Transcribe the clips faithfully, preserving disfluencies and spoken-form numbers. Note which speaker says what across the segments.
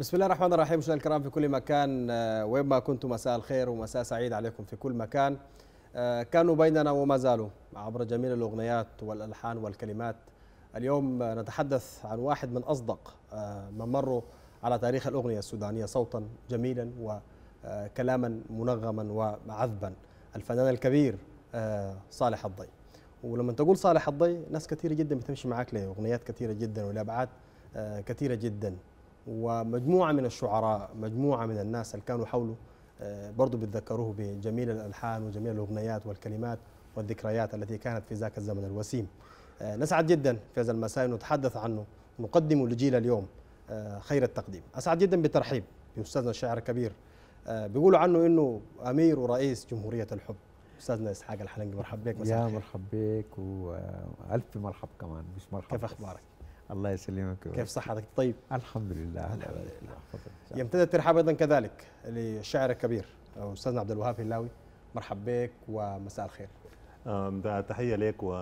Speaker 1: بسم الله الرحمن الرحيم. مشاهدينا الكرام في كل مكان وين ما كنتم، مساء الخير ومساء سعيد عليكم في كل مكان. كانوا بيننا وما زالوا عبر جميل الأغنيات والألحان والكلمات. اليوم نتحدث عن واحد من أصدق من مروا على تاريخ الأغنية السودانية، صوتا جميلا وكلاما منغما وعذبا، الفنان الكبير صالح الضي. ولما تقول صالح الضي ناس كثيرة جدا بتمشي معك لأغنيات كثيرة جدا ولأبعاد كثيرة جدا، ومجموعة من الشعراء، مجموعة من الناس اللي كانوا حوله برضو بيتذكروه بجميل الألحان وجميل الأغنيات والكلمات والذكريات التي كانت في ذاك الزمن الوسيم. نسعد جدا في هذا المساء نتحدث عنه ونقدمه لجيل اليوم خير التقديم. أسعد جدا بالترحيب بأستاذنا الشاعر الكبير، بيقولوا عنه إنه أمير ورئيس جمهورية الحب، أستاذنا إسحاق الحلنقي. مرحبا بك.
Speaker 2: يا مرحبا بك وألف مرحب كمان، مش مرحبا.
Speaker 1: كيف أخبارك؟
Speaker 2: الله يسلمك.
Speaker 1: كيف صحتك؟ طيب
Speaker 2: الحمد لله.
Speaker 1: الحمد لله. يمتد الترحاب ايضا كذلك للشاعر الكبير استاذنا عبد الوهاب هلاوي. مرحبا بك ومساء الخير.
Speaker 3: ده تحيه لك و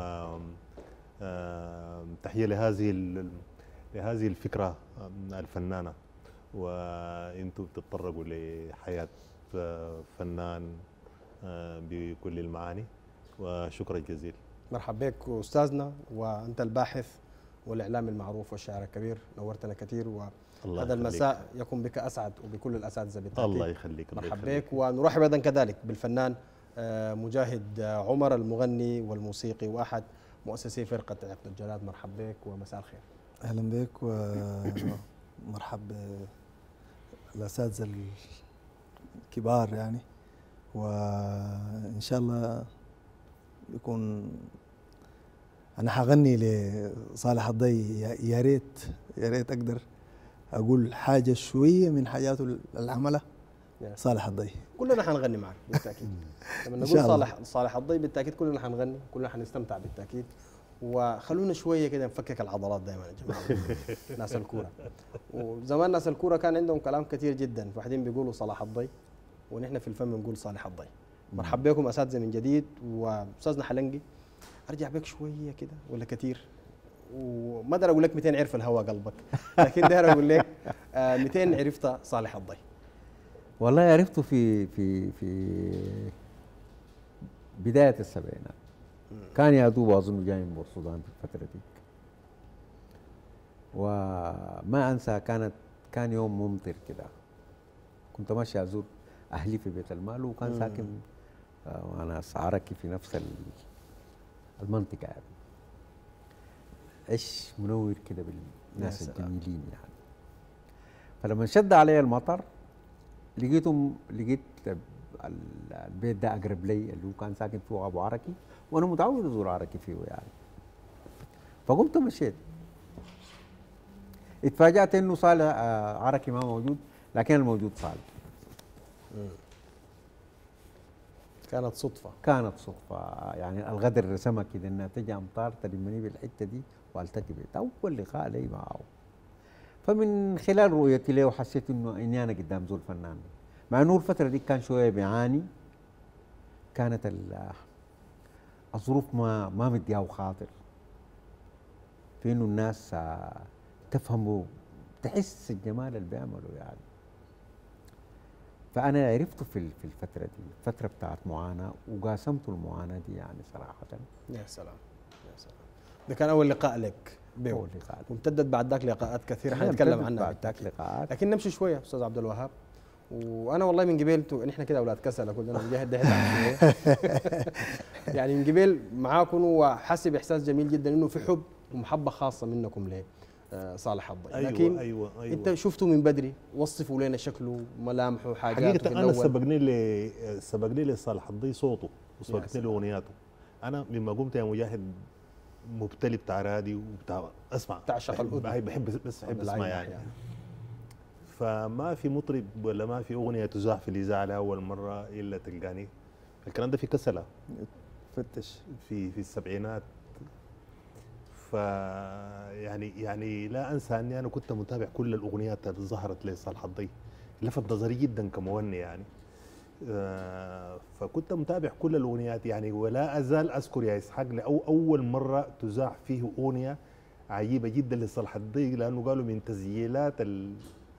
Speaker 3: تحيه لهذه لهذه الفكره الفنانه، وانتم بتتطرقوا لحياه فنان بكل المعاني، وشكرا جزيلا.
Speaker 1: مرحبا بك استاذنا، وانت الباحث والاعلامي المعروف والشاعر الكبير، نورتنا كثير، وهذا المساء يكون بك اسعد وبكل الاساتذه بالتاكيد.
Speaker 3: الله يخليك.
Speaker 1: مرحبا بك. ونرحب ايضا كذلك بالفنان مجاهد عمر، المغني والموسيقي واحد مؤسسي فرقه عقد الجلاد. مرحبا بك ومساء الخير.
Speaker 4: اهلا بك ومرحبا بالاساتذه الكبار يعني، وان شاء الله يكون أنا حغني لصالح الضي. يا ريت يا ريت أقدر أقول حاجة شوية من حاجاته العملة صالح الضي.
Speaker 1: كلنا حنغني معك بالتأكيد. لما نقول صالح صالح الضي بالتأكيد كلنا حنغني، كلنا حنستمتع بالتأكيد. وخلونا شوية كده نفكك العضلات دائما يا جماعة. ناس الكورة، وزمان ناس الكورة كان عندهم كلام كثير جدا، واحدين بيقولوا صلاح الضي ونحن في الفم بنقول صالح الضي. مرحبا بكم أساتذة من جديد. وأستاذنا حلنقي، ارجع بك شويه كده ولا كثير، وما اقدر اقول لك مئتين عرف الهوى قلبك، لكن داير اقول لك مئتين عرفت صالح الضي.
Speaker 2: والله عرفته في في في بدايه السبعينات. كان يا دوب اظن جاي من السودان في الفتره دي، وما انسى كانت كان يوم ممطر كده، كنت ماشي ازور اهلي في بيت المال، وكان ساكن وانا عركي في نفس المنطقة يعني. عش منور كده بالناس الجميلين يعني. فلما شد علي المطر لقيتهم لقيت البيت ده أقرب لي، اللي هو كان ساكن فيه أبو عركي، وأنا متعود أزور عركي فيه يعني. فقمت مشيت، اتفاجأت إنه صالح عركي ما موجود، لكن الموجود صالح.
Speaker 1: كانت صدفة
Speaker 2: كانت صدفة يعني. الغدر رسمها كده انها تجي امطار تلمني بالحتة دي والتقي بيه. اول لقاء لي معه، فمن خلال رؤيتي له حسيت انه اني انا قدام زول فنان، مع انه الفترة دي كان شوية بيعاني، كانت الظروف ما ما مديها خاطر في انه الناس تفهمه، تحس الجمال اللي بيعمله يعني. فأنا عرفته في في الفترة دي، الفترة بتاعت معاناة، وقاسمته المعاناة دي يعني صراحة.
Speaker 1: يا سلام يا سلام. ده كان أول لقاء لك به.
Speaker 2: أول لقاء.
Speaker 1: وامتدت بعد ذاك لقاءات كثيرة حنتكلم عنها بالتأكيد.
Speaker 2: لقاءات.
Speaker 1: لكن نمشي شوية أستاذ عبد الوهاب، وأنا والله من قبل نحن كده أولاد كسلة كلنا مجاهد ده شوية. يعني من قبل معاكم، وحاسس بإحساس جميل جدا إنه في حب ومحبة خاصة منكم ليه صالح الضي.
Speaker 3: أيوة
Speaker 1: لكن
Speaker 3: أيوة أيوة.
Speaker 1: انت شفته من بدري، وصفوا لنا شكله ملامحه حاجاته.
Speaker 3: حقيقة أنا سبقني لي سبقني لصالح الضي صوته، وسبقني لأغنياته. أنا لما قمت يا مجاهد مبتلي بتاع راديو وبتاع أسمع،
Speaker 1: تعشق الأذن،
Speaker 3: بحب بس بحب أسمع يعني. يعني فما في مطرب ولا ما في أغنية تذاع في الإذاعة لأول مرة إلا تلقاني. الكلام ده في كسلة
Speaker 4: فتش
Speaker 3: في في السبعينات. ف يعني يعني لا انسى اني انا كنت متابع كل الاغنيات اللي ظهرت لصالح الضي، لفت نظري جدا كمغني يعني. آه فكنت متابع كل الاغنيات يعني، ولا ازال اذكر يا اسحاق لأو اول مره تذاع فيه اغنيه عجيبه جدا لصالح الضي، لانه قالوا من تسجيلات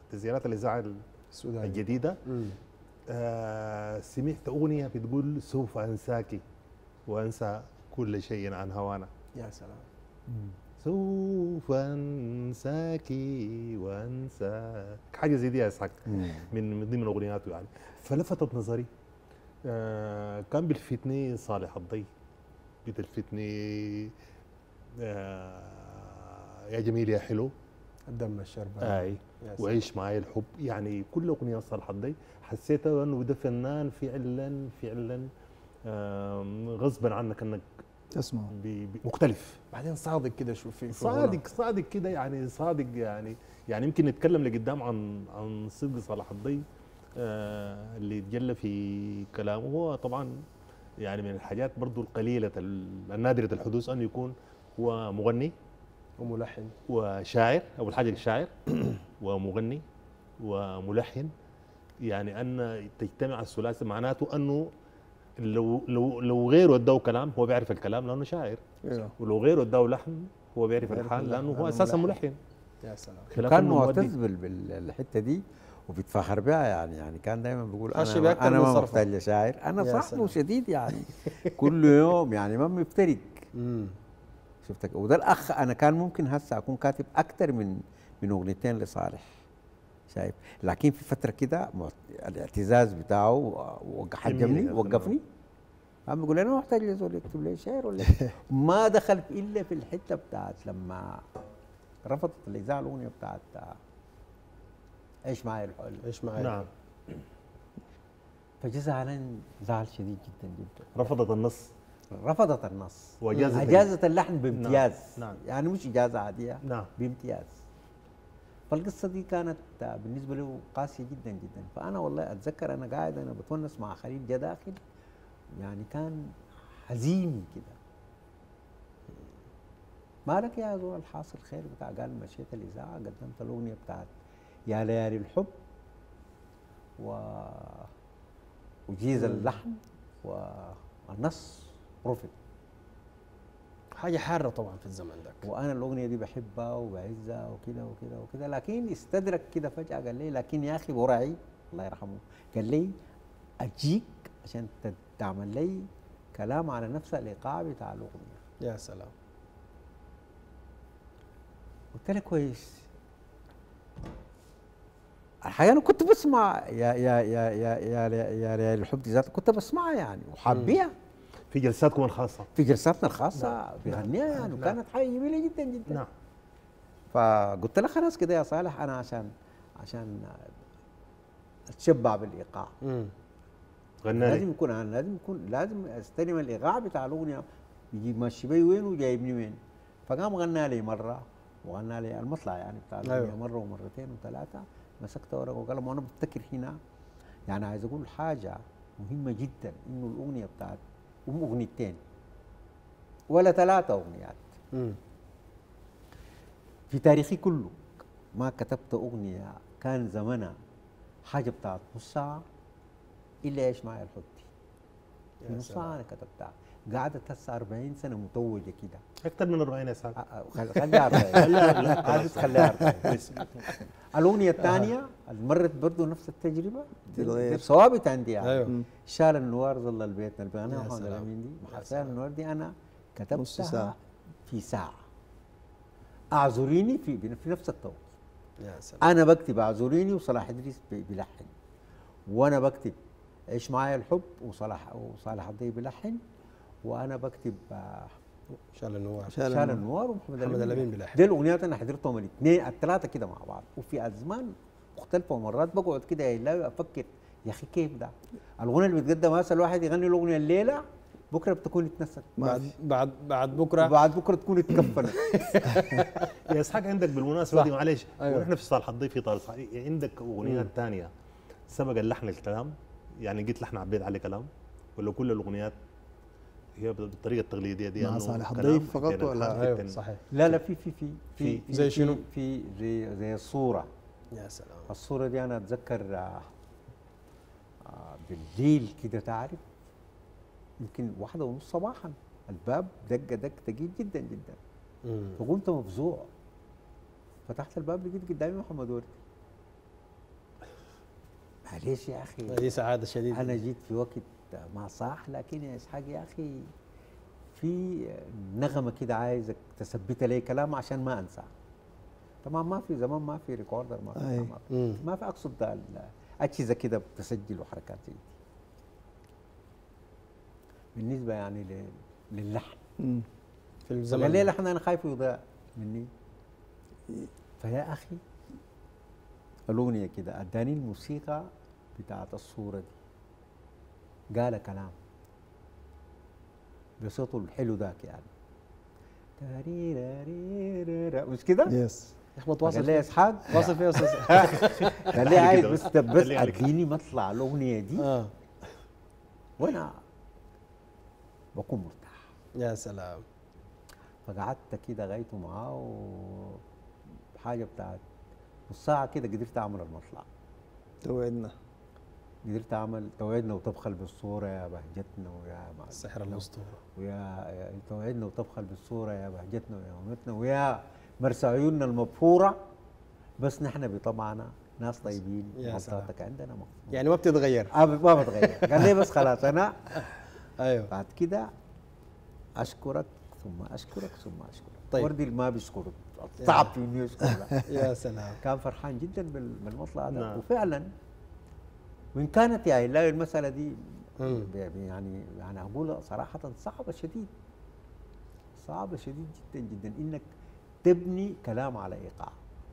Speaker 3: تسجيلات الاذاعه
Speaker 1: السوداني.
Speaker 3: الجديده
Speaker 1: مم.
Speaker 3: آه سمعت اغنيه بتقول سوف انساك وانسى كل شيء عن هوانا.
Speaker 1: يا سلام.
Speaker 3: سوف انساك وانساك، حاجه زي دي يا اسحاق من من ضمن اغنياته يعني. فلفتت نظري آه كان بيلفتني صالح الضي، بتلفتني آه يا جميل يا حلو،
Speaker 1: الدم الشربان.
Speaker 3: اي
Speaker 1: يا سلام.
Speaker 3: وعيش معي الحب. يعني كل اغنيه صالح الضي حسيت انه ده فنان فعلا فعلا آم، غصبا عنك انك
Speaker 4: تسمع
Speaker 3: بي- بي- مختلف،
Speaker 1: بعدين صادق كده شو في في
Speaker 3: صادق صادق كده يعني صادق يعني يعني يمكن نتكلم لقدام عن عن صدق صلاح الضي آه اللي تجلى في كلامه. هو طبعا يعني من الحاجات برضو القليله ال- النادره الحدوث انه يكون هو مغني
Speaker 1: وملحن.
Speaker 3: وشاعر، اول حاجه شاعر ومغني وملحن. يعني ان تجتمع الثلاثه معناته انه لو لو لو غيره اداه كلام هو بيعرف الكلام لانه شاعر،
Speaker 4: ايوه
Speaker 3: ولو غيره اداه لحن هو بيعرف
Speaker 1: بيعرف
Speaker 3: الحان
Speaker 1: اللحن
Speaker 3: لانه هو
Speaker 1: لأنه
Speaker 3: اساسا
Speaker 1: ملحن.
Speaker 3: ملحن.
Speaker 1: يا سلام.
Speaker 3: خلاف
Speaker 2: كان
Speaker 3: إنه مؤدي.
Speaker 2: معتز بال- بالحته دي وبيتفاخر بها يعني يعني كان دايما بيقول
Speaker 1: خش
Speaker 2: انا
Speaker 1: بأكتر
Speaker 2: ما انا
Speaker 1: من
Speaker 2: ما
Speaker 1: صرفة.
Speaker 2: محتاج لشاعر، انا
Speaker 1: يا
Speaker 2: صاحبه
Speaker 1: سلام.
Speaker 2: شديد يعني كل يوم يعني ما بيفترق.
Speaker 1: امم
Speaker 2: شفتك وده الاخ انا كان ممكن هسه اكون كاتب اكثر من من اغنيتين لصالح، شايف؟ لكن في فتره كده معت- الاعتزاز بتاعه وق- حجمني
Speaker 3: جميل يا
Speaker 2: وقفني، قام بيقول انا ما محتاج لزول يكتب لي شعر ولا ما دخل الا في الحته بتاعت لما رفضت الاذاعه الاغنيه بتاعت عيش معي الحل،
Speaker 1: ايش معي؟
Speaker 3: نعم
Speaker 2: فجاء زعلان زعل شديد جدا جدا،
Speaker 3: رفضت النص
Speaker 2: رفضت النص
Speaker 3: وأجازت
Speaker 2: اجازت اللحن بامتياز.
Speaker 3: نعم.
Speaker 2: يعني مش اجازه عاديه،
Speaker 3: نعم
Speaker 2: بامتياز. فالقصه دي كانت بالنسبه له قاسيه جدا جدا. فانا والله اتذكر انا قاعد انا بتونس مع خليل جا داخل يعني كان حزين كده، مالك يا زول الحاصل خير بتاع، قال مشيت الاذاعه قدمت الاغنيه بتاعت يا ليالي الحب و وجيز اللحن والنص رفض.
Speaker 1: حاجه حاره طبعا في الزمن ده.
Speaker 2: وانا الاغنيه دي بحبها وبعزها وكده وكده وكده، لكن استدرك كده فجاه قال لي لكن يا اخي برعي الله يرحمه قال لي اجيك عشان ت- تعمل لي كلام على نفس الايقاع بتاع الاغنيه.
Speaker 1: يا سلام.
Speaker 2: قلت له كويس. الحقيقه انا كنت بسمع يا يا يا يا يا يا, يا الحب دي ذاته كنت بسمعها يعني وحابيها
Speaker 3: في جلساتكم الخاصه.
Speaker 2: في جلساتنا الخاصه
Speaker 3: نعم.
Speaker 2: بغنيها يعني،
Speaker 3: نعم.
Speaker 2: وكانت حاجه جميله جدا جدا.
Speaker 3: نعم
Speaker 2: فقلت له خلاص كده يا صالح انا عشان عشان اتشبع بالايقاع
Speaker 1: امم
Speaker 3: غنى
Speaker 2: لازم
Speaker 3: لي
Speaker 2: يكون انا لازم يكون لازم استلم الايقاع بتاع الاغنيه يجي ماشي بي وين وجايبني وين. فقام غنى لي مره وغنى لي المطلع يعني بتاع الاغنيه
Speaker 1: أيوه.
Speaker 2: مره ومرتين وثلاثه. مسكت ورقه وقلم وانا بفتكر هنا يعني عايز اقول حاجه مهمه جدا انه الاغنيه بتاعت ام اغنيتين ولا ثلاثه اغنيات
Speaker 1: امم
Speaker 2: في تاريخي كله ما كتبت اغنيه كان زمنها حاجه بتاعت نص ساعه الا ايش معي الحب دي. في
Speaker 1: يا
Speaker 2: نص
Speaker 1: سلام.
Speaker 2: ساعه انا كتبتها قعدت هسه أربعين سنه متوجه كده.
Speaker 3: اكثر من أربعين يا سعد.
Speaker 2: أ- أ- خل- خليها أربعين
Speaker 3: لا لا
Speaker 2: عادي تخليها أربعين. الاغنيه الثانيه اللي مرت برضه نفس التجربه دي,
Speaker 4: تتغير.
Speaker 2: دي ثوابت عندي يعني.
Speaker 1: ايوه.
Speaker 2: شال النوار ظل البيت اللي بغناها
Speaker 1: يا
Speaker 2: محمد
Speaker 1: سلام.
Speaker 2: الامين دي
Speaker 1: يا
Speaker 2: محسن
Speaker 1: سلام.
Speaker 2: النوار دي انا
Speaker 4: نص
Speaker 2: كتبتها
Speaker 4: ساعة.
Speaker 2: في ساعه. اعذريني في في نفس التوقيت.
Speaker 1: يا سلام.
Speaker 2: انا بكتب اعذريني وصلاح ادريس بي- بيلحن، وانا بكتب عيش معايا الحب وصلاح وصالح الضي بيلحن، وانا بكتب آه،
Speaker 1: شال النوار.
Speaker 4: شال
Speaker 2: شال
Speaker 4: النوار.
Speaker 2: النوار ومحمد
Speaker 1: محمد الامين بلحن.
Speaker 2: دي الاغنيات انا حضرتهم الاثنين الثلاثه كده مع بعض وفي ازمان مختلفه، ومرات بقعد كده يا إلهي افكر يا اخي كيف ده الاغنيه اللي بتقدم هسه الواحد يغني الاغنيه الليله بكره بتكون اتنست،
Speaker 4: ما
Speaker 1: بعد
Speaker 4: في.
Speaker 1: بعد بعد بكره
Speaker 2: وبعد بكره تكون اتكفنت.
Speaker 3: يا اسحاق عندك بالمناسبه
Speaker 1: صح.
Speaker 3: دي معلش
Speaker 1: أيوه.
Speaker 3: ونحن في صالح الضيف في طال صحيح عندك اغنيات ثانيه سبق اللحن الكلام، يعني قلت لحن عبيد عليه كلام، ولا كل الاغنيات هي بالطريقه التقليديه دي
Speaker 4: مع
Speaker 3: إنه
Speaker 4: صالح
Speaker 3: كلام
Speaker 4: الضيف فقط
Speaker 3: بين
Speaker 4: ولا؟
Speaker 3: الحان
Speaker 1: ايوه
Speaker 3: جداً.
Speaker 1: صحيح.
Speaker 2: لا لا في في في
Speaker 3: في-
Speaker 2: في
Speaker 1: زي شنو؟
Speaker 2: في زي زي الصوره.
Speaker 1: يا سلام.
Speaker 2: الصوره دي انا اتذكر آه، آه، بالليل كده تعرف يمكن واحدة ونص صباحا الباب دق دق ثقيل جدا جدا،
Speaker 1: امم
Speaker 2: فقمت مفزوع فتحت الباب لقيت قدامي محمد وردي معلش يا اخي
Speaker 1: دي سعاده شديده.
Speaker 2: انا جيت في وقت ما صح، لكن يا اسحاق يا اخي في نغمه كده عايزك تثبت لي كلام عشان ما انسى. طبعا ما في زمان ما في ريكوردر، ما في
Speaker 4: أي.
Speaker 2: ما في, ما في اقصد ال- اجهزه كده بتسجل وحركات زي دي. بالنسبه يعني لل- للحن،
Speaker 4: مم.
Speaker 1: في الزمن
Speaker 2: قال لي لحن انا خايف يضيع مني. فيا اخي الاغنيه كده اداني الموسيقى بتاعت الصوره دي، قال كلام بصوته الحلو ذاك يعني تاريراريرارا، مش كده؟
Speaker 4: يس.
Speaker 1: يا اخي بتواصل
Speaker 2: قال لي يا
Speaker 1: فيه.
Speaker 2: اسحاق
Speaker 1: واصل فيه يا استاذ.
Speaker 2: قال لي عايز
Speaker 3: كده
Speaker 2: بس
Speaker 3: بس.
Speaker 2: بس
Speaker 3: خليه عليك.
Speaker 2: اديني مطلع الاغنيه دي
Speaker 1: اه
Speaker 2: وانا بكون مرتاح.
Speaker 1: يا سلام.
Speaker 2: فقعدت كده غايته معاه وحاجه بتاعت نص ساعه كده قدرت اعمل المطلع.
Speaker 4: توعدنا.
Speaker 2: قدرت اعمل توعدنا وتبخل بالصوره يا بهجتنا ويا ما
Speaker 1: السحر الاسطوره.
Speaker 2: ويا يا- توعدنا وتبخل بالصوره يا بهجتنا ويا مامتنا ويا مرسى عيوننا المبخوره، بس نحن بطبعنا ناس طيبين
Speaker 1: يا سلام.
Speaker 2: غلطاتك عندنا مغفورة.
Speaker 1: يعني ما بتتغير.
Speaker 2: آه ما بتغير. قال لي بس خلاص انا
Speaker 1: ايوه
Speaker 2: بعد كده اشكرك ثم اشكرك ثم اشكرك.
Speaker 1: طيب.
Speaker 2: وردي اللي ما بيشكرك صعب في انه يشكر لا.
Speaker 1: يا سلام.
Speaker 2: كان فرحان جدا بال- بالمطلع ده
Speaker 3: نعم.
Speaker 2: وفعلا وان كانت يعني لا المساله دي
Speaker 1: مم.
Speaker 2: ب- يعني يعني اقولها صراحه صعبه شديد، صعبه شديد جدا جدا انك تبني كلام على ايقاع،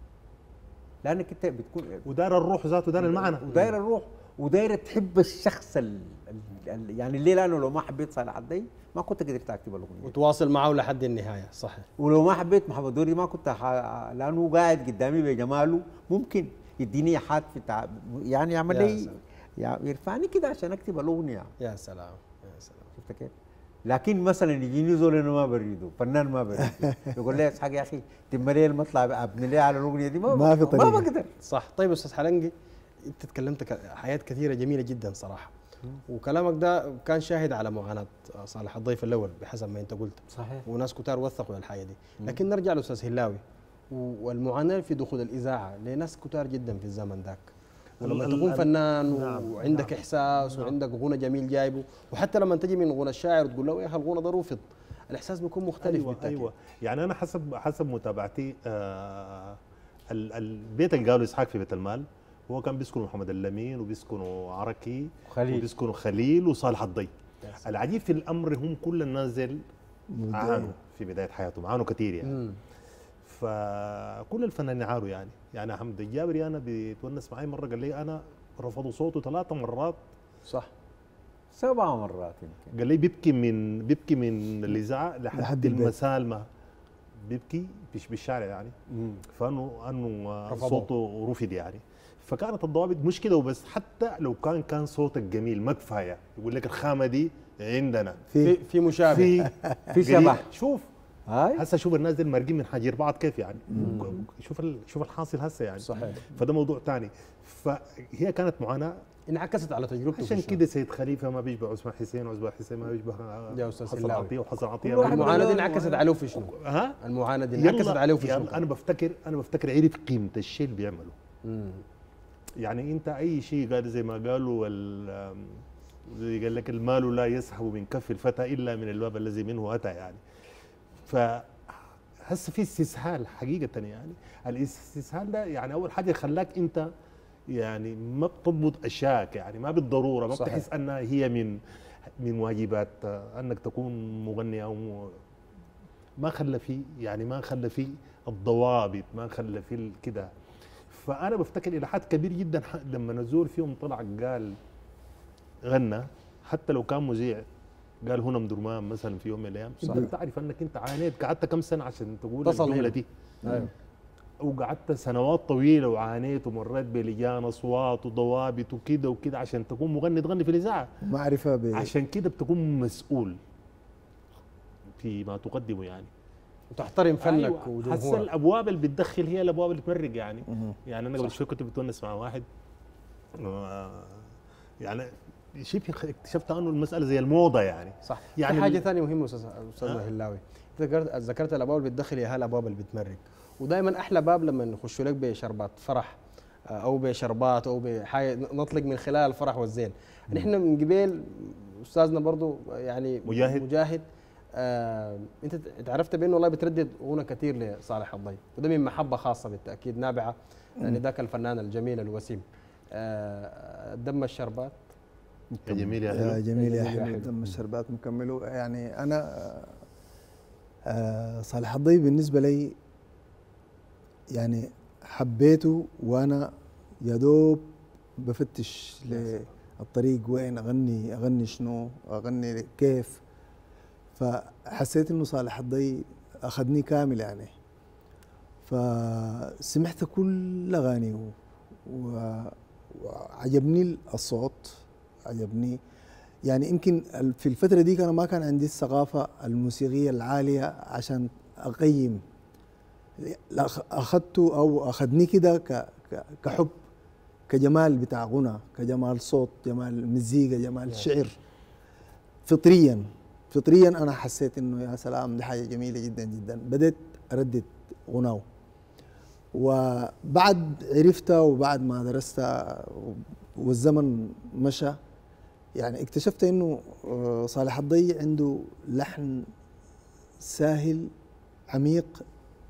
Speaker 2: لانك انت بتكون
Speaker 3: ودار الروح ذاته دار المعنى.
Speaker 2: وداير الروح وداير تحب الشخص ال ال يعني الليله انا لو ما حبيت صالح الدي ما كنت قدرت اكتب الاغنيه،
Speaker 1: وتواصل معه لحد النهايه. صحيح.
Speaker 2: ولو ما حبيت محمد دوري ما كنت ح... لانه قاعد قدامي بجماله ممكن يديني ايحاءات في تع... يعني يعمل
Speaker 1: يا
Speaker 2: لي
Speaker 1: سلام.
Speaker 2: يع- يرفعني كده عشان اكتب الاغنيه.
Speaker 1: يا سلام. يا سلام.
Speaker 2: شفت كيف؟ لكن مثلا يجيني زول انا ما بريده، فنان ما بريده يقول لي يا اسحاق يا اخي تم لي المطلع ابني لي على الاغنيه دي ما
Speaker 4: ما في طريقة.
Speaker 2: ما بقدر.
Speaker 1: صح. طيب استاذ حلنجي، انت تكلمت ك- حياة كثيرة جميلة جدا صراحة، وكلامك ده كان شاهد على معاناة صالح الضيف الأول بحسب ما أنت قلت،
Speaker 2: صحيح.
Speaker 1: وناس كتار وثقوا الحياة دي. لكن نرجع لأستاذ هلاوي والمعاناة في دخول الإذاعة لناس كتار جدا في الزمن ذاك، ولما
Speaker 3: ال-
Speaker 1: تكون
Speaker 3: ال-
Speaker 1: فنان
Speaker 3: نعم،
Speaker 1: وعندك
Speaker 3: نعم،
Speaker 1: إحساس
Speaker 3: نعم.
Speaker 1: وعندك غنى جميل جايبه، وحتى لما تجي من غنى الشاعر وتقول له يا أخي الغنى ده رفض، الإحساس بيكون مختلف
Speaker 3: ايوه
Speaker 1: بالتأكيد.
Speaker 3: ايوه يعني انا حسب حسب متابعتي آه ال- البيت اللي قالوا اسحاق في بيت المال هو كان بيسكنوا محمد اللمين وبيسكنوا عركي
Speaker 2: خليل.
Speaker 3: وبيسكنوا خليل وصالح الضي.
Speaker 1: يس.
Speaker 3: العجيب في الامر هم كل النازل عانوا في بدايه حياتهم، عانوا كثير يعني.
Speaker 1: مم.
Speaker 3: فكل الفنانين عانوا يعني يعني حمد الجابري انا بيتونس معي مره قال لي انا رفضوا صوته ثلاث مرات،
Speaker 1: صح.
Speaker 2: سبع مرات يمكن.
Speaker 3: قال لي بيبكي من بيبكي من الاذاعه لحد,
Speaker 4: لحد البيت.
Speaker 3: المسالمه بيبكي مش بالشارع يعني، فانه انه
Speaker 1: رفضوه.
Speaker 3: صوته رفض يعني. فكانت الضوابط مش كده وبس، حتى لو كان كان صوتك جميل ما كفايه يقول لك الخامه دي عندنا
Speaker 1: في في مشابه.
Speaker 3: في
Speaker 2: في شبه.
Speaker 3: شوف
Speaker 2: هاي
Speaker 3: هسه شوف الناس دي مارقين من حجر بعض كيف يعني. شوف ال- شوف الحاصل هسه يعني.
Speaker 1: صحيح.
Speaker 3: فده موضوع ثاني. فهي كانت معاناه.
Speaker 1: انعكست على تجربته في
Speaker 3: عشان
Speaker 1: الشغل.
Speaker 3: كده سيد خليفه ما بيشبه عثمان حسين وعثمان حسين ما بيشبه
Speaker 1: يا أستاذ
Speaker 3: حسن
Speaker 1: هلاوي.
Speaker 3: عطيه وحسن عطيه
Speaker 2: كل واحد
Speaker 3: ما-
Speaker 1: المعاناة دي
Speaker 2: يقول-
Speaker 1: انعكست عليه في شنو؟
Speaker 3: ها
Speaker 1: المعاناة دي
Speaker 3: يلا،
Speaker 1: انعكست عليه في شنو؟
Speaker 3: يلا انا بفتكر انا بفتكر عرف قيمه الشيء اللي بيعمله.
Speaker 1: مم.
Speaker 3: يعني انت اي شيء قال زي ما قالوا ال- زي قال لك المال لا يسحب من كف الفتى الا من الباب الذي منه اتى يعني. ف هسه في استسهال حقيقه يعني. الاستسهال ده يعني اول حاجه خلاك انت يعني ما بتضبط اشياءك يعني ما بالضروره ما
Speaker 1: صحيح.
Speaker 3: بتحس انها هي من من واجبات انك تكون مغني او م- ما خلى فيه يعني ما خلى فيه الضوابط ما خلى فيه كده. فانا بفتكر الى حد كبير جدا ح- لما نزول فيهم طلع قال غنى حتى لو كان مذيع قال هنا مدرمان مثلا في يوم من الايام انت
Speaker 1: صحيح.
Speaker 3: بتعرف انك انت عانيت قعدت كم سنه عشان تقول
Speaker 1: تصل
Speaker 3: الجمله
Speaker 1: هنا.
Speaker 3: دي
Speaker 1: ايوه.
Speaker 3: وقعدت سنوات طويله وعانيت ومريت بلجان اصوات وضوابط وكده وكده عشان تكون مغني تغني في الاذاعه.
Speaker 4: معرفة ب
Speaker 3: عشان كده بتكون مسؤول في ما تقدمه يعني.
Speaker 1: وتحترم فنك
Speaker 3: أيوة. هسه
Speaker 1: وجمهورك.
Speaker 3: الابواب اللي بتدخل هي الابواب اللي تمرق يعني.
Speaker 4: مهم.
Speaker 3: يعني انا قبل شوي كنت بتونس مع واحد آه، يعني شبه اكتشفت انه المساله زي الموضه يعني.
Speaker 1: صح.
Speaker 3: يعني
Speaker 1: في حاجه
Speaker 3: ال-
Speaker 1: ثانيه مهمه استاذ استاذ
Speaker 3: آه.
Speaker 1: هلاوي، ذكرت ذكرت الابواب اللي بتدخل يا الابواب اللي بتمرق، ودائما احلى باب لما يخشوا لك بشربات فرح او بشربات او بحاجه نطلق من خلال الفرح والزين. نحن من قبل استاذنا برضو يعني
Speaker 3: مجاهد
Speaker 1: مجاهد آه انت تعرفت بانه والله بتردد غنى كثير لصالح الضي، وده من محبه خاصه بالتاكيد نابعه يعني ذاك الفنان الجميل الوسيم. آه دم الشربات
Speaker 3: يا جميل يا
Speaker 4: يا
Speaker 3: حلو.
Speaker 4: جميل يا
Speaker 1: يا
Speaker 4: حلو
Speaker 1: حلو.
Speaker 4: دم الشربات مكمله. يعني انا آه صالح الضي بالنسبه لي يعني حبيته وانا يا دوب بفتش للطريق وين اغني اغني شنو اغني كيف. فحسيت انه صالح الضي اخذني كامل يعني. فسمعت كل اغانيه و- وعجبني الصوت، عجبني يعني. يمكن في الفترة دي أنا ما كان عندي الثقافة الموسيقية العالية عشان أقيم. لا، أخذته أو أخذني كده ك- ك- كحب، كجمال بتاع غنى، كجمال صوت، جمال مزيكا، جمال شعر. فطريا فطريا أنا حسيت إنه يا سلام دي حاجة جميلة جدا جدا. بدأت أردد غناه، وبعد عرفتها وبعد ما درستها والزمن مشى يعني اكتشفت انه آه، صالح الضي عنده لحن ساهل عميق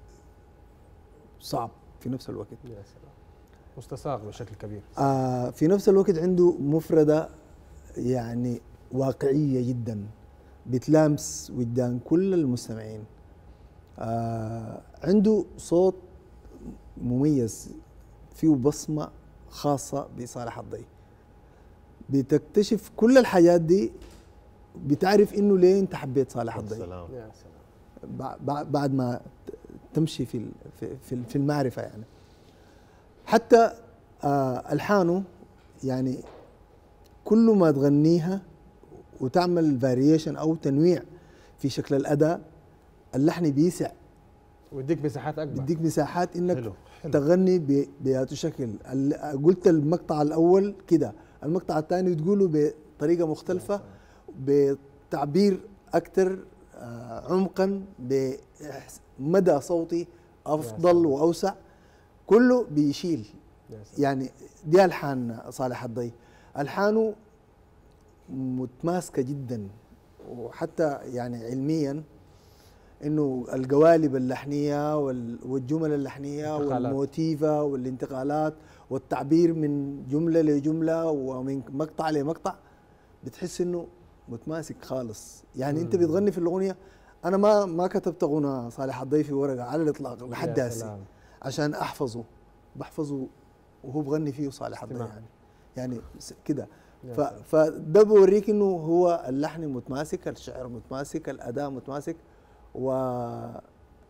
Speaker 4: صعب في نفس الوقت.
Speaker 1: يا سلام مستساغ بشكل كبير.
Speaker 4: آه في نفس الوقت عنده مفردة يعني واقعية جدا بتلامس وجدان كل المستمعين. آه عنده صوت مميز فيه بصمة خاصة بصالح الضي. بتكتشف كل الحاجات دي، بتعرف انه ليه انت حبيت صالح الضي
Speaker 3: السلام.
Speaker 1: يا سلام.
Speaker 4: بع- بعد ما ت- تمشي في ال- في- في في المعرفة يعني. حتى آه الحانه يعني كل ما تغنيها وتعمل فاريشن او تنويع في شكل الاداء، اللحن بيسع،
Speaker 1: ويديك مساحات اكبر.
Speaker 4: بيديك مساحات انك
Speaker 3: حلو حلو.
Speaker 4: تغني ب- بهذا الشكل. ال- قلت المقطع الاول كده، المقطع الثاني تقوله بطريقه مختلفه، بتعبير اكثر آه، عمقا، بمدى صوتي افضل واوسع، كله بيشيل.
Speaker 1: يا سلام.
Speaker 4: يعني دي الحان صالح الضي. الحانه متماسكه جدا، وحتى يعني علميا انه القوالب اللحنيه وال- والجمل اللحنيه
Speaker 1: انتقالات.
Speaker 4: والموتيفا والانتقالات والتعبير من جمله لجمله ومن مقطع لمقطع، بتحس انه متماسك خالص. يعني انت بتغني في الاغنيه. انا ما ما كتبت غنى صالح الضي في ورقه على الاطلاق لحد
Speaker 1: يا
Speaker 4: هسه
Speaker 1: سلام.
Speaker 4: عشان احفظه، بحفظه وهو بغني فيه صالح الضي
Speaker 1: استماع.
Speaker 4: يعني. يعني س- كده.
Speaker 1: يا
Speaker 4: ف-
Speaker 1: سلام.
Speaker 4: فده بوريك انه هو اللحن متماسك، الشعر متماسك، الاداء متماسك، وجرعه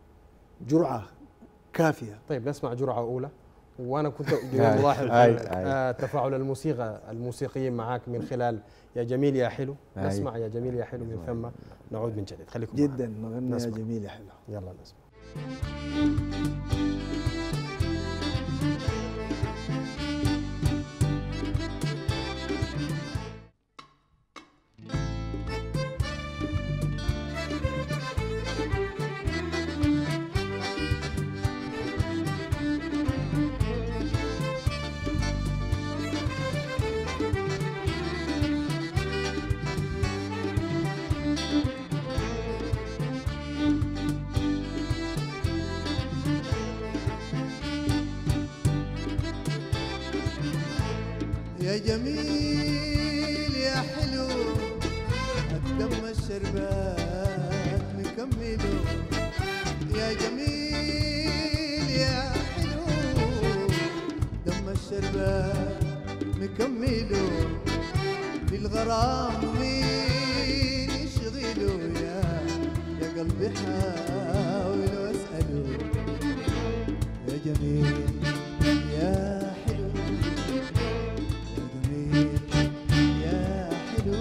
Speaker 4: كافيه.
Speaker 1: طيب نسمع جرعه اولى. وانا كنت
Speaker 2: آي،
Speaker 1: ملاحظ
Speaker 2: آي،
Speaker 1: آه، تفاعل الموسيقى الموسيقيين معاك من خلال يا جميل يا حلو.
Speaker 2: آي.
Speaker 1: نسمع يا جميل يا حلو من ثم نعود من جديد. خليكم
Speaker 4: جدا مغنى يا
Speaker 1: نسمع.
Speaker 4: جميل يا حلو.
Speaker 1: معنا. يلا نسمع.
Speaker 5: يا جميل يا حلو الدم الشربات مكمله. يا جميل يا حلو دم الشربات مكمله. في الغرام مين يشغله؟ يا يا قلبي حاول واسأله. يا جميل يا حلو يا جميل يا حلو.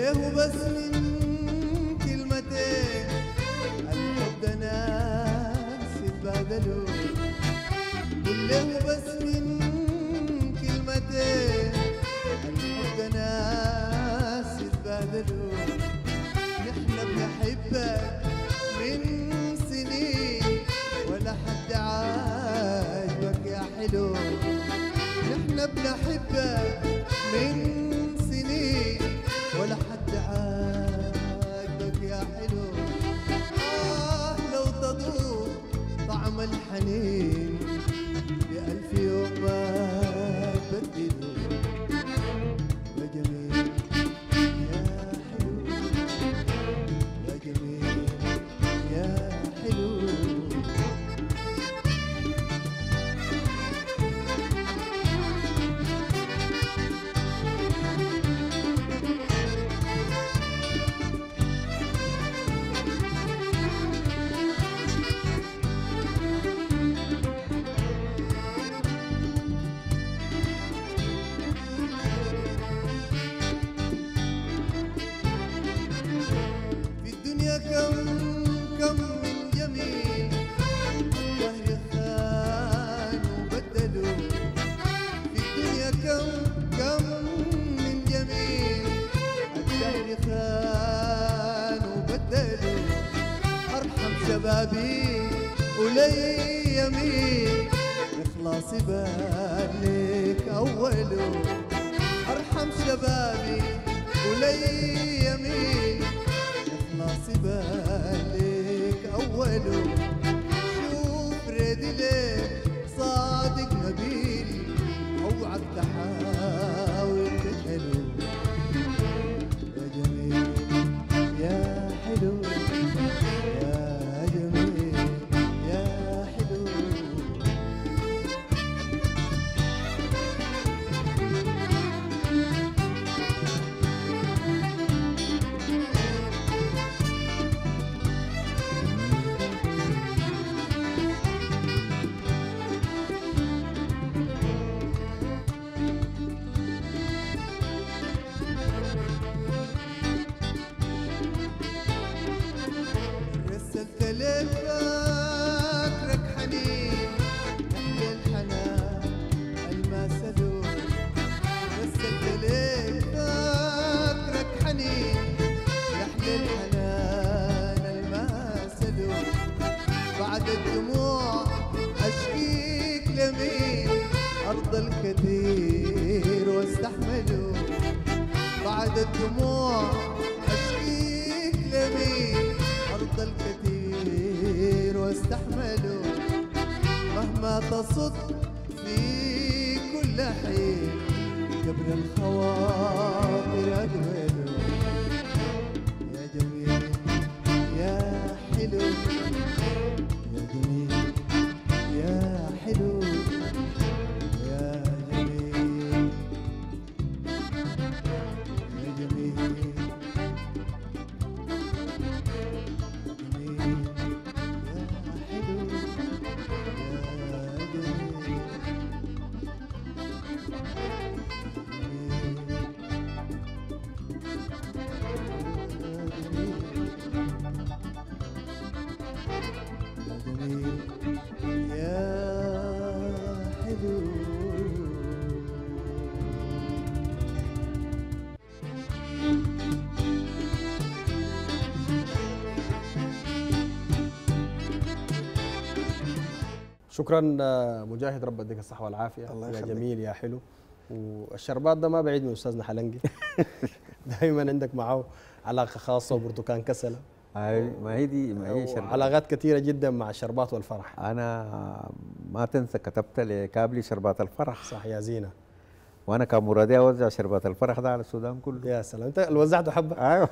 Speaker 5: له بس من كلمتين الحب ده ناس يتبادلوا، قل له بس من كلمتين الحب ده ناس يتبادلوا. نحن بنحبك من سنين ولا حد عاجبك يا حلو، نحن بنحبك من سنين ولا حد عاجبك يا حلو. آه لو تذوق طعم الحنين بألف يوم ما تبدله يا جميل يا حلو يا جميل يا حلو. في الدنيا كم كم من جميل الدهر خان وبدلوا، في الدنيا كم كم من جميل الدهر خان وبدلوا. ارحم شبابي ولي يمين اخلاصي بالك اوله، ارحم شبابي ولي يمين اخلاصي بالك اوله. شوف ريدي ليه صادق نبيل اوعك تحاول تجهله يا جميل يا حلو يا جميل يا حلو. رسلت لك فاكرك حنين نحكي الحنان الماسلو، رسلت لك فاكرك حنين نحكي الحنان الماسلو. بعد الدموع اشكيك لمين ارض الكثير واستحمله، بعد الدموع اشكيك لمين أرض الكثير واستحملوا. مهما تصد في كل حين قبل الخواطر أجمله يا جميل يا حلو يا جميل يا حلو يا جميل يا جميل
Speaker 1: شكرا مجاهد، رب يديك الصحة والعافية.
Speaker 4: الله
Speaker 1: يا
Speaker 4: يخليك.
Speaker 1: جميل يا حلو. والشربات ده ما بعيد من أستاذنا حلنجي دائما عندك معه علاقة خاصة وبرتقان كسلة.
Speaker 2: هاي ما هي دي ما هي شربات.
Speaker 1: علاقات كثيرة جدا مع الشربات والفرح.
Speaker 2: انا ما تنسى كتبت لكابلي شربات الفرح،
Speaker 1: صح يا زينة.
Speaker 2: وانا كان مرادي اوزع شربات الفرح ده على السودان كله.
Speaker 1: يا سلام، انت اللي وزعته حبة.
Speaker 2: ايوه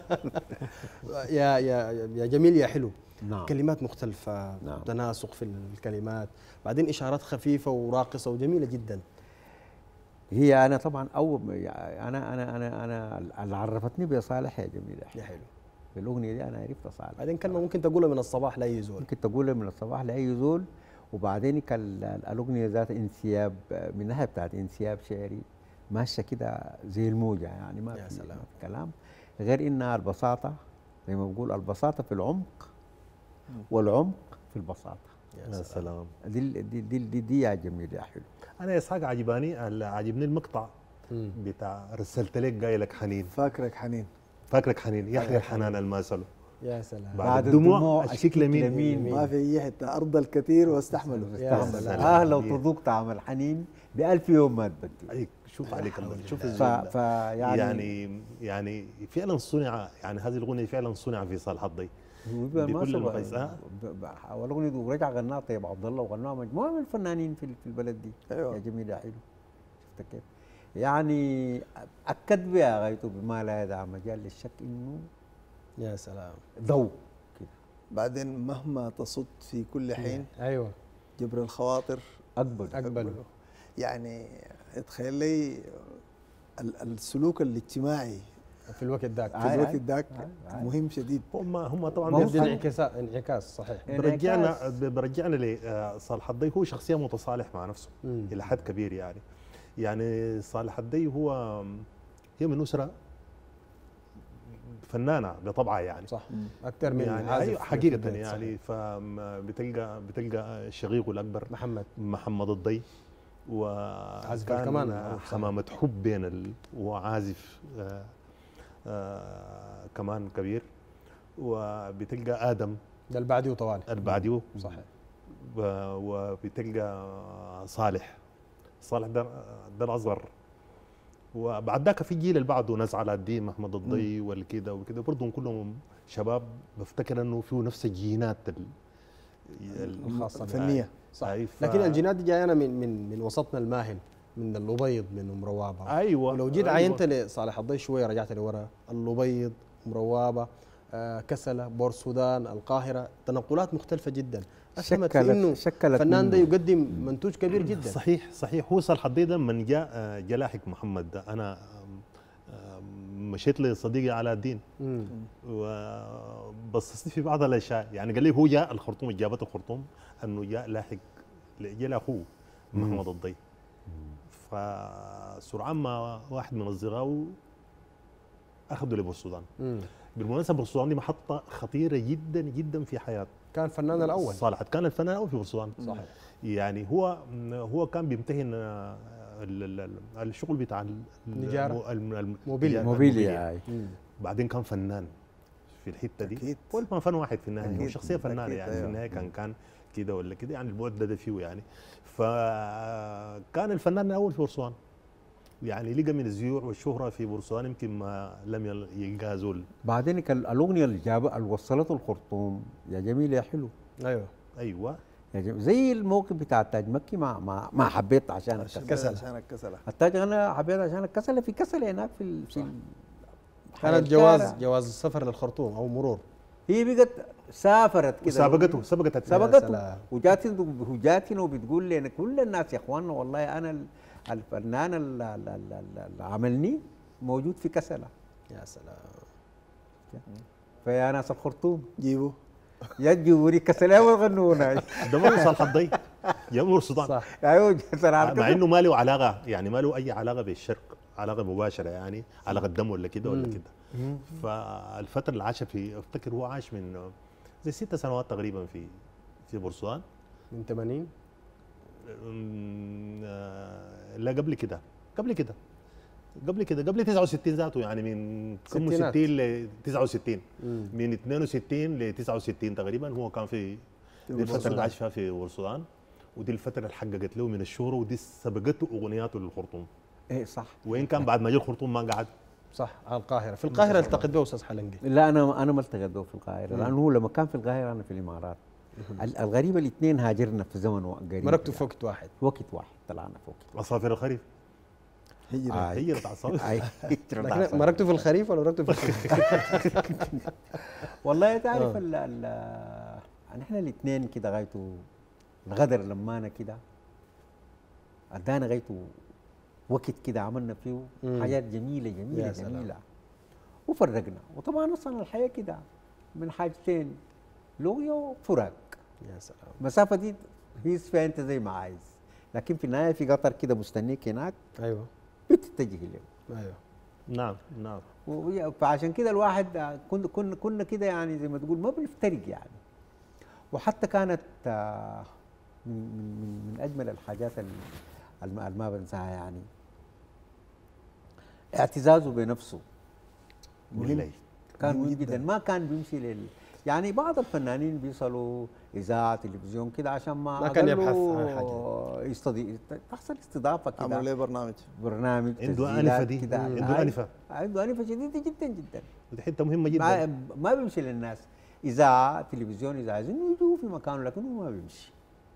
Speaker 1: يا يا يا جميل يا حلو.
Speaker 2: نعم.
Speaker 1: كلمات مختلفة،
Speaker 2: نعم.
Speaker 1: تناسق في الكلمات، بعدين إشارات خفيفة وراقصة وجميلة جدا.
Speaker 2: هي انا طبعا اول انا انا انا انا اللي عرفتني بصالح يا جميل
Speaker 1: يا حلو.
Speaker 2: في الاغنيه دي انا عرفت صالح.
Speaker 1: بعدين كلمة ممكن تقولها من الصباح لاي زول.
Speaker 2: ممكن تقولها من الصباح لاي زول، وبعدين كان الاغنيه ذات انسياب من الناحيه بتاعت انسياب شعري ماشيه كده زي الموجه، يعني ما
Speaker 1: يا
Speaker 2: في
Speaker 1: سلام.
Speaker 2: كلام. غير انها البساطه زي ما بقول البساطه في العمق والعمق في البساطه.
Speaker 3: يا سلام.
Speaker 2: دي دي دي دي, دي يا جميل يا حلو.
Speaker 3: انا يا اسحاق عجباني عجبني المقطع بتاع رسلت لك جاي لك حنين،
Speaker 4: فاكرك حنين،
Speaker 3: فاكرك حنين يحيى الحنان الماسلو.
Speaker 1: يا سلام.
Speaker 3: بعد الدموع اشكيك لمين؟
Speaker 4: ما في اي حته، ارض الكثير واستحملوا.
Speaker 2: استحمل اه لو تذوق طعم الحنين بألف يوم ما تبدل.
Speaker 3: أي شوف عليك الله، شوف
Speaker 2: ف... ف يعني
Speaker 3: يعني يعني فعلا صنع، يعني هذه الاغنيه فعلا صنع في صالح الضي بكل المقاييس. اه
Speaker 2: والاغنيه دي ورجع غناها طيب عبد الله وغناها مجموعه من الفنانين في في البلد دي.
Speaker 4: أيوة.
Speaker 2: يا جميل يا حلو. شفت كيف؟ يعني اكد بها غايته بما لا يدع مجال للشك انه
Speaker 1: يا سلام
Speaker 2: ضوء كده.
Speaker 4: بعدين مهما تصد في كل حين
Speaker 1: ايوه
Speaker 4: جبر الخواطر
Speaker 2: اقبل
Speaker 1: اقبل.
Speaker 4: يعني تخيل لي ال- السلوك الاجتماعي
Speaker 1: في الوقت ذاك
Speaker 4: في
Speaker 2: آه،
Speaker 4: الوقت
Speaker 2: آه،
Speaker 4: ذاك
Speaker 2: آه، آه.
Speaker 4: مهم شديد.
Speaker 3: هم هم طبعا
Speaker 2: ما هو
Speaker 1: بدي
Speaker 3: بيرجع-
Speaker 1: انعكاس انعكاس صحيح.
Speaker 3: برجعنا برجعنا لصالح الضي. هو شخصيه متصالح مع نفسه
Speaker 1: مم.
Speaker 3: الى حد كبير يعني. يعني صالح الضي هو هي من اسره فنانه بطبعها يعني،
Speaker 1: صح اكثر من
Speaker 3: يعني
Speaker 1: عازف
Speaker 3: أيوة
Speaker 1: في
Speaker 3: حقيقه
Speaker 1: البيت،
Speaker 3: يعني.
Speaker 1: صحيح.
Speaker 3: فبتلقى بتلقى شقيقه الاكبر
Speaker 1: محمد
Speaker 3: محمد الضي،
Speaker 1: عازف
Speaker 3: وكان
Speaker 1: الكمان معروف، صحيح.
Speaker 3: حمامة حب بين ال... وعازف آه آه كمان كبير. وبتلقى ادم
Speaker 1: ده البعدي وطوالي
Speaker 3: البعديو،
Speaker 1: صحيح.
Speaker 3: و- وبتلقى صالح صالح ده ده الاصغر. وبعد ذاك في جيل اللي بعده ناس علاء الدين محمد الضي والكده وكده برضهم كلهم شباب. بفتكر انه فيه نفس الجينات ال... ال-
Speaker 1: الخاصة
Speaker 4: الفنية.
Speaker 1: صح.
Speaker 3: أي ف-
Speaker 1: لكن الجينات دي جاينا من من من وسطنا الماهن، من اللبيض، من ام روابه.
Speaker 3: ايوه.
Speaker 1: ولو جيت
Speaker 3: أيوة.
Speaker 1: عينت لصالح الضي شويه، رجعت لورا، اللبيض، ام روابه، آه كسله، بور السودان، القاهره، تنقلات مختلفه جدا اسهمت في
Speaker 2: شكلت-
Speaker 1: انه
Speaker 2: شكلت
Speaker 1: الفنان ده
Speaker 2: منه.
Speaker 1: يقدم منتوج كبير جدا.
Speaker 3: صحيح صحيح. هو صالح الضي ده من جاء آه، جاء لاحق محمد ده. انا آم، آم، مشيت لصديقي علاء الدين
Speaker 1: مم.
Speaker 3: وبصصني في بعض الاشياء، يعني قال لي هو جاء الخرطوم، جابته الخرطوم انه جاء لاحق جاء لاخوه محمد الضي. فسرعان ما واحد من اصدقائه اخذوا لبور السودان.
Speaker 1: مم.
Speaker 3: بالمناسبه بور السودان دي محطه خطيره جدا جدا في حياه
Speaker 1: كان الفنان الاول.
Speaker 3: صالح. كان الفنان الاول في بور السودان.
Speaker 1: صحيح.
Speaker 3: يعني هو هو كان بيمتهن آه، ال- ال- ال- الشغل بتاع ال-
Speaker 1: نجارة.
Speaker 3: الم- الم-
Speaker 1: موبيليا.
Speaker 2: موبيليا هاي.
Speaker 1: مم.
Speaker 3: بعدين كان فنان في الحته دي.
Speaker 4: أكيد.
Speaker 3: هو ما فن واحد في النهايه، هو
Speaker 4: أكيد.
Speaker 3: شخصيه فنانه
Speaker 4: أكيد،
Speaker 3: يعني. في
Speaker 4: أيوة.
Speaker 3: النهايه كان كان كده ولا كده يعني، البعد ده فيه يعني. فكان الفنان الاول في بورسوان، يعني لقى من الزيوع والشهره في بورسوان يمكن ما لم يل- يلقاها زول.
Speaker 2: بعدين كان الاغنيه اللي جابها اللي وصلته الخرطوم يا جميل يا حلو.
Speaker 1: ايوه
Speaker 3: ايوه
Speaker 2: يا جميل. زي الموقف بتاع التاج مكي ما ما, ما حبيت عشان
Speaker 4: عشان
Speaker 2: الكسل.
Speaker 4: عشان الكسلة.
Speaker 2: التاج انا حبيت عشان الكسل. في كسل هناك في ال- في ال-
Speaker 1: كانت جواز جواز السفر للخرطوم او مرور.
Speaker 2: هي بقت سافرت كده
Speaker 3: سابقته سبقت الت-
Speaker 2: سبقته
Speaker 1: سلام.
Speaker 2: وجاتنا وجاتنا وبتقول لنا كل الناس يا اخواننا والله انا ال- الفنان ال- ال- ال- ال- اللي عملني موجود في كسله.
Speaker 1: يا سلام.
Speaker 2: فيا ناس الخرطوم
Speaker 4: جيبوا
Speaker 2: يجوا لي كسله وغنونا.
Speaker 3: ده ما هو صالح الضي يا بور السودان.
Speaker 1: صح.
Speaker 2: ايوه كسله
Speaker 3: مع انه ما له علاقه، يعني ما له اي علاقه بالشرق، علاقه مباشره يعني، علاقه دم ولا كده ولا
Speaker 1: مم.
Speaker 3: كده. فالفتره اللي عاشها في، افتكر هو عاش من زي ست سنوات تقريبا في في بورسوان.
Speaker 1: من ثمانين.
Speaker 3: أمم، آه، لا قبل كده قبل كده قبل كده قبل تسعة وستين ذاته، يعني من
Speaker 1: ستينات.
Speaker 3: ستين ل تسعة وستين.
Speaker 1: مم.
Speaker 3: من اثنين وستين ل تسعة وستين تقريبا هو كان في دي الفتره اللي عاش فيها في بورسودان. ودي الفتره اللي حققت له من الشهره، ودي سبقته اغنياته للخرطوم.
Speaker 2: ايه صح.
Speaker 3: وين كان بعد ما جاء الخرطوم ما قعد.
Speaker 1: صح على القاهره. في القاهره التقيت به استاذ حلنجي.
Speaker 2: لا انا انا ما التقيت به في القاهره لانه هو لما كان في القاهره انا في الامارات. ال- الغريبه الاثنين هاجرنا في زمن قريب.
Speaker 1: مركتوا
Speaker 2: يعني.
Speaker 1: في وقت واحد.
Speaker 2: في وقت واحد طلعنا في وقت
Speaker 3: عصافير الخريف
Speaker 4: هجرة.
Speaker 2: آه.
Speaker 3: هي عصافير.
Speaker 2: واحد.
Speaker 1: لكن مركتوا في الخريف ولا مركتوا في الشتاء؟
Speaker 2: والله تعرف
Speaker 1: آه.
Speaker 2: ال ال نحن الاثنين كده غايته الغدر لما انا كده ادانا غايته وقت كده عملنا فيه
Speaker 1: مم.
Speaker 2: حاجات جميله جميله
Speaker 1: يا سلام.
Speaker 2: جميله وفرقنا. وطبعا اصلا الحياه كده من حاجتين، لغيه وفراق.
Speaker 1: يا سلام.
Speaker 2: المسافه دي هيس فيها انت زي ما عايز، لكن في النهايه في قطر كده مستنيك هناك
Speaker 1: ايوه
Speaker 2: بتتجه له.
Speaker 1: ايوه
Speaker 3: نعم نعم.
Speaker 2: وهي- فعشان كده الواحد آه، كنا كنا كنا كده يعني زي ما تقول ما بنفترق يعني. وحتى كانت آه، من من من من اجمل الحاجات اللي ما بنساها يعني اعتزازه بنفسه. مهم.
Speaker 3: والله.
Speaker 2: كان مهم
Speaker 4: جداً.
Speaker 2: جدا، ما كان بيمشي لل يعني بعض الفنانين بيصلوا اذاعه تلفزيون كده عشان ما
Speaker 1: ما كان
Speaker 2: أقل
Speaker 1: يبحث عن
Speaker 2: له يستضي... تحصل استضافه
Speaker 4: عملوا
Speaker 2: كده،
Speaker 4: لي برنامج.
Speaker 2: برنامج
Speaker 3: عنده
Speaker 2: تسجيلات
Speaker 3: أنفة دي.
Speaker 2: كده.
Speaker 3: عنده
Speaker 2: هاي-
Speaker 3: أنفة.
Speaker 2: عنده انفه شديده جدا جدا.
Speaker 3: ودي حته مهمه جدا.
Speaker 2: ما, ما بيمشي للناس اذاعه تلفزيون، اذا عايزين يجوا في مكانه لكن هو ما بيمشي.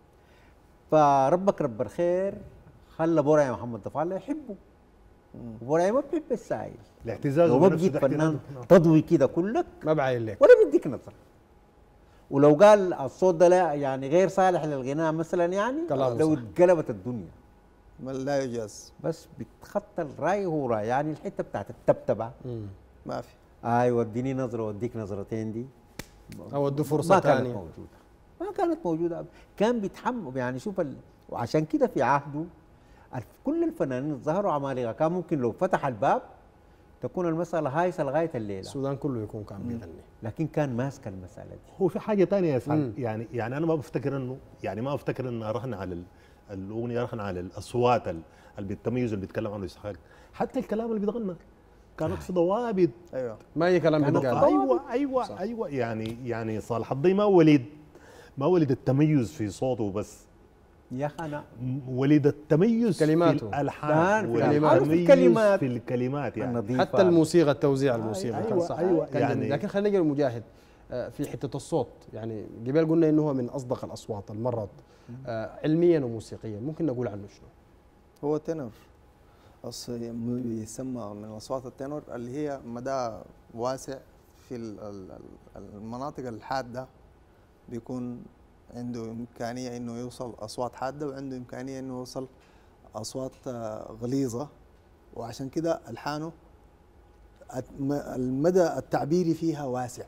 Speaker 2: فربك رب الخير خلى بورعي محمد ضف الله يحبه، وبورعي ما بيحب السائل.
Speaker 3: الاعتزاز
Speaker 2: لو ما
Speaker 3: بنفسه
Speaker 2: بقيت
Speaker 3: ده
Speaker 2: فنان
Speaker 3: احترام.
Speaker 2: تضوي كده كلك
Speaker 1: ما بعين لك.
Speaker 2: ولا بيديك نظره. ولو قال الصوت ده لا يعني غير صالح للغناء مثلا يعني
Speaker 1: كلامه
Speaker 2: لو
Speaker 1: صح.
Speaker 2: اتقلبت الدنيا.
Speaker 4: ما لا يجاز.
Speaker 2: بس بتخطى الراي هو راي، يعني الحته بتاعت التبتبه
Speaker 1: مم.
Speaker 4: ما في.
Speaker 2: ايوه اديني نظره واديك نظرتين دي
Speaker 1: او ادوا فرصه
Speaker 2: ما كانت
Speaker 1: ثانيه.
Speaker 2: موجوده، ما كانت موجوده. كان بيتحمل يعني شوف ال... وعشان كده في عهده الف- كل الفنانين ظهروا عمالقه. كان ممكن لو فتح الباب تكون المساله هايصه لغايه الليله،
Speaker 1: السودان كله يكون كان بيغني.
Speaker 2: لكن كان ماسك المساله دي.
Speaker 3: هو في حاجه ثانيه يا
Speaker 1: مم.
Speaker 3: سعد، يعني يعني انا ما بفتكر انه يعني ما بفتكر ان رهن على ال- الاغنيه رهن على الاصوات ال- اللي بالتميز اللي بيتكلم عنه اسحاق. حتى الكلام اللي بيتغنى كانت في ضوابط.
Speaker 4: ايوه.
Speaker 1: ما اي كلام
Speaker 2: كانوا
Speaker 1: بيتقال.
Speaker 2: ضوابط.
Speaker 3: ايوه ايوه
Speaker 1: صح.
Speaker 3: ايوه يعني يعني صالح الضي ما ولد ما ولد التميز في صوته بس،
Speaker 2: يا اخي انا
Speaker 3: م- ولد التميز
Speaker 1: كلماته.
Speaker 3: في الالحان
Speaker 2: في
Speaker 1: الكلمات.
Speaker 3: والتميز
Speaker 2: في الكلمات.
Speaker 3: في الكلمات يعني.
Speaker 2: النظيفه
Speaker 1: حتى الموسيقى، التوزيع الموسيقى كان
Speaker 3: أيوة،
Speaker 1: صح.
Speaker 3: أيوة،
Speaker 1: كان
Speaker 3: يعني-
Speaker 1: جميل. لكن خلينا نجي لمجاهد آه، في حته الصوت. يعني قبل قلنا انه هو من اصدق الاصوات المرض آه، علميا وموسيقيا، ممكن نقول عنه شنو؟
Speaker 4: هو تنور. أص- يسمى من اصوات التنور اللي هي مدى واسع في ال- ال- ال- المناطق الحاده، بيكون عنده امكانيه انه يوصل اصوات حاده، وعنده امكانيه انه يوصل اصوات آه، غليظه. وعشان كده الحانه الت- م- المدى التعبيري فيها واسع.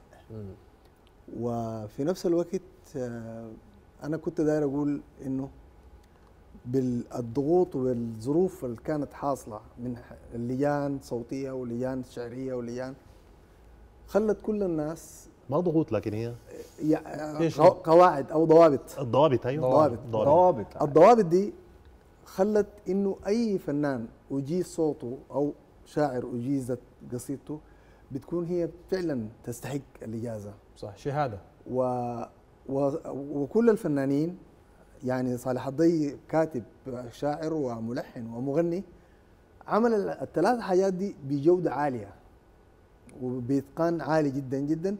Speaker 4: وفي نفس الوقت آه، انا كنت داير اقول انه بالضغوط والظروف اللي كانت حاصله من ح- لجان صوتيه ولجان شعريه ولجان، خلت كل الناس
Speaker 3: ما ضغوط لكن هي
Speaker 4: يع-
Speaker 1: إيش
Speaker 4: قو- قواعد او ضوابط.
Speaker 3: الضوابط. ايوه
Speaker 4: ضوابط.
Speaker 2: ضوابط.
Speaker 4: الضوابط دي خلت انه اي فنان اجيز صوته او شاعر اجيزت قصيدته بتكون هي فعلا تستحق الاجازه.
Speaker 1: صح، شهاده.
Speaker 4: و... و... وكل الفنانين، يعني صالح الضي كاتب شاعر وملحن ومغني، عمل ال- الثلاث حاجات دي بجودة عالية وبإتقان عالي جدا جدا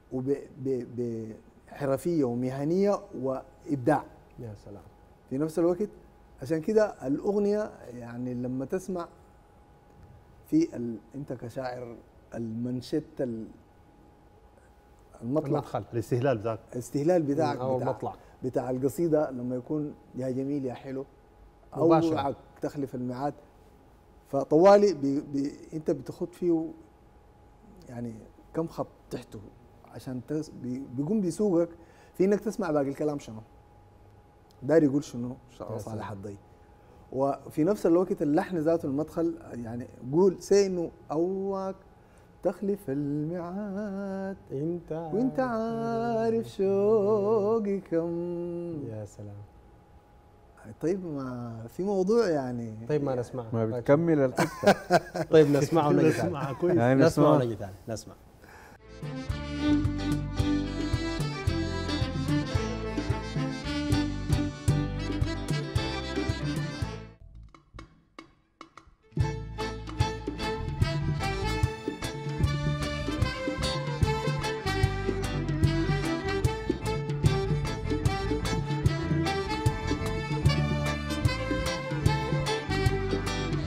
Speaker 4: وبحرفية ومهنية وإبداع
Speaker 1: يا سلام.
Speaker 4: في نفس الوقت. عشان كده الأغنية يعني لما تسمع في ال... أنت كشاعر المنشد ال- المطلع
Speaker 1: المدخل.
Speaker 3: الاستهلال ذاك.
Speaker 4: الاستهلال بتاعك
Speaker 1: او
Speaker 4: بتاع
Speaker 1: المطلع.
Speaker 4: بتاع القصيدة لما يكون يا جميل يا حلو أو
Speaker 1: مباشرة.
Speaker 4: وعك تخلف الميعاد، فطوالي بي بي أنت بتخط فيه يعني كم خط تحته عشان تس بي بيقوم بيسوقك في إنك تسمع باقي الكلام شنو داير يقول شنو
Speaker 1: يا
Speaker 4: صالح
Speaker 1: سلام.
Speaker 4: الضي. وفي نفس الوقت اللحن ذاته المدخل يعني قول سي إنه أواك تخلف الميعاد
Speaker 1: انت
Speaker 4: وانت عارف شوقي كم.
Speaker 1: يا سلام.
Speaker 4: طيب ما في موضوع يعني.
Speaker 1: طيب ما نسمع.
Speaker 2: ما بتكمل الحته.
Speaker 1: طيب نسمعه ونجي ثاني.
Speaker 3: اسمع كويس.
Speaker 2: يعني
Speaker 1: نسمع
Speaker 2: نسمع.
Speaker 1: ونجي ثاني. نسمع.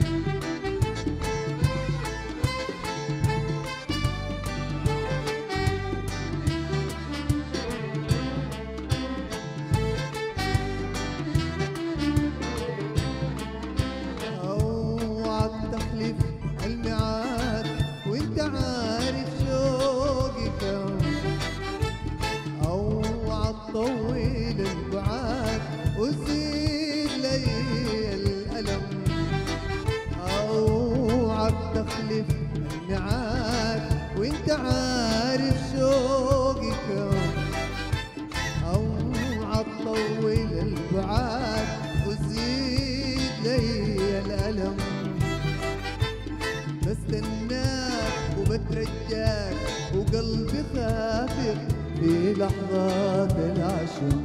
Speaker 5: يا البعاد وزيد لي الألم. بستناك وبترجاك وقلبي خافق في لحظات العشم،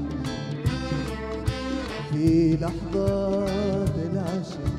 Speaker 5: في لحظات العشم.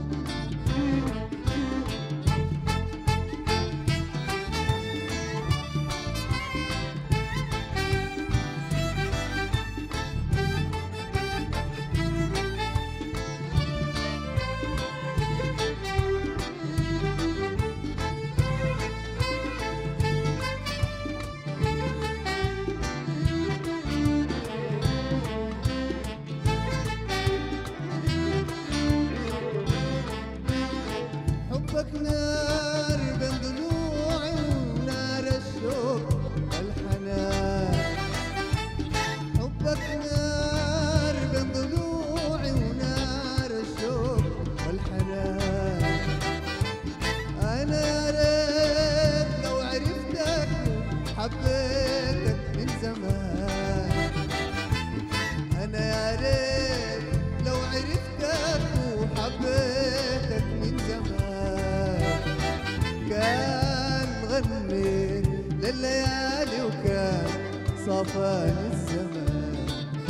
Speaker 5: حبك نار بين ضلوعي ونار الشوق والحنان. حبك نار بين ضلوعي ونار الشوق والحنان. أنا يا ريت لو عرفتك حبيتك من زمان. أنا يا ريت لو عرفتك وحبيتك من زمان. كان غنيت لليالي وكان صافاني الزمان.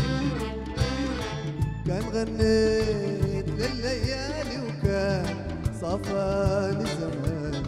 Speaker 5: كان غنيت لليالي وكان صافاني الزمان.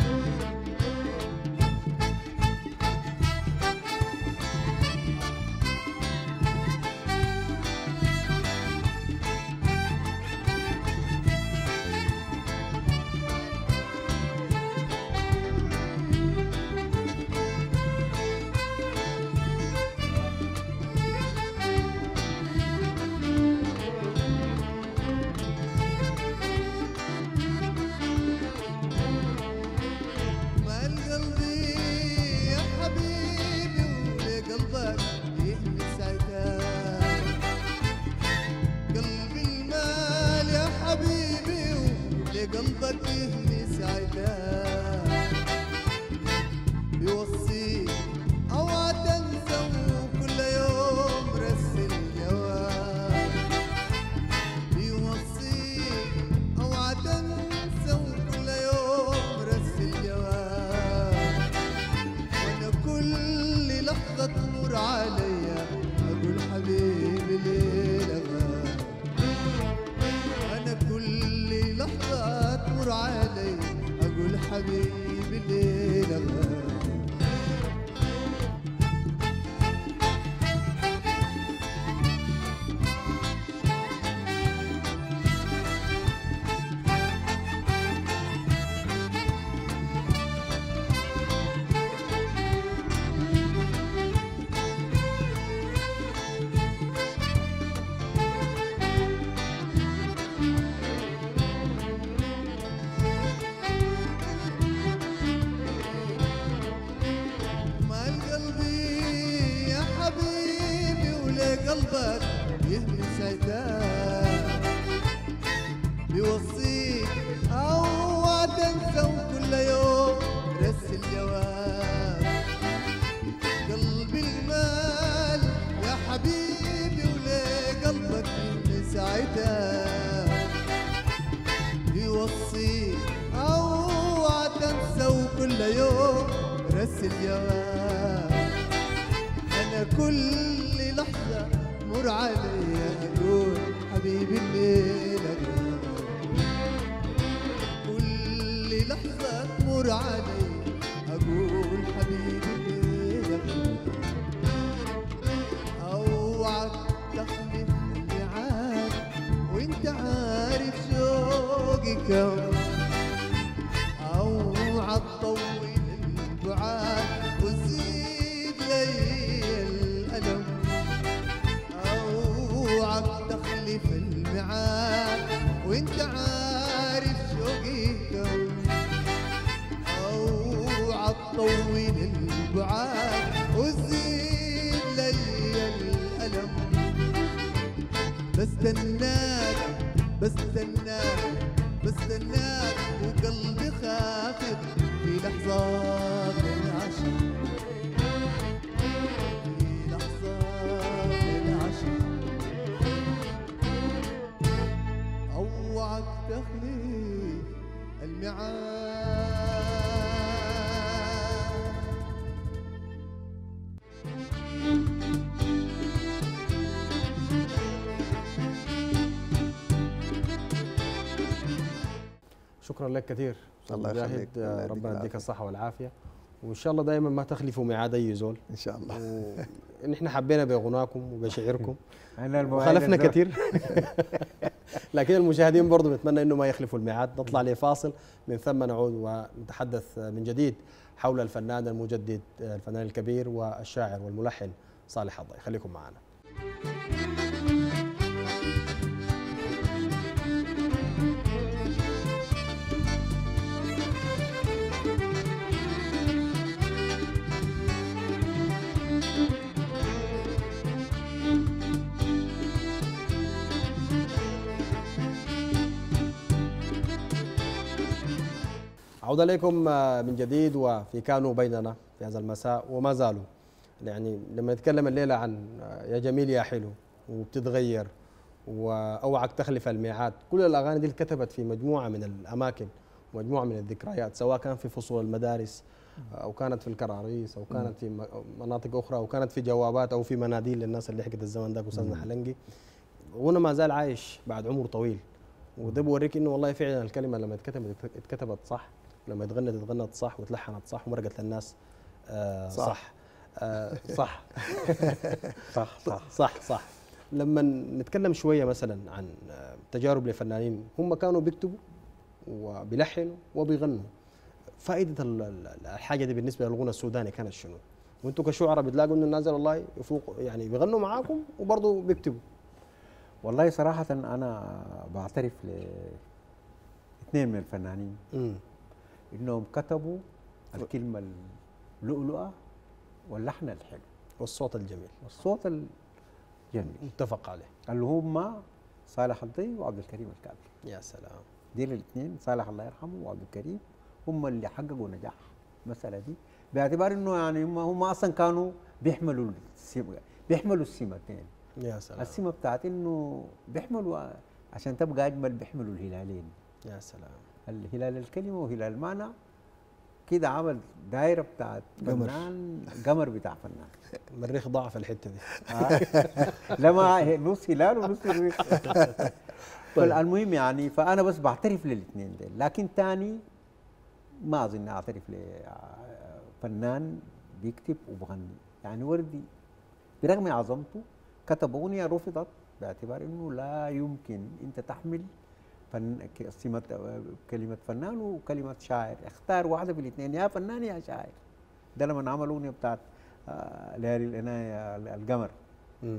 Speaker 5: مال قلبي يا حبيبي ولقلبك يهمس عتاب. قلبي المال يا حبيبي ولقلبك يهمس عتاب. بيوصيك اوعى تنسى وكل يوم رسل جواب. بيوصيك اوعى تنسى وكل يوم رسل جواب. وانا كل لحظة تمر عليا اقول حبيبي ليلة غاب. انا كل لحظة تمر عليا اقول حبيبي ليلة غاب. مال قلبي يا حبيبي ولقلبك يهمس عتاب. بيوصيك اوعى تنسى وكل يوم رسل جواب. قلبي المال يا حبيبي ولقلبك يهمس عتاب. بيوصيك اوعى تنسى وكل يوم رسل جواب. انا كل لحظة مر عليا اقول حبيبي الليلة غاب. كل لحظة تمر عليا اقول حبيبي الليلة غاب. اوعك تخلف الميعاد وانت عارف شوقي كم. اوعى تطول البعاد وزيد لي الألم. اوعى تخلف الميعاد وانت عارف شوقي كم. اوعى تطول البعاد وزيد لي الألم. بستناك بستناك بستناك وقلبي خافق في لحظات العشق. في لحظات العشق. الميعاد.
Speaker 1: شكرا لك كثير أستاذ
Speaker 4: الله
Speaker 1: مجاهد.
Speaker 4: يخليك. الله يديك
Speaker 1: ربنا يديك
Speaker 4: العافية.
Speaker 1: الصحة والعافية، وإن شاء الله دائما ما تخلفوا ميعاد أي زول.
Speaker 4: ان شاء الله.
Speaker 1: نحن حبينا بغناكم وبشعركم
Speaker 2: أنا المواعيد
Speaker 1: وخلفنا
Speaker 2: الزول-
Speaker 1: كثير لكن المشاهدين برضو نتمنى انه ما يخلفوا الميعاد. نطلع لفاصل، من ثم نعود ونتحدث من جديد حول الفنان المجدد الفنان الكبير والشاعر والملحن صالح الضي. خليكم معنا. عودة إليكم من جديد وفي كانوا بيننا في هذا المساء وما زالوا. يعني لما نتكلم الليلة عن يا جميل يا حلو وبتتغير وأوعك تخلف الميعاد، كل الأغاني دي كتبت في مجموعة من الأماكن ومجموعة من الذكريات، سواء كان في فصول المدارس أو كانت في الكراريس أو كانت في مناطق أخرى أو كانت في جوابات أو في مناديل للناس اللي حكت الزمن ده. أستاذنا حلنجي غنى ما زال عايش بعد عمر طويل، وده بوريك إنه والله فعلا الكلمة لما اتكتبت اتكتبت صح، لما اتغنت اتغنت صح وتلحنت صح ومرقت للناس آه صح صح آه صح
Speaker 2: صح صح
Speaker 1: صح صح. لما نتكلم شويه مثلا عن آه، تجارب لفنانين هم كانوا بيكتبوا وبيلحنوا وبيغنوا، فائده ال- ال- الحاجه دي بالنسبه للغنى السوداني كانت شنو؟ وانتم كشعراء بتلاقوا انه الناس والله يفوق يعني بيغنوا معاكم وبرضه بيكتبوا.
Speaker 2: والله صراحة أنا بعترف لاثنين من الفنانين
Speaker 1: امم
Speaker 2: إنهم كتبوا الكلمة اللؤلؤة واللحن الحلو
Speaker 1: والصوت الجميل
Speaker 2: والصوت الجميل،
Speaker 1: متفق عليه.
Speaker 2: اللي هم صالح الضي وعبد الكريم الكابي.
Speaker 1: يا سلام.
Speaker 2: ديل الاثنين صالح الله يرحمه وعبد الكريم هم اللي حققوا نجاح المسألة دي، باعتبار إنه يعني هم هم أصلا كانوا بيحملوا السمة بيحملوا السمتين.
Speaker 1: يا سلام.
Speaker 2: السمة بتاعت إنه بيحملوا عشان تبقى أجمل بيحملوا الهلالين،
Speaker 1: يا سلام.
Speaker 2: الهلال الكلمة وهلال المعنى، كده عمل دايرة بتاعت
Speaker 4: قمر.
Speaker 2: فنان، قمر بتاع فنان.
Speaker 1: المريخ ضاع في الحته دي.
Speaker 2: لا ما نص هلال ونص مريخ. فالمهم يعني فأنا بس بعترف للاثنين دول، لكن تاني ما أظن أعترف لفنان بيكتب وبغني. يعني وردي برغم عظمته كتب أغنية رفضت باعتبار إنه لا يمكن أنت تحمل فن ك- سمة كلمة فنان وكلمة شاعر، اختار واحدة في الاثنين، يا فنان يا شاعر. ده لما عمل أغنية بتاعت آه، ليالي العناية القمر.
Speaker 1: مم.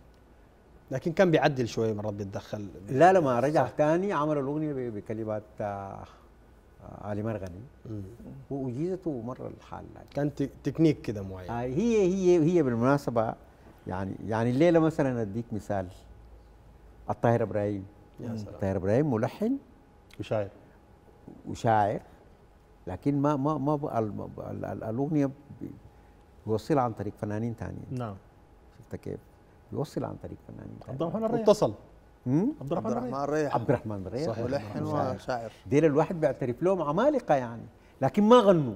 Speaker 1: لكن كان بيعدل شويه مرات بيتدخل.
Speaker 2: لا لما رجع
Speaker 1: صح.
Speaker 2: تاني عمل الأغنية ب- بكلمات آه، آه، علي مرغني
Speaker 1: مم.
Speaker 2: وأجيزته مرة الحال.
Speaker 1: كان ت- تكنيك كده معين.
Speaker 2: آه، هي هي هي بالمناسبة يعني يعني الليلة مثلا أديك مثال، الطاهر إبراهيم.
Speaker 1: يا سلام.
Speaker 2: الطاهر إبراهيم ملحن
Speaker 3: وشاعر.
Speaker 2: وشاعر، لكن ما ما ما ب- ال- ال- ال- الأغنية بي- بيوصلها عن طريق فنانين ثانيين.
Speaker 3: نعم.
Speaker 2: شفت كيف؟ بيوصل عن طريق فنانين
Speaker 3: عبد
Speaker 2: ثانيين.
Speaker 3: الرحمن الريان.
Speaker 1: اتصل.
Speaker 2: مم؟
Speaker 3: عبد الرحمن
Speaker 4: عبد
Speaker 3: الريان.
Speaker 4: الرحمن ريح
Speaker 2: عبد الرحمن الريان
Speaker 1: صحيح.
Speaker 4: ملحن
Speaker 2: شاعر.
Speaker 4: وشاعر.
Speaker 2: ديل الواحد بيعترف لهم عمالقة يعني، لكن ما غنوا،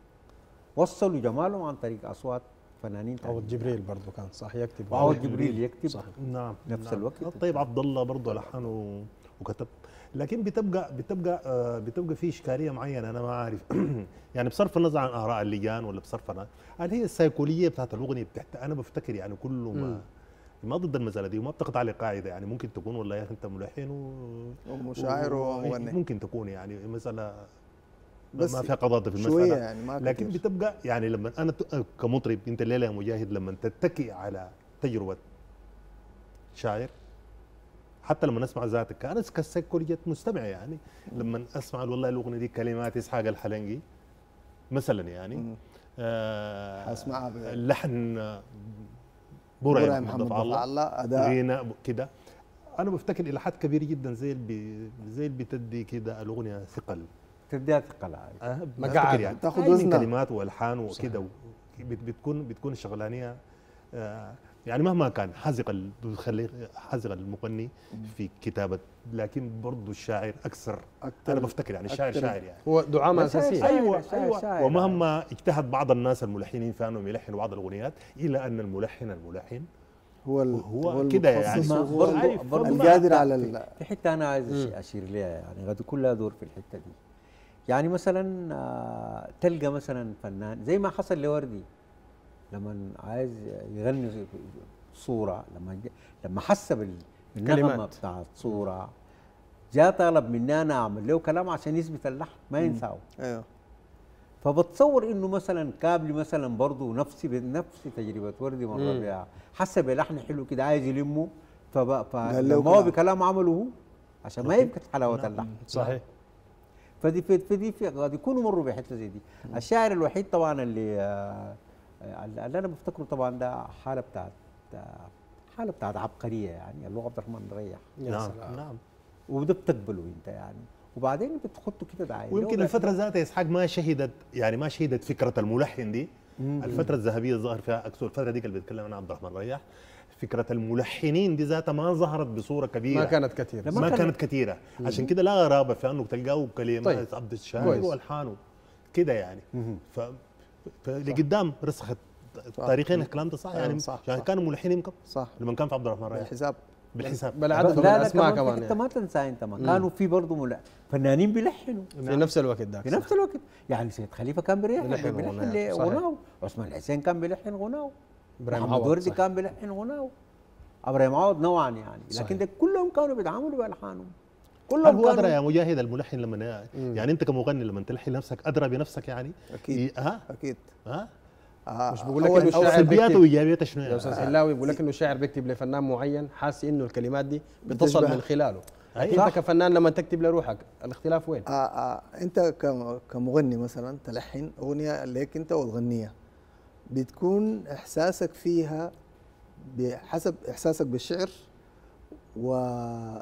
Speaker 2: وصلوا جمالهم عن طريق أصوات فنانين
Speaker 1: او
Speaker 2: ثانيين.
Speaker 1: جبريل برضه كان صح يكتب.
Speaker 2: وعود جبريل يكتب.
Speaker 1: صح.
Speaker 3: نعم
Speaker 2: نفس
Speaker 3: نعم.
Speaker 2: الوقت.
Speaker 3: طيب عبد الله برضه لحن و- وكتب، لكن بتبقى بتبقى آه بتبقى في اشكاليه معينه انا ما عارف يعني بصرف النظر عن اراء اللجان ولا بصرف النظر هل هي السيكوليه بتاعت الاغنيه بتحت انا بفتكر يعني كله ما ما ضد المساله دي وما بتقطع على قاعده، يعني ممكن تكون والله يا اخي انت ملحن و...
Speaker 4: ومشاعر
Speaker 3: و-
Speaker 4: ومغني.
Speaker 3: ممكن تكون يعني مساله
Speaker 4: بس
Speaker 3: ما فيها قضاء في المساله
Speaker 4: شويه يعني ما
Speaker 3: لكن
Speaker 4: كتير.
Speaker 3: بتبقى يعني لما انا ت- كمطرب انت الليله يا مجاهد لما تتكي على تجربه شاعر، حتى لما نسمع ذاتك انا كسيكولوجية مستمع يعني لما اسمع والله الاغنيه دي كلمات اسحاق الحلنجي مثلا يعني
Speaker 4: مم.
Speaker 3: آه
Speaker 4: هسمعها ب-
Speaker 3: اللحن آه،
Speaker 4: برعي
Speaker 3: برعي
Speaker 4: محمد
Speaker 3: محمد
Speaker 4: ضفع
Speaker 3: الله
Speaker 4: الله اداء
Speaker 3: غناء كده انا بفتكر الى حد كبير جدا زي اللي بي زي اللي بتدي كده الاغنيه ثقل
Speaker 2: تبدأ ثقل هاي.
Speaker 3: أه
Speaker 1: مقعد.
Speaker 3: بفتكر يعني
Speaker 4: تاخد
Speaker 3: هاي من
Speaker 4: وزنها.
Speaker 3: كلمات والحان وكده و- بت- بتكون بتكون الشغلانيه آه يعني مهما كان حذق ال- بتخلي حذق المغني في كتابه، لكن برضه الشاعر اكثر.
Speaker 4: أكتر
Speaker 3: انا بفتكر يعني الشاعر
Speaker 4: أكتر.
Speaker 3: شاعر يعني.
Speaker 1: هو دعامه اساسيه.
Speaker 2: شاعر،
Speaker 3: ايوه
Speaker 2: شاعر،
Speaker 3: ايوه
Speaker 2: شاعر.
Speaker 3: ومهما اجتهد بعض الناس الملحنين في انهم يلحنوا بعض الاغنيات، الا ان الملحن الملحن
Speaker 4: هو ال-
Speaker 3: هو كده يعني.
Speaker 4: المتخصص
Speaker 2: ما-
Speaker 4: وهو
Speaker 2: برضو-
Speaker 4: ال-
Speaker 2: برضو
Speaker 4: القادر
Speaker 2: ما-
Speaker 4: على ال-
Speaker 2: في حته انا عايز أش- اشير لها، يعني قد يكون لها دور في الحته دي. يعني مثلا آه، تلقى مثلا فنان زي ما حصل لوردي لما عايز يغني صوره، لما ج- لما حس بال- بالنغمه
Speaker 1: كلمات.
Speaker 2: بتاعت صوره، جاء طلب مني انا اعمل له كلام عشان يثبت اللحن ما ينساه.
Speaker 4: ايوه
Speaker 2: فبتصور انه مثلا كابلي مثلا برضه نفسي نفس تجربه وردي مره
Speaker 1: مم.
Speaker 2: بها، حس بلحن حلو كده عايز يلمه، فب-
Speaker 4: قال له
Speaker 2: فلما هو
Speaker 4: كلام.
Speaker 2: بكلام عمله هو عشان ما يفقد حلاوه
Speaker 3: نعم.
Speaker 2: اللحن.
Speaker 1: صحيح.
Speaker 2: فدي في فدي في قد يكونوا مروا بحته زي دي. الشاعر الوحيد طبعا اللي آه، آه، اللي انا بفتكره طبعا ده حاله بتاعت آه، حاله بتاعت عبقريه، يعني اللي هو عبد الرحمن ريح،
Speaker 1: يا
Speaker 3: نعم
Speaker 1: سلام.
Speaker 3: نعم.
Speaker 2: وده بتقبله انت يعني، وبعدين بتخطه كده دعايه.
Speaker 3: ويمكن الفتره ذاتها اسحاق ما شهدت، يعني ما شهدت فكره الملحن دي.
Speaker 2: مم.
Speaker 3: الفتره الذهبيه الظاهر فيها اكثر، الفتره دي اللي بيتكلم عنها عبد الرحمن رياح، فكره الملحنين دي ذاتها ما ظهرت بصوره كبيره،
Speaker 1: ما كانت كثير.
Speaker 2: لما
Speaker 3: ما
Speaker 2: كان-
Speaker 3: كانت كثيره. عشان كده لا غرابه في انه تلقاه كلمات
Speaker 1: طيب.
Speaker 3: عبد الشاعر
Speaker 1: كويس.
Speaker 3: والحانه كده يعني.
Speaker 2: مهم.
Speaker 3: ف فلقدام رسخت تاريخيا الكلام ده صح
Speaker 4: أيوة،
Speaker 3: يعني.
Speaker 4: صح،
Speaker 3: يعني
Speaker 4: صح.
Speaker 3: كانوا ملحنين قبل
Speaker 4: صح
Speaker 3: لما كان في عبد الرحمن رياح
Speaker 4: بالحساب
Speaker 3: بالحساب.
Speaker 1: بل عدد من
Speaker 2: لا لا
Speaker 1: الاسماء
Speaker 2: كمان
Speaker 1: كمان
Speaker 2: في حته
Speaker 1: يعني.
Speaker 2: ما تنسى انت، ما كانوا في برضه ملا... فنانين بيلحنوا
Speaker 1: في نفس الوقت ذاك.
Speaker 2: في نفس الوقت. يعني سيد خليفه كان بيلحن
Speaker 1: بيلحن
Speaker 2: بيلحن
Speaker 1: غناء، صحيح.
Speaker 2: غناو، عثمان الحسين كان بيلحن غناو،
Speaker 1: إبراهيم
Speaker 2: محمد
Speaker 1: عوض،
Speaker 2: وردي
Speaker 1: صح.
Speaker 2: كان بيلحن غناو، ابراهيم عوض نوعا يعني،
Speaker 1: صحيح.
Speaker 2: لكن ده كلهم كانوا بيتعاملوا بالحانهم.
Speaker 3: هل
Speaker 2: كلهم
Speaker 3: هو ادرى
Speaker 2: كانوا
Speaker 3: يا مجاهد الملحن لما
Speaker 1: مم.
Speaker 3: يعني انت كمغني لما تلحن نفسك ادرى بنفسك يعني؟
Speaker 4: اكيد
Speaker 3: إيه، ها
Speaker 4: اكيد
Speaker 3: ها
Speaker 4: آه،
Speaker 1: مش بقول لك
Speaker 4: أول-
Speaker 1: إنه
Speaker 4: أول-
Speaker 1: الشاعر
Speaker 3: سلبياته
Speaker 1: بيكتب-
Speaker 3: وايجابياته شنو
Speaker 1: يا
Speaker 3: يعني؟
Speaker 1: استاذ هلاوي بيقول لك انه الشاعر بيكتب لفنان معين حاسس انه الكلمات دي بتصل
Speaker 4: بتشبه.
Speaker 1: من خلاله.
Speaker 3: أيوة.
Speaker 1: لكن انت
Speaker 2: صح.
Speaker 1: كفنان لما تكتب لروحك الاختلاف وين؟
Speaker 4: آه آه انت كم- كمغني مثلا تلحن اغنيه ليك انت وتغنيها، بتكون احساسك فيها بحسب احساسك بالشعر و-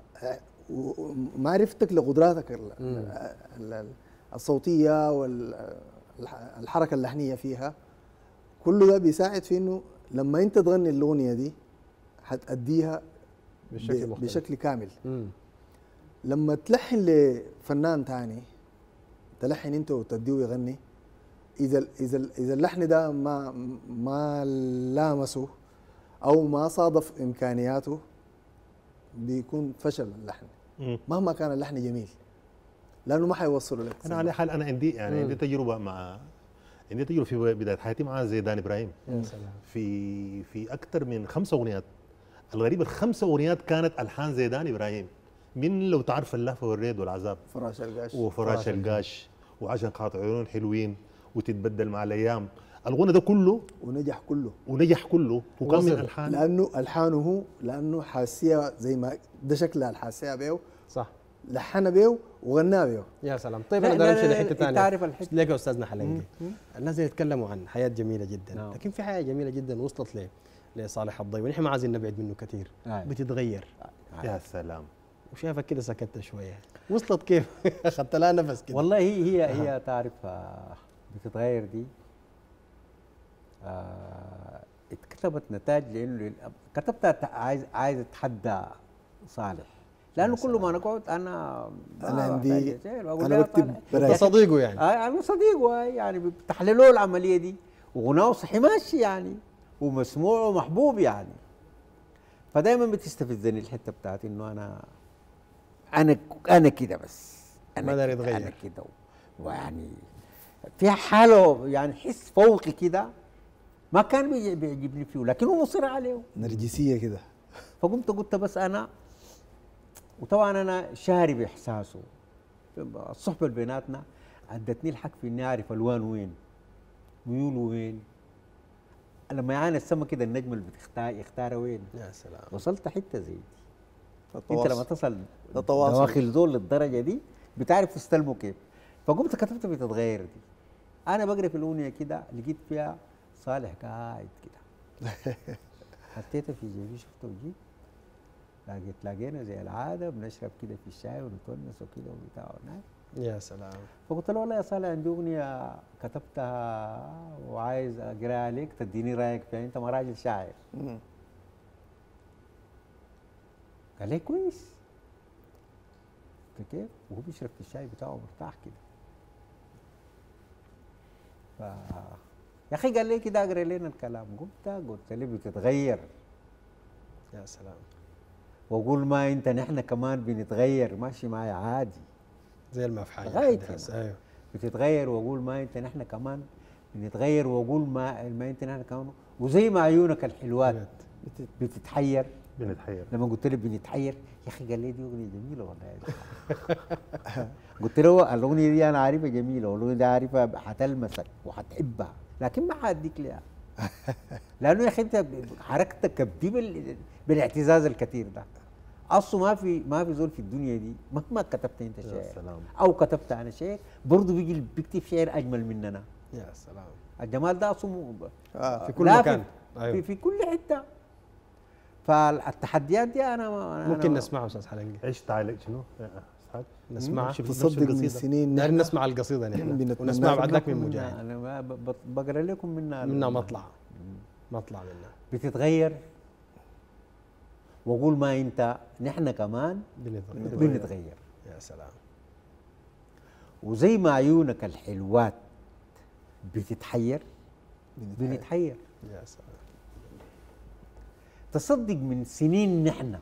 Speaker 4: ومعرفتك لقدراتك ال- ال- ال- الصوتيه والحركه اللحنيه فيها. كل ده بيساعد في انه لما انت تغني الاغنيه دي حتأديها
Speaker 1: بشكل
Speaker 4: ب-
Speaker 1: مختلف.
Speaker 4: بشكل كامل.
Speaker 1: مم.
Speaker 4: لما تلحن لفنان تاني، تلحن انت وتديه يغني، اذا ال- اذا ال- اذا اللحن ده ما ما لامسه او ما صادف امكانياته بيكون فشل اللحن
Speaker 3: مم.
Speaker 4: مهما كان اللحن جميل، لانه ما حيوصله لك.
Speaker 3: انا على حال انا عندي يعني
Speaker 1: مم.
Speaker 3: عندي تجربه مع عندي تجربه في بدايه حياتي مع زيدان ابراهيم
Speaker 1: يا سلام.
Speaker 3: في في اكثر من خمس اغنيات. الغريب الخمس اغنيات كانت الحان زيدان ابراهيم، من لو تعرف اللهفه والريد والعذاب
Speaker 4: فراش القاش
Speaker 3: وفراش القاش وعشان خاطر عيون حلوين وتتبدل مع الايام. الغنى ده كله
Speaker 4: ونجح كله
Speaker 3: ونجح كله وكان من
Speaker 1: وصل.
Speaker 3: الحان
Speaker 4: لانه الحانه لانه حاسيه زي ما ده شكلها الحاسيه بيه،
Speaker 1: صح.
Speaker 4: لحنها بيه وغناها بيه.
Speaker 1: يا سلام. طيب
Speaker 2: لا،
Speaker 1: انا داير
Speaker 2: لا،
Speaker 1: امشي
Speaker 2: لا،
Speaker 1: لحته
Speaker 2: أنت
Speaker 1: ثانيه.
Speaker 2: تعرف الحتة.
Speaker 1: ليك يا استاذنا حلاوي
Speaker 2: مم.
Speaker 1: الناس اللي يتكلموا عن حياه جميله جدا،
Speaker 2: نعم.
Speaker 1: لكن في حياه جميله جدا وصلت ل لصالح الضي ونحن ما عايزين نبعد منه كثير.
Speaker 2: أيوة.
Speaker 1: بتتغير
Speaker 3: يا سلام.
Speaker 1: وشايفك كده سكتت شويه. وصلت كيف؟ اخذت لها نفس كده.
Speaker 2: والله هي هي هي تعرف آه، بتتغير دي آه، اتكتبت نتاج لانه للأب- كتبتها ت- عايز عايز اتحدى صالح، لانه كل ما نقعد انا ما
Speaker 4: انا عندي
Speaker 2: بحتاج شيء، بقول
Speaker 4: انا
Speaker 2: له يا
Speaker 4: بكتب
Speaker 2: صالح.
Speaker 1: انت
Speaker 4: برايي
Speaker 1: صديقه يعني.
Speaker 2: آه انا صديقه، آه، يعني بتحللوا العمليه دي، وغناه صحي ماشي يعني، ومسموع ومحبوب يعني. فدايما بتستفزني الحته بتاعت انه انا انا انا كده بس،
Speaker 1: ما
Speaker 2: انا
Speaker 1: داري
Speaker 2: كده،
Speaker 1: يتغير.
Speaker 2: انا كده، ويعني فيها حاله يعني حس فوقي كده ما كان بيجي- بيعجبني فيه، لكنه مصر عليه.
Speaker 4: نرجسيه كده.
Speaker 2: فقمت قلت بس انا، وطبعا انا شاري باحساسه، الصحبه اللي بيناتنا ادتني الحق في اني اعرف الوان وين، ميوله وين، لما يعاني السما كده النجم اللي بتختار يختاره وين.
Speaker 1: يا سلام.
Speaker 2: وصلت حته زي دي. انت
Speaker 4: التواصل.
Speaker 2: لما تصل
Speaker 4: ده تواصل.
Speaker 2: دواخل زول للدرجه دي بتعرف تستلمه كيف. فقمت كتبت بتتغير دي. انا بقرا في الاغنيه كده لقيت فيها صالح قاعد كده. حطيتها في جيبي شفته وجيت لقيت لقينا زي العاده بنشرب كده في الشاي ونتونس وكده وبتاع وناك.
Speaker 1: يا سلام.
Speaker 2: فقلت له والله يا صالح عندي اغنيه كتبتها وعايز اقراها عليك تديني رايك فيها، انت ما راجل شاعر.
Speaker 4: مم.
Speaker 2: قال لي كويس. قلت كيف؟ وهو بيشرب في الشاي بتاعه مرتاح كده. ف يا اخي قال لي كده اقرا لنا الكلام. قلت قلت له بتتغير.
Speaker 1: يا سلام.
Speaker 2: واقول ما انت نحن كمان بنتغير، ماشي معي عادي
Speaker 1: زي ما في حاجه
Speaker 2: لغاية
Speaker 1: حدث.
Speaker 2: هنا.
Speaker 1: ايوه
Speaker 2: بتتغير، واقول ما انت نحن كمان بنتغير، واقول ما ما انت نحن كمان، وزي ما عيونك الحلوات بت- بتتحير.
Speaker 3: بنتحير.
Speaker 2: لما قلت له بنتحير يا اخي قال لي دي اغنيه جميله والله. قلت له الاغنيه دي انا عارفها جميله، والاغنيه دي عارفها حتلمسك وحتحبها، لكن ما حاديك لها. لانه يا اخي انت حركتك دي بال- بالاعتزاز الكثير ده. اصله ما في ما في زول في الدنيا دي مهما كتبت انت
Speaker 3: يا
Speaker 2: شعر
Speaker 3: سلام.
Speaker 2: او كتبت انا شعر برضه بيجي اللي بيكتب شعر اجمل مننا.
Speaker 1: يا سلام.
Speaker 2: الجمال ده اصله
Speaker 4: آه.
Speaker 1: في كل
Speaker 2: لا
Speaker 1: مكان.
Speaker 2: في,
Speaker 1: أيوة.
Speaker 2: في, في كل حته. فالتحديات دي انا أنا
Speaker 1: ممكن
Speaker 2: أنا
Speaker 1: نسمعه استاذ حلنجي.
Speaker 3: ايش تعالك شنو؟ يا اسعد.
Speaker 1: نسمعها.
Speaker 3: نمشي في- نمشي
Speaker 4: تصدق من
Speaker 3: القصيدة.
Speaker 4: سنين
Speaker 1: دايرين
Speaker 4: نحن
Speaker 1: نسمع القصيده نحن
Speaker 4: بنتمنى
Speaker 1: ونسمع بعد ذاك من
Speaker 2: منها-
Speaker 1: مجاهد.
Speaker 2: انا ب- ب- بقرا لكم منها
Speaker 1: منا مطلع مطلع منا
Speaker 2: بتتغير، واقول ما انت نحن كمان
Speaker 1: بنتغير.
Speaker 2: بنتغير،
Speaker 1: يا سلام.
Speaker 2: وزي ما عيونك الحلوات بتتحير
Speaker 4: بنتحير.
Speaker 2: بنتحير.
Speaker 1: يا سلام.
Speaker 2: تصدق من سنين نحن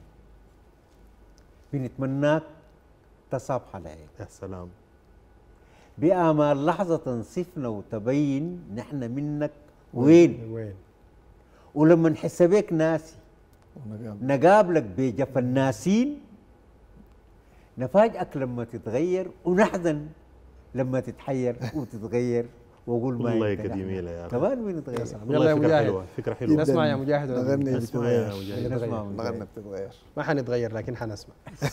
Speaker 2: بنتمناك تصابح العين،
Speaker 3: يا سلام.
Speaker 2: بآمال لحظة تنصفنا وتبين نحن منك وين،
Speaker 1: وين.
Speaker 2: ولما نحس بيك ناسي
Speaker 4: ونقابل.
Speaker 2: نقابلك بجف الناسين، نفاجئك لما تتغير ونحزن لما تتحير وتتغير، واقول ما
Speaker 3: والله
Speaker 2: انت نحن
Speaker 3: جميلة يا أخي.
Speaker 2: كمان بنتغير.
Speaker 1: يا سلام.
Speaker 3: والله
Speaker 1: يلا يا
Speaker 3: فكرة
Speaker 1: مجاهد.
Speaker 3: حلوة، فكرة حلوة.
Speaker 1: نسمع يا مجاهد ولا
Speaker 4: نغني
Speaker 1: نغني؟
Speaker 3: اسمع يا
Speaker 4: بتتغير.
Speaker 3: مجاهد.
Speaker 2: نسمع
Speaker 4: نغني بتتغير.
Speaker 1: ما حنتغير لكن حنسمع.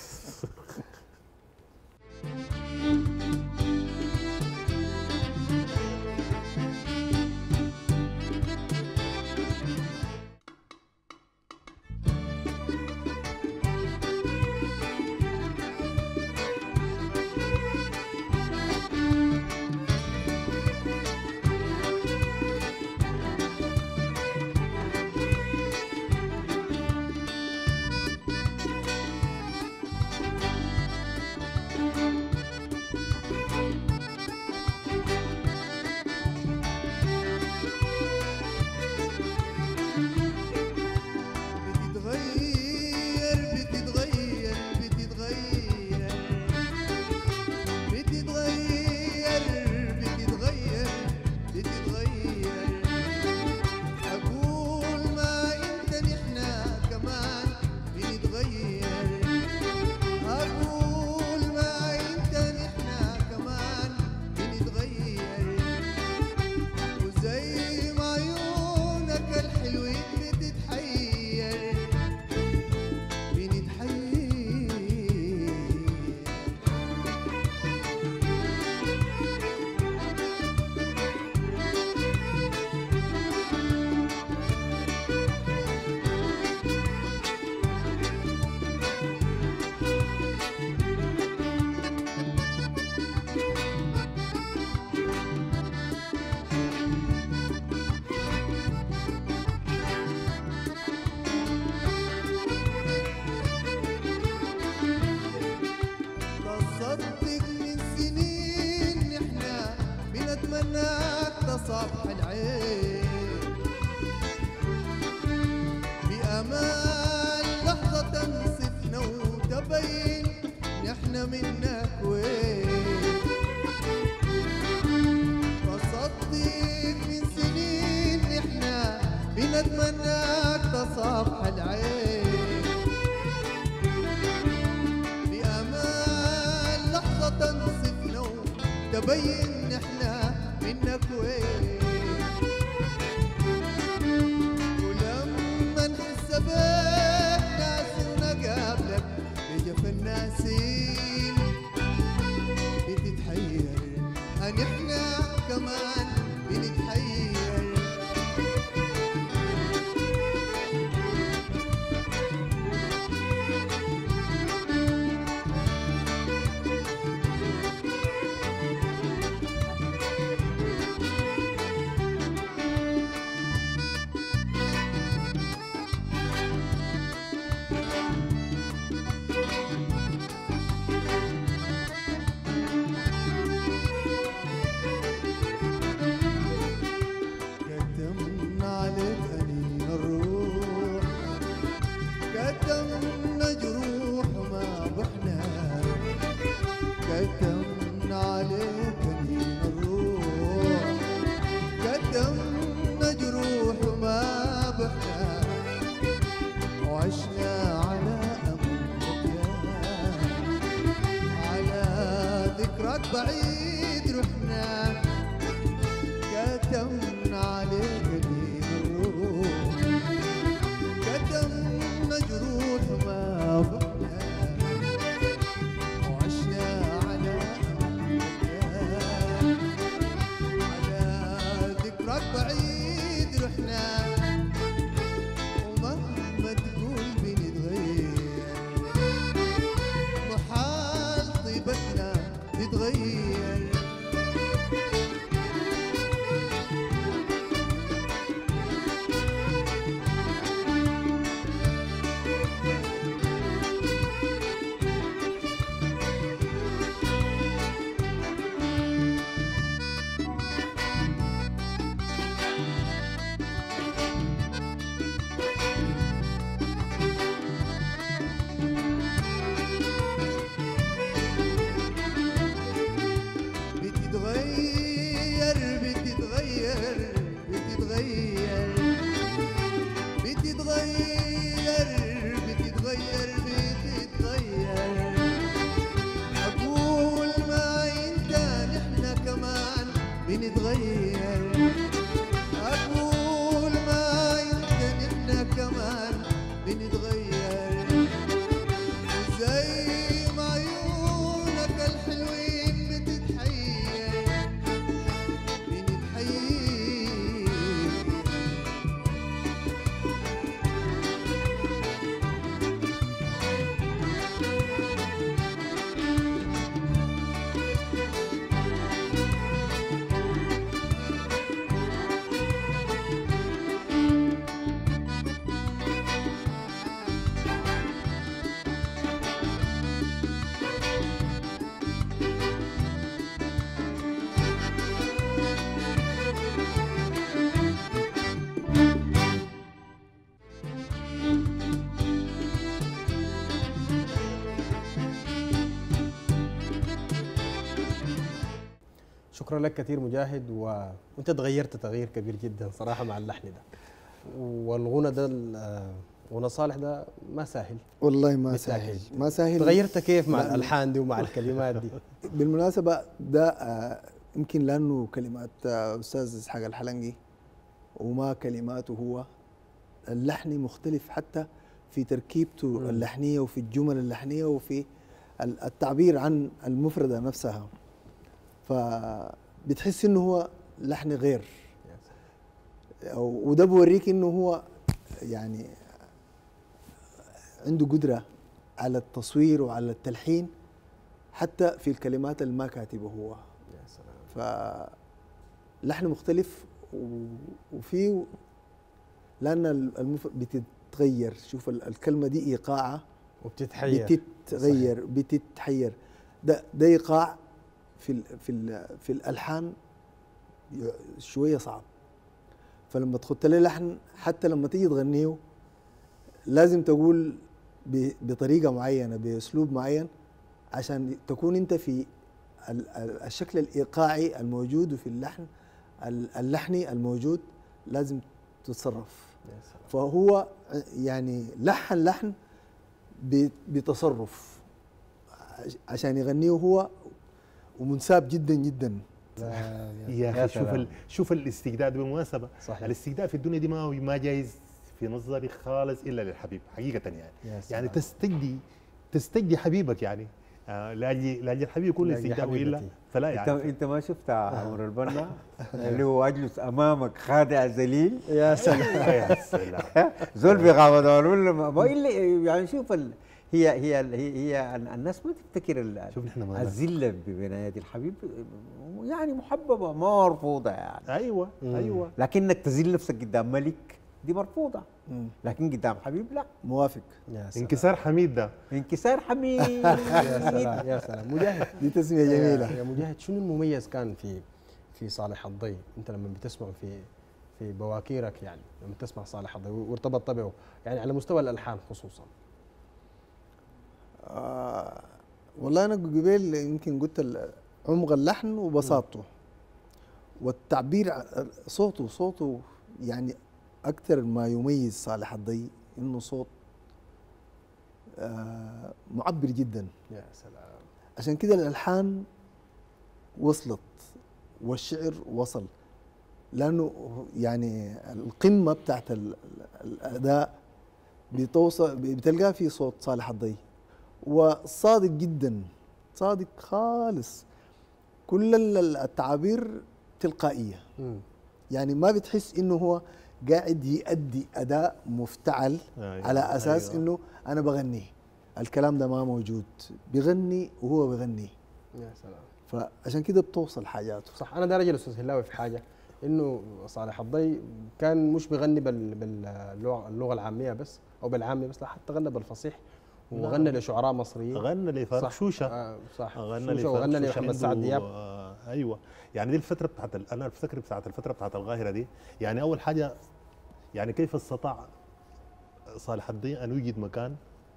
Speaker 5: بتتغير بتتغير بتتغير بتتغير بتتغير بتتغير أقول ما أنت نحنا كمان بنتغير أقول ما أنت نحنا كمان بنتغير وزي ما عيونك الحلوين بتتحير بنتحير تصدق من سنين نحنا بنتمناك تصافح العين بأمان لحظة تنصفنا وتبين نحنا منك وين تصدق من سنين نحنا بنتمناك تصافح العين بأمان لحظة تنصفنا وتبين نحنا منك وين ولما نحس بك ناس ونقابلك بجف الناسين بتتحير نحنا كمان بنتحير بعيد رحنا كتمنا عليك الروح كتمنا جروح ما فقنا وعشنا على على ذكرك بعيد رحنا ومهما تقول بنتغير محال طيبتنا تتغير بتتغير بتتغير بتتغير بتتغير بتتغير بتتغير أقول ما أنت نحنا كمان بنتغير أقول ما أنت نحنا كمان بنتغير زي ما عيونك الحلوين بتتحير بنتحير
Speaker 1: شكرا لك كثير مجاهد، و... وانت تغيرت تغيير كبير جدا صراحه مع اللحن ده، والغنى ده ال- غنى صالح ده ما سهل.
Speaker 4: والله ما
Speaker 1: بالتأكيد.
Speaker 4: سهل ما سهل.
Speaker 1: تغيرت كيف مع
Speaker 4: لا.
Speaker 1: الالحان دي ومع الكلمات دي؟
Speaker 4: بالمناسبة ده آه، يمكن لأنه كلمات آه، أستاذ إسحاق الحلنجي وما كلماته هو، اللحن مختلف حتى في تركيبته
Speaker 1: مم.
Speaker 4: اللحنية وفي الجمل اللحنية وفي ال- التعبير عن المفردة نفسها، فبتحس إنه هو لحن غير، أو- وده بوريك إنه هو يعني عنده قدرة على التصوير وعلى التلحين حتى في الكلمات اللي ما كاتبه هو.
Speaker 1: يا سلام.
Speaker 4: فلحن مختلف و- وفي لأن المف... بتتغير. شوف ال- الكلمة دي إيقاعها
Speaker 1: وبتتحير.
Speaker 4: بتتغير بتتحير. ده ده إيقاع في ال... في ال... في الألحان ي- شوية صعب، فلما تخط له لحن حتى لما تيجي تغنيه لازم تقول ب... بطريقة معينة بأسلوب معين عشان تكون أنت في ال- ال- الشكل الإيقاعي الموجود وفي اللحن ال- اللحني الموجود لازم تتصرف.
Speaker 1: يا سلام.
Speaker 4: فهو يعني لحن لحن ب- بتصرف عش- عشان يغنيه هو، ومنساب جدا جدا.
Speaker 3: يا
Speaker 2: يا
Speaker 3: اخي شوف
Speaker 2: سلام.
Speaker 3: ال... شوف الاستجداد بالمناسبه.
Speaker 1: صحيح.
Speaker 3: الاستجداد في الدنيا دي ما ما جايز في نظري خالص الا للحبيب حقيقه يعني.
Speaker 1: يا سلام.
Speaker 3: يعني تستجدي تستجدي حبيبك يعني آه لاجل لاجل الحبيب يكون
Speaker 1: لأجل
Speaker 3: الاستجداد والا
Speaker 1: حبيبتي.
Speaker 3: فلا
Speaker 2: انت
Speaker 3: يعني.
Speaker 2: انت ما شفت عمرو البنا اللي هو اجلس امامك خادع ذليل
Speaker 1: يا سلام.
Speaker 3: يا سلام.
Speaker 2: زول بيغامض ولا ما ما إلا يعني شوف ال هي هي هي, هي الناس ما تفتكر ال-
Speaker 3: شوف نحن ما
Speaker 2: الذله ببنايات الحبيب يعني محببه ما مرفوضه يعني،
Speaker 3: ايوه
Speaker 1: مم.
Speaker 3: ايوه
Speaker 2: لكنك تذل نفسك قدام ملك دي مرفوضه،
Speaker 4: مم.
Speaker 2: لكن قدام حبيب لا.
Speaker 4: موافق.
Speaker 1: يا سلام.
Speaker 3: انكسار حميد ده
Speaker 2: انكسار حميد.
Speaker 1: يا سلام. يا سلام. مجاهد،
Speaker 4: دي تسمية جميلة.
Speaker 1: يا مجاهد، شنو المميز كان في في صالح الضي؟ انت لما بتسمع في في بواكيرك، يعني لما تسمع صالح الضي وارتبط طبعه يعني على مستوى الالحان خصوصا.
Speaker 4: آه والله أنا قبيل يمكن قلت ال- عمق اللحن وبساطته والتعبير ع- صوته صوته يعني أكثر ما يميز صالح الضي إنه صوت آه معبر جدا.
Speaker 1: يا سلام.
Speaker 4: عشان كده الألحان وصلت والشعر وصل، لانه يعني القمه بتاعت ال- الاداء بتوصل بتلقاها في صوت صالح الضي، وصادق جدا، صادق خالص. كل ال- التعابير تلقائيه،
Speaker 1: مم.
Speaker 4: يعني ما بتحس انه هو قاعد يؤدي اداء مفتعل
Speaker 3: أيوة.
Speaker 4: على اساس
Speaker 3: أيوة.
Speaker 4: انه انا بغني. الكلام ده ما موجود، بيغني وهو بيغني،
Speaker 1: يا سلام.
Speaker 4: فعشان كده بتوصل حاجاته.
Speaker 1: صح. انا داري الاستاذ هلاوي في حاجه، انه صالح الضي كان مش بيغني بال- باللغه اللغه العاميه بس او بالعاميه بس، لا حتى غنى بالفصيح وغنى لشعراء مصريين.
Speaker 3: غنى لفاروق
Speaker 1: صح.
Speaker 3: شوشه.
Speaker 1: آه صح.
Speaker 3: غنى
Speaker 1: شوشة
Speaker 3: لفاروق
Speaker 1: وغنى
Speaker 3: شوشة
Speaker 1: لمحمد
Speaker 3: عنده-
Speaker 1: سعد دياب.
Speaker 3: آه ايوه، يعني دي الفتره بتاعت ال- انا افتكر بتاعت الفتره بتاعت القاهره دي. يعني اول حاجه، يعني كيف استطاع صالح الضي ان يوجد مكان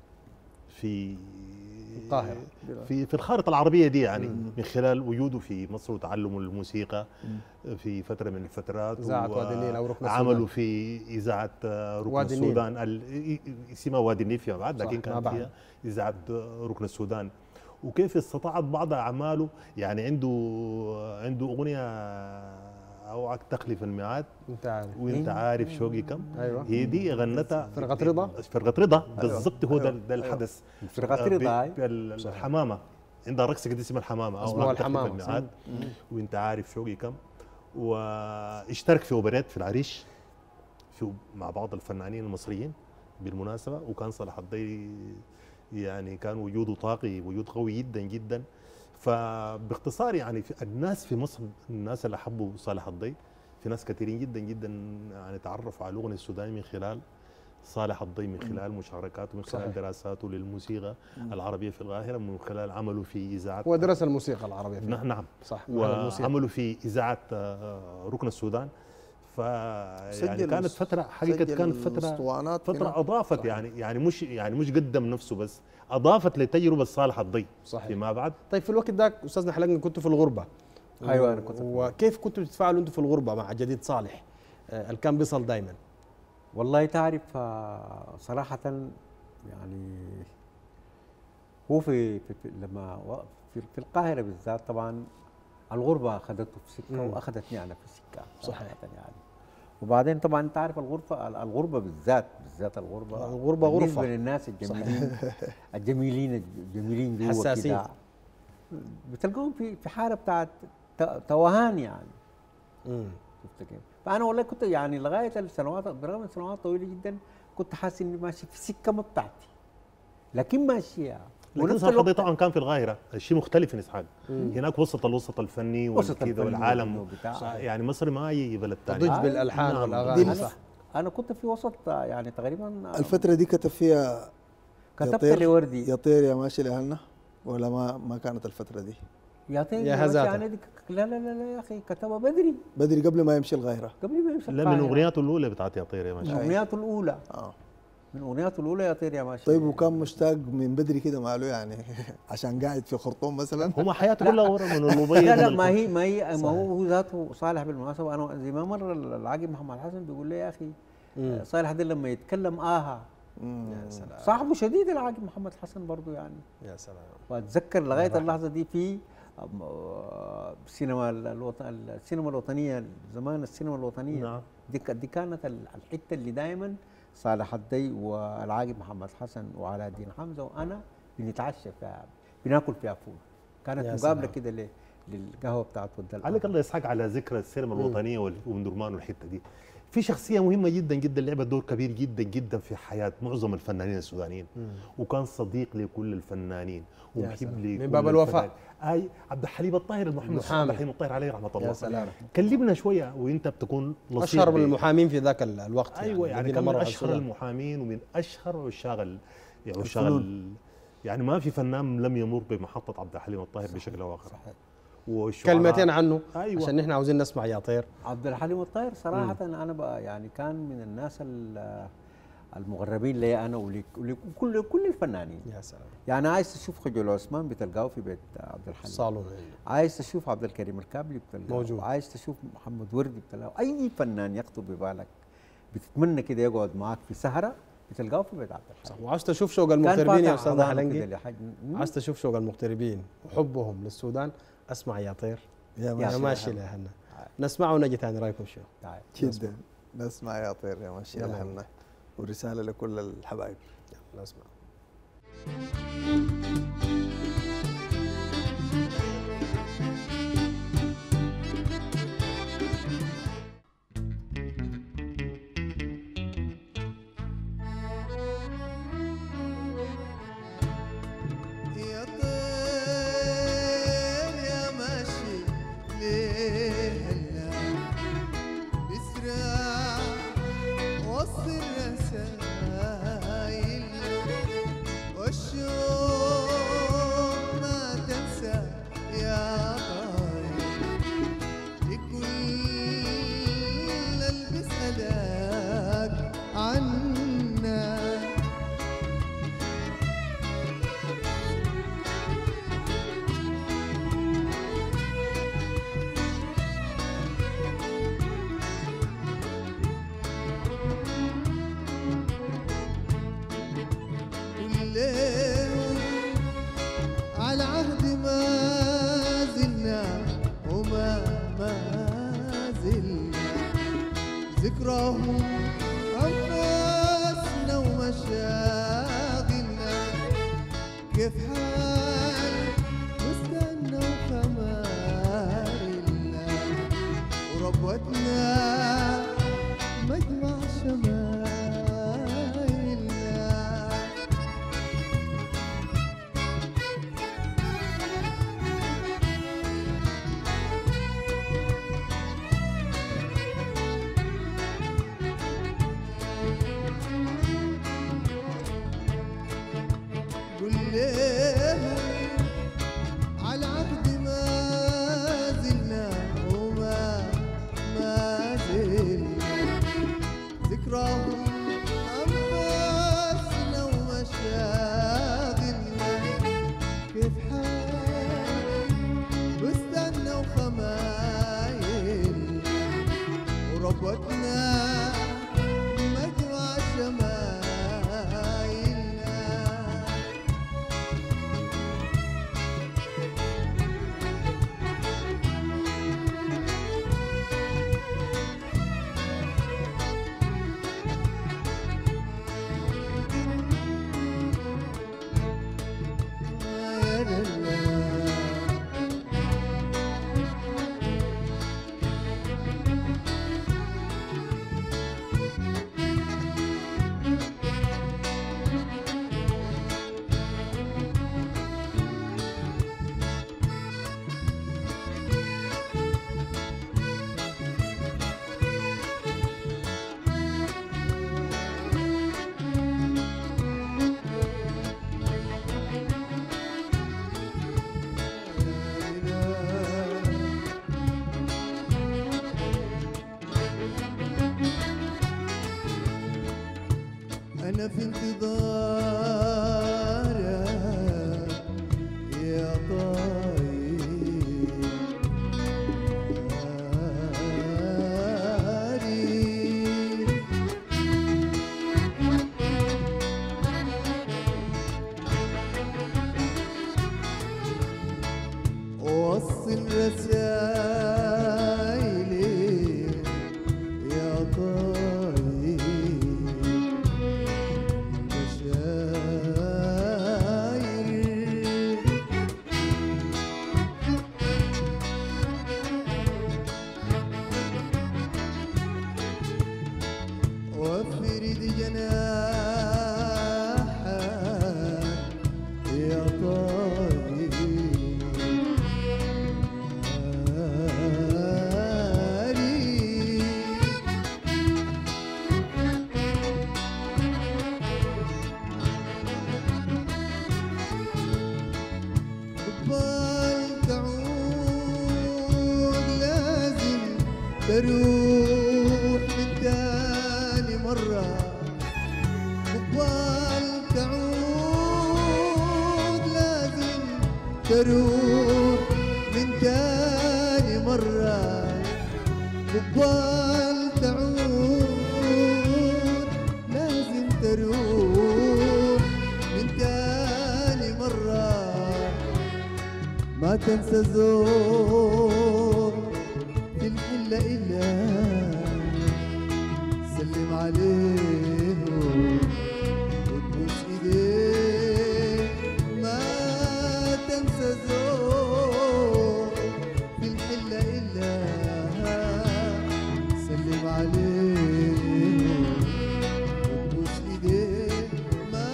Speaker 3: في
Speaker 1: القاهرة.
Speaker 3: في في الخارطه العربيه دي، يعني من خلال وجوده في مصر وتعلمه الموسيقى في فتره من الفترات.
Speaker 1: إذاعة وادي النيل أو ركن
Speaker 3: عملوا
Speaker 1: السودان.
Speaker 3: في اذاعه آه، ركن
Speaker 1: وادي النيل.
Speaker 3: السودان، ال- اسمها وادي النيل فيما بعد،
Speaker 1: صح،
Speaker 3: لكن
Speaker 1: ما
Speaker 3: كانت
Speaker 1: بعد.
Speaker 3: فيها اذاعه آه، ركن السودان. وكيف استطاعت بعض اعماله، يعني عنده عنده اغنيه اوعك تخلف الميعاد
Speaker 1: انت عارف.
Speaker 3: وانت عارف شوقي كم.
Speaker 1: ايوه.
Speaker 3: هي دي غنتها
Speaker 1: فرقة رضا؟
Speaker 3: فرقة رضا بالضبط. هو ده ده الحدث.
Speaker 2: فرقة
Speaker 3: آه،
Speaker 2: رضا،
Speaker 3: ب-
Speaker 2: أي.
Speaker 3: بال- الحمامة عندها رقصة كده اسمها الحمامة أو
Speaker 1: اسمها
Speaker 3: أوعك تخلف
Speaker 1: الحمامة.
Speaker 3: الميعاد وانت عارف شوقي كم. واشترك في اوبريت في العريش في مع بعض الفنانين المصريين بالمناسبة. وكان صلاح الضي يعني كان وجوده طاغي، وجود قوي جدا جدا. فباختصار يعني في الناس في مصر، الناس اللي حبوا صالح الضي، في ناس كثيرين جدا جدا يعني تعرفوا على الاغنيه السودانيه من خلال صالح الضي، من خلال مشاركاته، من خلال
Speaker 1: صحيح.
Speaker 3: دراساته للموسيقى العربيه في القاهره، من خلال عمله في اذاعه.
Speaker 1: هو درس الموسيقى العربيه فيه.
Speaker 3: نعم نعم.
Speaker 1: صح. مع الموسيقى.
Speaker 3: وعملوا في اذاعه آه، ركن السودان. ف يعني
Speaker 4: سجل
Speaker 3: كانت فتره حقيقه،
Speaker 4: سجل
Speaker 3: كانت فتره
Speaker 4: اسطوانات
Speaker 3: فتره
Speaker 4: هنا.
Speaker 3: اضافت
Speaker 1: صحيح.
Speaker 3: يعني يعني مش يعني مش قدم نفسه بس، اضافت لتجربه صالح الضي
Speaker 1: صحيح.
Speaker 3: فيما بعد.
Speaker 1: طيب في الوقت ذاك استاذنا حلقنا كنتوا في الغربه.
Speaker 2: أيوة، أنا كنت في الغربة.
Speaker 1: وكيف كنتوا تتفاعلوا انتوا في الغربه مع جديد صالح آه، اللي كان بيصل دائما؟
Speaker 2: والله تعرف آه، صراحة يعني هو في, في, في لما و- في, في القاهرة بالذات طبعا الغربة أخذته في سكة
Speaker 1: مم.
Speaker 2: وأخذتني أنا في سكة
Speaker 1: صحيح.
Speaker 2: صراحة يعني. وبعدين طبعا أنت عارف الغرفة الغربة بالذات بالذات الغربة
Speaker 1: الغربة غرفة.
Speaker 2: بالنسبة للناس الجميلين الجميلين الجميلين جوا
Speaker 1: حساسين.
Speaker 2: كده بتلقاهم في في حالة بتاعت ت- توهان يعني.
Speaker 1: مم.
Speaker 2: شفت كيف؟ فانا والله كنت يعني لغايه السنوات برغم من سنوات طويله جدا كنت حاسس اني ماشي في سكه ما بتاعتي، لكن ماشيه.
Speaker 3: لكن
Speaker 2: ونفس
Speaker 3: صالح الضي
Speaker 2: الوقت
Speaker 3: طبعا كان في القاهره، الشيء مختلف يا اسحاق. هناك وسط الوسط الفني
Speaker 2: وسط
Speaker 3: والكذا
Speaker 2: الفني
Speaker 3: والعالم
Speaker 2: وبتاع.
Speaker 3: يعني مصر ما اي بلد ثاني.
Speaker 1: تضج
Speaker 2: آه،
Speaker 1: بالالحان
Speaker 3: نعم.
Speaker 1: والاغاني.
Speaker 4: دي
Speaker 1: صح.
Speaker 2: انا كنت في وسط يعني تقريبا
Speaker 4: الفترة دي كتب فيها
Speaker 2: كتبت
Speaker 4: يا طير-
Speaker 2: لوردي
Speaker 4: يا طير يا ماشي لأهلنا، ولا ما ما كانت الفترة دي؟
Speaker 2: يا طيب
Speaker 1: يا
Speaker 2: ماشي
Speaker 1: هزاته.
Speaker 2: يعني دي ك- لا لا لا لا يا اخي كتبها بدري
Speaker 4: بدري قبل ما يمشي الغاهرة.
Speaker 2: قبل ما يمشي
Speaker 3: لا، من
Speaker 2: القاهرة.
Speaker 3: اغنياته الاولى بتاعت يا طير يا
Speaker 2: من
Speaker 3: ماشي.
Speaker 2: اغنياته الاولى
Speaker 4: اه
Speaker 2: من اغنياته الاولى يا طير يا ماشي.
Speaker 4: طيب وكان مشتاق من بدري كده ماله يعني عشان قاعد في خرطوم مثلا.
Speaker 3: هم حياته كلها ورا من المبيض.
Speaker 2: لا لا ما هي ما هي ما هو هو ذاته صالح بالمناسبه. انا زي ما مره العاقب محمد حسن بيقول لي يا اخي
Speaker 1: مم.
Speaker 2: صالح ده لما يتكلم آها
Speaker 1: يا سلام.
Speaker 2: صاحبه شديد العاقب محمد حسن برضو يعني.
Speaker 1: يا سلام.
Speaker 2: واتذكر لغايه اللحظه دي في أم- آه، السينما الوطن السينما الوطنيه زمان السينما الوطنيه
Speaker 3: نعم.
Speaker 2: دي ك- دي كانت ال- الحته اللي دائما صالح الضي والعاقب محمد حسن وعلاء الدين حمزه وانا بنتعشى فيها بناكل فيها فول. كانت
Speaker 1: يا
Speaker 2: مقابله
Speaker 1: سلام.
Speaker 2: كده ل- للقهوه بتاعت ود
Speaker 3: عليك الله يسحق على ذكرى السينما الوطنيه وال- ومدرمان والحته دي. في شخصيه مهمه جدا جدا لعبت دور كبير جدا جدا في حياه معظم الفنانين السودانيين، وكان صديق لكل الفنانين ومحب
Speaker 1: سلام.
Speaker 3: لكل
Speaker 1: من باب الوفاء.
Speaker 3: الفنانين. اي عبد الحليم الطاهر المحمد
Speaker 1: المحامي.
Speaker 3: عبد الحليم الطاهر عليه رحمه الله.
Speaker 1: يا سلام.
Speaker 3: كلمنا شويه وانت بتكون نصيب
Speaker 1: اشهر من
Speaker 3: ب-
Speaker 1: المحامين في ذاك ال- الوقت.
Speaker 3: ايوه يعني
Speaker 1: الذين
Speaker 3: كان من
Speaker 1: مروا على
Speaker 3: اشهر
Speaker 1: السودان.
Speaker 3: المحامين ومن اشهر عشاق ال- يعني عشاق ال- يعني ما في فنان لم يمر بمحطه عبد الحليم الطاهر بشكل او اخر.
Speaker 2: صحيح.
Speaker 3: والشعراء-
Speaker 1: كلمتين عنه.
Speaker 3: أيوة.
Speaker 1: عشان نحن عاوزين نسمع يا طير.
Speaker 2: عبد الحليم الطاهر صراحة أنا بقى يعني كان من الناس ال- المغربين لي أنا ولك- ولكل كل الفنانين.
Speaker 1: يا سلام.
Speaker 2: يعني عايز تشوف خجل عثمان بتلقاه في بيت عبد الحليم.
Speaker 1: صالون.
Speaker 2: عايز تشوف عبد الكريم الكابلي بتلقاه.
Speaker 1: موجود.
Speaker 2: عايز تشوف محمد وردي بتلقاه. أي فنان يخطر ببالك بتتمنى كده يقعد معك في سهرة بتلقاه في بيت عبد الحليم.
Speaker 1: وعاوز تشوف شوق
Speaker 2: كان
Speaker 1: المغتربين يا
Speaker 2: فاتح
Speaker 1: استاذ
Speaker 2: حضانة
Speaker 1: حلنجي.
Speaker 2: كده لحاج-
Speaker 1: عاوز تشوف شوق المغتربين وحبهم للسودان. اسمع يا طير
Speaker 4: يا
Speaker 1: يا
Speaker 4: ماشي
Speaker 1: ماشي
Speaker 4: لهنا.
Speaker 1: لهنا. نسمعه ونجي ثاني، رايكم شو؟
Speaker 2: تعال.
Speaker 4: جدا نسمع يا طير يا ماشي
Speaker 1: يلا.
Speaker 4: لهنا، ورسالة لكل الحبايب.
Speaker 1: يلا نسمع.
Speaker 5: يا طير يا ماشي ليه هلا بسرع وسط الرسايل والشوق ما تنسى يا طاير لكل اللي بيسألك عنا. والليل على عهد ما زلنا وما ما زلنا ذكراهم أنفاسنا ومشاغلنا. كيف حال واستنى وخمارنا وربوتنا مجمع شمال. قل ليه على عهد ما زلنا وما ما زلنا ذكراهم أنفاسنا ومشاغلنا. كيف حال واستنى وخمايلنا وربطنا مجمع شمايلنا. يا لله أنا في انتظارك يا طير. وصل رسايلي يا طير بشاير. وافرد جناحك يا طير. قبال تعود لازم تروح من تاني مرة. قبال تعود لازم تروح من تاني مرة. قبال تعود لازم تروح من تاني مرة. ما تنسى زور في الحلة إلا سلم عليه وتبوس إيديه. ما تنسى زور في الحلة إلا سلم عليه وتبوس إيديه. ما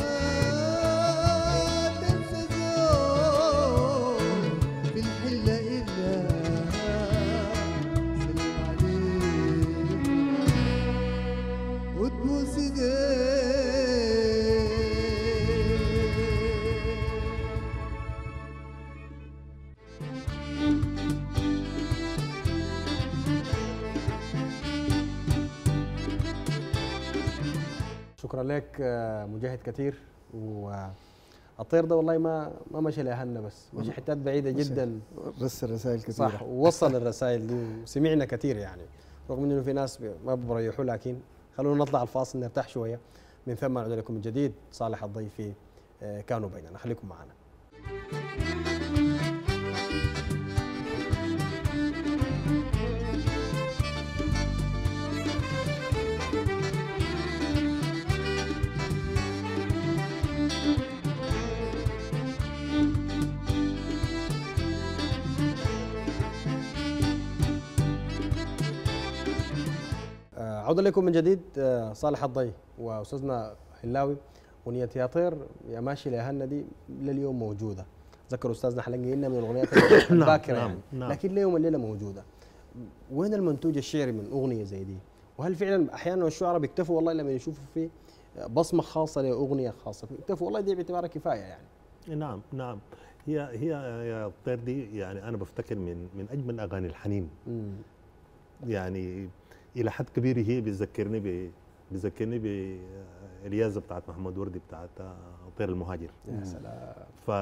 Speaker 5: تنسى زور في الحلة إلا سلم عليه وتبوس إيديه.
Speaker 1: شكرا لك آه، مجاهد كثير. والطير ده والله ما ما مشى لأهلنا بس مشى حتات بعيدة جدا.
Speaker 4: رسل رسائل كثيرة.
Speaker 1: صح، ووصل الرسائل دي وسمعنا كثير يعني، رغم انه في ناس ما بيريحوا. لكن خلونا نطلع الفاصل نرتاح شويه، من ثم نعود لكم من جديد. صالح الضيف في آه، كانوا بيننا، خليكم معنا. عودة لكم من جديد. آه، صالح الضي واستاذنا هلاوي. اغنيه يا طير يا ماشي لاهلنا دي لليوم موجوده. ذكر استاذنا حلنجي انها من الاغنيات الباكره يعني،
Speaker 3: نعم.
Speaker 1: لكن ليوم الليله موجوده. وين المنتوج الشعري من اغنيه زي دي؟ وهل فعلا احيانا الشعراء بيكتفوا والله لما يشوفوا في بصمه خاصه لاغنيه خاصه بيكتفوا والله دي باعتبارها كفايه يعني؟
Speaker 3: نعم نعم. هي هي يا الطير دي يعني انا بفتكر من من اجمل اغاني الحنين.
Speaker 1: مم.
Speaker 3: يعني الى حد كبير هي بتذكرني ب بتذكرني باليازه بتاعت محمد وردي بتاعت طير المهاجر.
Speaker 1: يا سلام.
Speaker 3: ف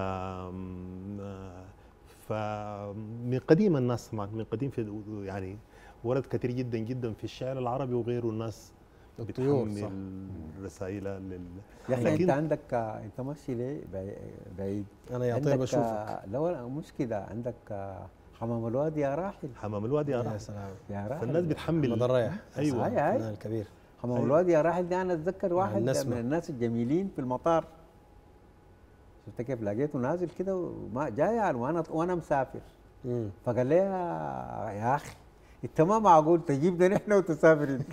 Speaker 3: ف من قديم الناس من قديم في يعني ورد كثير جدا جدا في الشعر العربي وغيره. الناس
Speaker 1: الطيور
Speaker 3: بتحمل رسائل لل
Speaker 2: يا اخي
Speaker 3: لكن-
Speaker 2: انت عندك انت ماشي ليه بعي- بعيد؟
Speaker 1: انا يا طير
Speaker 2: عندك
Speaker 1: بشوفك.
Speaker 2: لا مش كده، عندك حمام الوادي يا راحل.
Speaker 3: حمام الوادي يا
Speaker 1: يا
Speaker 3: راحل.
Speaker 1: سلام.
Speaker 2: يا راحل
Speaker 3: فالناس بتحمل
Speaker 1: محمد الريح.
Speaker 3: ايوه
Speaker 2: هاي هاي
Speaker 1: الفنان الكبير.
Speaker 2: حمام
Speaker 3: أيوة.
Speaker 2: الوادي يا راحل دي انا اتذكر واحد
Speaker 1: النسمة.
Speaker 2: من الناس الجميلين في المطار. شفت كيف لقيته نازل كده وما جاي يعني وانا وانا مسافر،
Speaker 1: مم.
Speaker 2: فقال لي يا يا اخي انت ما معقول تجيبنا نحن وتسافر انت.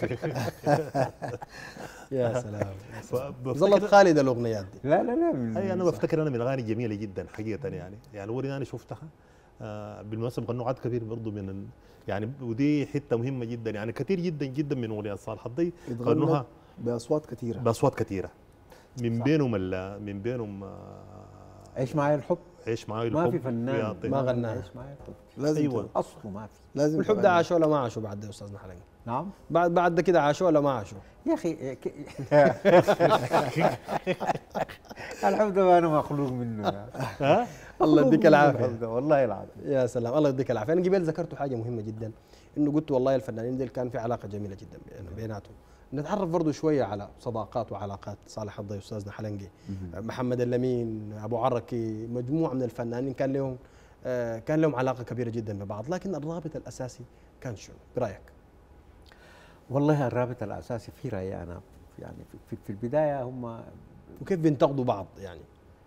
Speaker 1: يا سلام.
Speaker 3: فبفتكر-
Speaker 1: ظلت خالده الاغنيات دي.
Speaker 2: لا لا لا من-
Speaker 3: اي انا بفتكر انا من الاغاني الجميله جدا حقيقه يعني. يعني الورده انا شفتها آه بالمناسبه غنوا عدد كبير برضه من ال... يعني ودي حته مهمه جدا يعني. كثير جدا جدا من اغنيات صالح الضي غنوها
Speaker 4: اتغنت باصوات كثيره.
Speaker 3: باصوات كثيره، من بينهم ال... من بينهم آه
Speaker 2: عيش معايا الحب.
Speaker 3: عيش معاي
Speaker 2: ما في
Speaker 3: الحب
Speaker 2: فنان
Speaker 3: يا طيب.
Speaker 1: ما غناها.
Speaker 2: عيش معايا الحب
Speaker 4: لازم
Speaker 3: أيوة.
Speaker 4: أيوة.
Speaker 2: اصله ما في.
Speaker 4: لازم
Speaker 1: والحب ده
Speaker 4: تغني.
Speaker 1: عاشوا ولا ما عاشوا بعد ده يا استاذنا حلنجي؟
Speaker 2: نعم
Speaker 1: بعد بعد ده كده عاشوا ولا ما عاشوا؟
Speaker 2: يا اخي ك- الحب ده انا مخلوق منه يعني.
Speaker 3: ها
Speaker 1: الله
Speaker 2: مخلوق
Speaker 1: يديك
Speaker 2: منه
Speaker 1: العافيه.
Speaker 2: الحب ده، والله العظيم.
Speaker 1: يا سلام، الله يديك العافيه. انا قبل ذكرتوا حاجه مهمه جدا، انه قلت والله الفنانين دول كان في علاقه جميله جدا بين- بيناتهم. نتعرف برضه شويه على صداقات وعلاقات صالح الضي استاذنا حلنجي، محمد اللمين، ابو عركي، مجموعه من الفنانين كان لهم آه، كان لهم علاقه كبيره جدا ببعض، لكن الرابط الاساسي كان شنو؟ برايك؟
Speaker 2: والله الرابط الاساسي في رايي انا يعني في, في, في البدايه هم
Speaker 1: وكيف بينتقدوا بعض يعني؟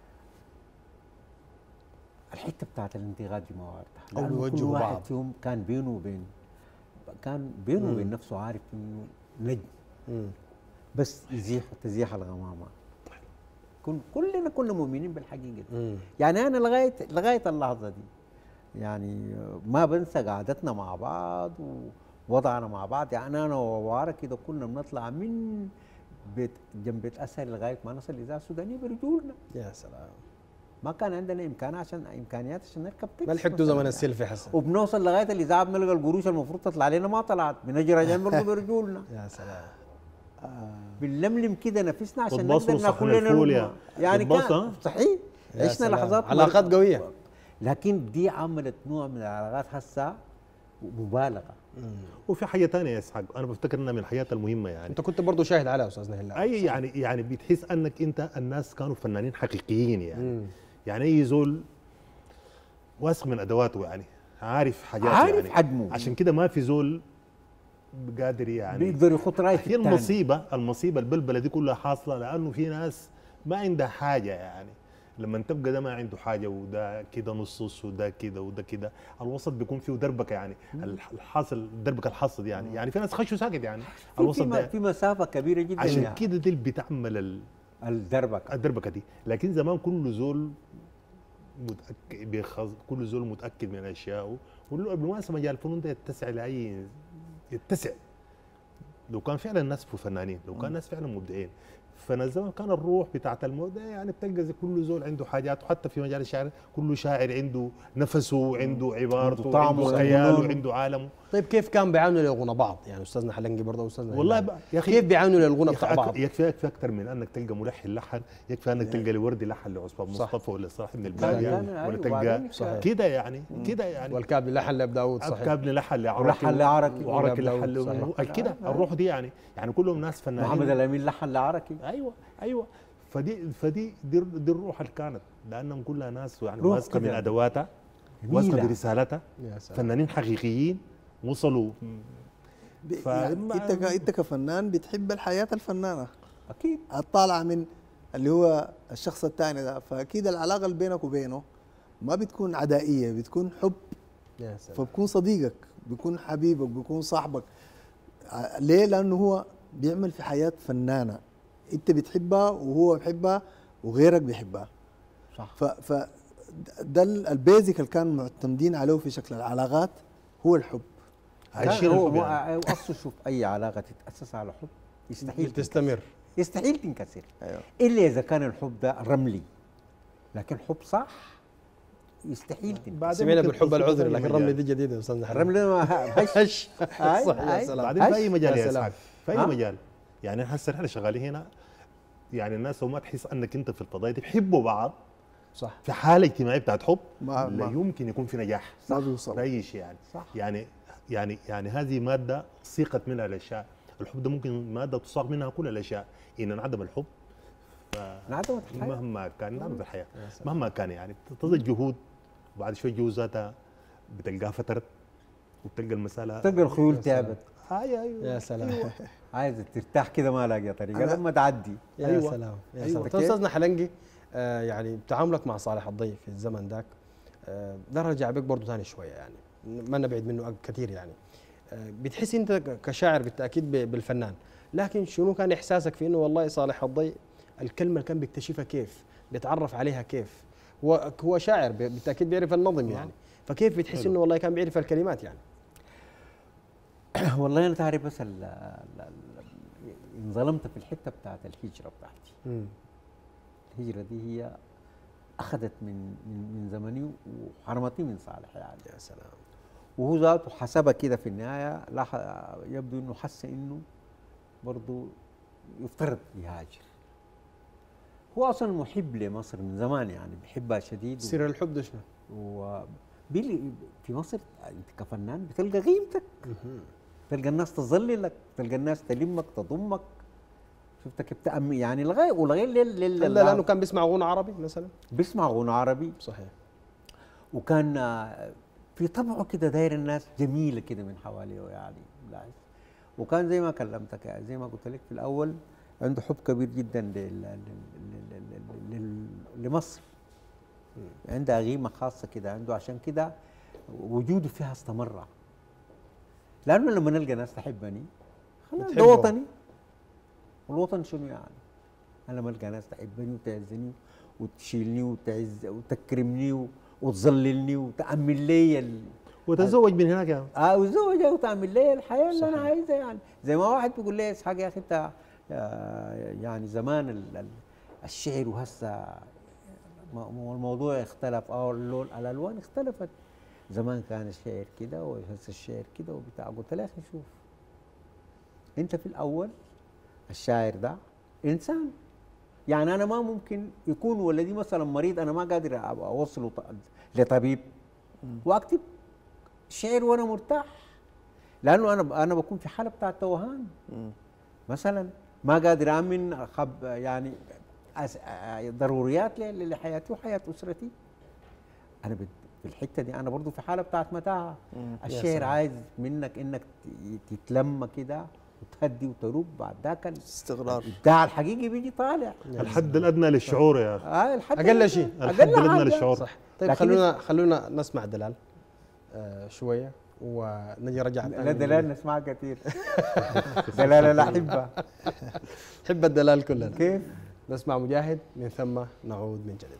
Speaker 2: الحته بتاعت الانتقاد دي ما واضحه،
Speaker 1: أو
Speaker 2: لأنه كل
Speaker 1: يوجهوا
Speaker 2: واحد
Speaker 1: بعض.
Speaker 2: فيهم كان بينه وبين كان بينه
Speaker 1: مم.
Speaker 2: وبين نفسه عارف انه نجم،
Speaker 1: مم.
Speaker 2: بس يزيح تزيح الغمامه. كن كلنا كنا مؤمنين بالحقيقه دي.
Speaker 1: مم.
Speaker 2: يعني انا لغايه لغايه اللحظه دي يعني ما بنسى قعدتنا مع بعض ووضعنا مع بعض. يعني انا ووارك كده كنا بنطلع من بيت جنب بيت اسهل لغايه ما نصل الاذاعه السودانيه برجولنا.
Speaker 1: يا سلام،
Speaker 2: ما كان عندنا امكان عشان امكانيات عشان نركب تاكسي
Speaker 1: ما لحقتوا
Speaker 2: مثلاً
Speaker 1: زمن
Speaker 2: يعني.
Speaker 1: السيلفي حسن.
Speaker 2: وبنوصل لغايه الاذاعه بنلقى القروش المفروض تطلع لنا ما طلعت، بنجي راجعين برضه برجولنا.
Speaker 1: يا سلام.
Speaker 2: بنلملم كده نفسنا عشان
Speaker 3: وتبصوا
Speaker 2: نقدر
Speaker 3: صحن
Speaker 2: ناكل لنا
Speaker 3: الفول
Speaker 2: لقمة.
Speaker 3: يا-
Speaker 2: يعني
Speaker 3: وتبصوا،
Speaker 2: كان
Speaker 3: ها؟
Speaker 2: صحيح
Speaker 1: يا
Speaker 2: عشنا
Speaker 1: سلام.
Speaker 2: لحظات
Speaker 1: علاقات
Speaker 2: مر-
Speaker 1: قوية.
Speaker 2: لكن دي عملت نوع من العلاقات هسه مبالغه.
Speaker 3: وفي حاجه ثانيه يا اسحاق انا بفتكر انها من الحاجات المهمه يعني.
Speaker 1: انت كنت برضه شاهد عليها استاذنا هلال.
Speaker 3: اي يعني يعني بتحس انك انت الناس كانوا فنانين حقيقيين يعني.
Speaker 1: مم.
Speaker 3: يعني اي زول واثق من ادواته يعني، عارف حاجات
Speaker 2: عارف
Speaker 3: يعني
Speaker 2: حجمه.
Speaker 3: عشان كده ما في زول قادر يعني
Speaker 2: بيقدر يخط راي في
Speaker 3: هي
Speaker 2: التاني.
Speaker 3: المصيبه المصيبه البلبله دي كلها حاصله لانه في ناس ما عندها حاجه يعني. لما تبقى ده ما عنده حاجه وده كده نص نص وده كده وده كده، الوسط بيكون فيه دربكه يعني، الحاصل دربكه الحصد يعني، يعني في ناس خشوا ساكت يعني
Speaker 2: في
Speaker 3: الوسط
Speaker 2: في,
Speaker 3: ده
Speaker 2: في مسافه كبيره جدا
Speaker 3: عشان
Speaker 2: يعني.
Speaker 3: كده دي اللي بتعمل ال-
Speaker 2: الدربكه.
Speaker 3: الدربكه دي. لكن زمان كل زول متاكد بيخز... كل زول متاكد من اشيائه، وبالمناسبه مجال الفنون ده يتسع لاي يتسع لو كان فعلا الناس فنانين، لو كان الناس فعلا مبدعين. فزمان كان الروح بتاعت الموضوع يعني بتلقى زي كل زول عنده حاجات، وحتى في مجال الشعر كل شاعر عنده نفسه، عنده عبارته،
Speaker 2: طعمه،
Speaker 3: عنده
Speaker 2: عنده
Speaker 3: خياله،
Speaker 2: لونه.
Speaker 3: عنده عالمه.
Speaker 1: طيب كيف كان بيعاونوا للغنى بعض يعني استاذنا حلنجي برضه استاذنا
Speaker 3: والله
Speaker 1: هلال.
Speaker 3: بقى يا اخي
Speaker 1: كيف بيعاونوا للغنى
Speaker 3: يكفي
Speaker 1: بتاع بعض؟
Speaker 3: يكفي يكفي اكثر من انك تلقى ملحن لحن، يكفي انك تلقى لوردي لحن لعصام
Speaker 1: صح.
Speaker 3: مصطفى ولا صلاح بن
Speaker 2: كان-
Speaker 3: الباديه
Speaker 2: كان-
Speaker 3: ولا
Speaker 2: أيوة،
Speaker 3: تلقى
Speaker 2: وبعدين
Speaker 1: صحيح.
Speaker 3: كده يعني كده يعني
Speaker 1: والكعب لحن لأبو داوود صحيح.
Speaker 3: كابن لحن لعركي
Speaker 2: ولحن لعركي.
Speaker 3: وعركي
Speaker 1: ولأبو
Speaker 3: لحن
Speaker 1: داوود،
Speaker 3: له-
Speaker 2: صحيح.
Speaker 3: كده الروح دي يعني، يعني كلهم ناس فنانين.
Speaker 2: محمد الامين لحن لعركي.
Speaker 3: ايوه ايوه فدي فدي دي, دي الروح اللي كانت، لانهم كلها ناس يعني
Speaker 2: روح
Speaker 3: واثقه من
Speaker 2: كده.
Speaker 3: ادواتها،
Speaker 2: جميلة.
Speaker 3: واثقه برسالتها،
Speaker 1: يا سلام.
Speaker 3: فنانين حقيقيين وصلوا.
Speaker 4: ب-
Speaker 3: ف-
Speaker 4: يعني
Speaker 3: ما-
Speaker 4: انت ك- انت كفنان بتحب الحياه الفنانه
Speaker 2: اكيد.
Speaker 4: الطالعه من اللي هو الشخص الثاني ده، فاكيد العلاقه اللي بينك وبينه ما بتكون عدائيه، بتكون حب،
Speaker 1: يا سلام.
Speaker 4: فبكون صديقك، بيكون حبيبك، بيكون صاحبك. ع- ليه؟ لانه هو بيعمل في حياه فنانه انت بتحبها وهو بيحبها وغيرك بيحبها.
Speaker 2: صح.
Speaker 4: ف ف ده ال- البيزك اللي كان معتمدين عليه في شكل العلاقات هو الحب.
Speaker 3: عايشين
Speaker 2: هو
Speaker 3: الحب
Speaker 2: هو
Speaker 3: يعني.
Speaker 2: اصله شوف اي علاقه تتاسس على حب يستحيل
Speaker 1: تستمر.
Speaker 2: يستحيل تنكسر،
Speaker 4: ايوه
Speaker 2: الا اذا كان الحب ده رملي، لكن حب صح يستحيل تنكسر.
Speaker 3: بعدين
Speaker 1: سمعنا
Speaker 3: ممكن
Speaker 1: بالحب
Speaker 3: تصير في
Speaker 1: العذري
Speaker 3: أي
Speaker 1: لكن
Speaker 3: مجال.
Speaker 1: الرمل دي جديده يا استاذنا حلنجي.
Speaker 2: الرمل ده ما هش
Speaker 1: هش
Speaker 2: أي-
Speaker 1: صح يا
Speaker 2: أي.
Speaker 1: سلام.
Speaker 3: بعدين في اي مجال
Speaker 1: يا
Speaker 3: يا
Speaker 1: سلام.
Speaker 3: اسعد، في اي
Speaker 2: ها؟
Speaker 3: مجال يعني هسه احنا شغالين هنا، يعني الناس لو ما تحس انك انت في القضايا دي بيحبوا بعض
Speaker 1: صح.
Speaker 3: في حاله اجتماعيه بتاعت حب،
Speaker 4: ما-
Speaker 3: لا
Speaker 4: ما-
Speaker 3: يمكن يكون في نجاح
Speaker 4: ما بيوصل.
Speaker 3: في اي شيء يعني.
Speaker 2: صح.
Speaker 3: يعني يعني يعني هذه ماده سيقت منها الاشياء، الحب ده ممكن ماده تصاغ منها كل الاشياء، ان انعدم الحب
Speaker 2: انعدمت الحياة.
Speaker 3: مهما كان انعدمت الحياه مهما كان يعني تظل جهود، وبعد شوي جهود ذاتها بتلقاها فترت، وبتلقى المساله
Speaker 2: تلقى الخيول تعبت،
Speaker 3: ايوه ايوه
Speaker 1: يا سلام.
Speaker 2: عايزه ترتاح كده ما لاقيه طريقه
Speaker 4: أنا-
Speaker 2: لما تعدي.
Speaker 1: يا
Speaker 3: أيوة.
Speaker 1: سلام يا
Speaker 3: أيوة.
Speaker 1: سلام. طيب استاذنا حلنجي، آه يعني تعاملك مع صالح الضي في الزمن ذاك، آه ده رجع بك برضه ثاني شويه يعني، ما نبعد منه كثير يعني. آه بتحس انت كشاعر بالتاكيد ب- بالفنان، لكن شنو كان احساسك في انه والله صالح الضي الكلمه اللي كان بيكتشفها كيف، بيتعرف عليها كيف؟ هو هو شاعر ب- بالتاكيد بيعرف النظم يعني، فكيف بتحس
Speaker 3: حلو.
Speaker 1: انه والله كان بيعرف الكلمات يعني؟
Speaker 2: والله انا تعرف بس ال- ال- ال- انظلمت في الحته بتاعت الهجره بتاعتي.
Speaker 1: مم.
Speaker 2: الهجره دي هي اخذت من من من زمني وحرمتني من صالح يعني.
Speaker 1: يا سلام.
Speaker 2: وهو ذاته حسبها كده في النهايه، لاح يبدو انه حس انه برضه يفترض يهاجر. هو اصلا محب لمصر من زمان يعني، بيحبها شديد.
Speaker 1: سر الحب ده شنو؟
Speaker 2: وبيلي في مصر انت كفنان بتلقى قيمتك، تلقى الناس تظللك، تلقى الناس تلمك تضمك. شفتك بتأم يعني لغايه ولغايه لل لل-
Speaker 1: الا لانه كان بيسمع غنى عربي مثلا؟
Speaker 2: بيسمع غنى عربي،
Speaker 1: صحيح.
Speaker 2: وكان آه، في طبعه كده داير الناس جميله كده من حواليه يعني بالعكس. وكان زي ما كلمتك يعني زي ما قلت لك في الاول عنده حب كبير جدا لل- لل- لل- لل- لمصر. عنده غيمه خاصه كده عنده، عشان كده وجوده فيها استمر. لانه لما نلقى ناس تحبني خلاص ده
Speaker 1: بتحبهم.
Speaker 2: وطني. والوطن شنو يعني؟ انا لما القى ناس تحبني وتعزني وتشيلني وتعز وتكرمني و- وتظللني وتأمن لي ال...
Speaker 3: وتزوج من هناك يعني.
Speaker 2: اه وتزوجها وتعمل لي الحياه اللي انا
Speaker 1: صحيح.
Speaker 2: عايزها يعني. زي ما واحد بيقول لي يا اسحاق يا اخي انت آه، يعني زمان ال- ال- الشعر وهسه م- الموضوع اختلف، اه اللون الالوان اختلفت. زمان كان الشعر كده وهسه الشعر كده وبتاع. قلت له يا اخي شوف، انت في الاول الشاعر ده انسان، يعني انا ما ممكن يكون ولدي مثلا مريض انا ما قادر أبقى اوصله ط- لطبيب واكتب شعر وانا مرتاح، لانه انا انا بكون في حاله بتاعت توهان مثلا، ما قادر امن خب يعني أس- ضروريات ل- لحياتي وحياه اسرتي. انا بت... في الحته دي انا برضو في حاله بتاعت متاهه. الشعر عايز منك انك ت- تتلم كده وتهدي وتروق، بعد ذاك
Speaker 4: استقرار.
Speaker 2: الابداع الحقيقي بيجي طالع.
Speaker 3: الحد الادنى للشعور يا اخي.
Speaker 2: آه الحد
Speaker 1: أقل شيء.
Speaker 3: الحد الادنى
Speaker 2: حاجة.
Speaker 3: للشعور.
Speaker 1: صح. طيب
Speaker 2: لكن
Speaker 1: خلونا خلونا نسمع دلال آه شويه ونجي رجع
Speaker 2: لا دلال نسمعها كثير. دلال انا احبها.
Speaker 1: حب الدلال كلنا.
Speaker 2: كيف؟
Speaker 1: نسمع مجاهد من ثم نعود من جديد.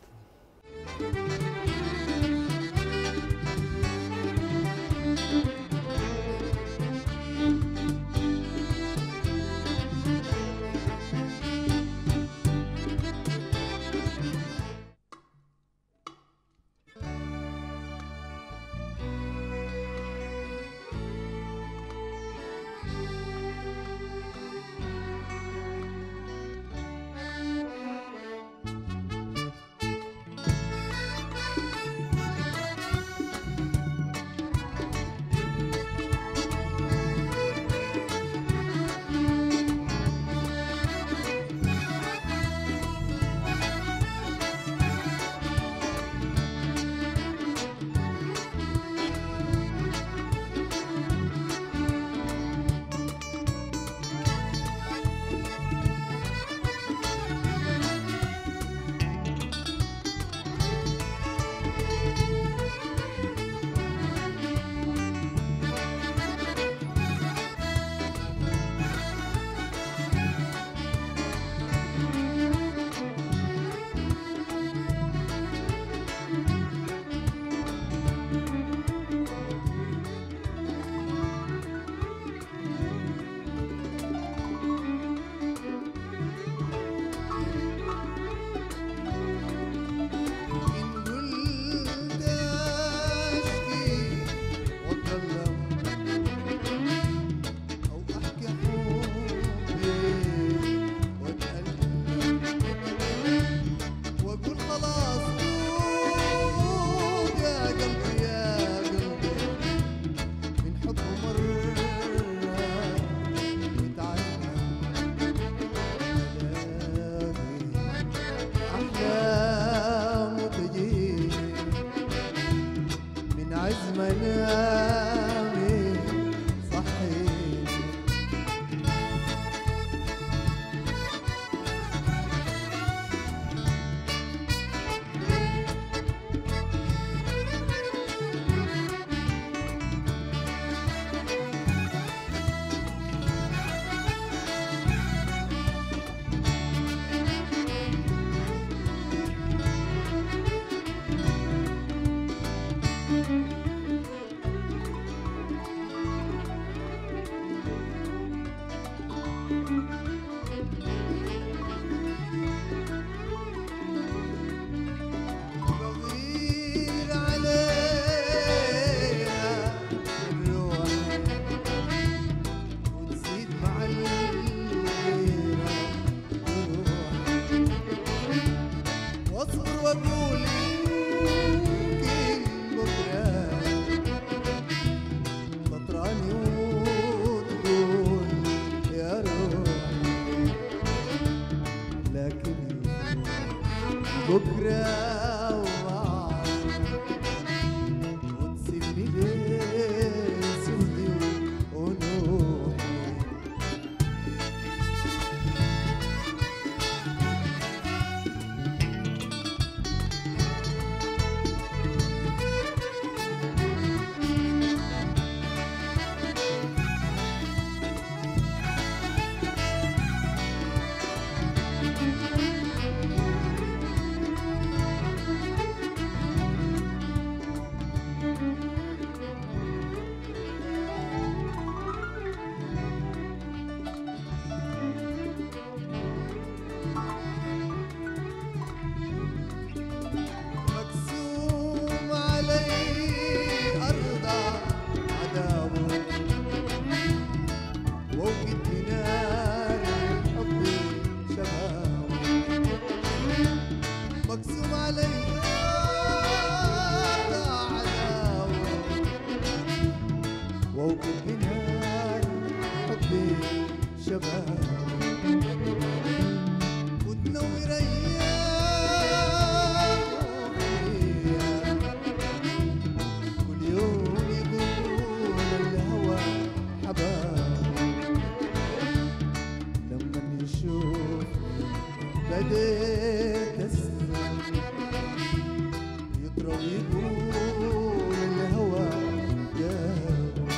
Speaker 5: يضرب يقول الهوى جابه.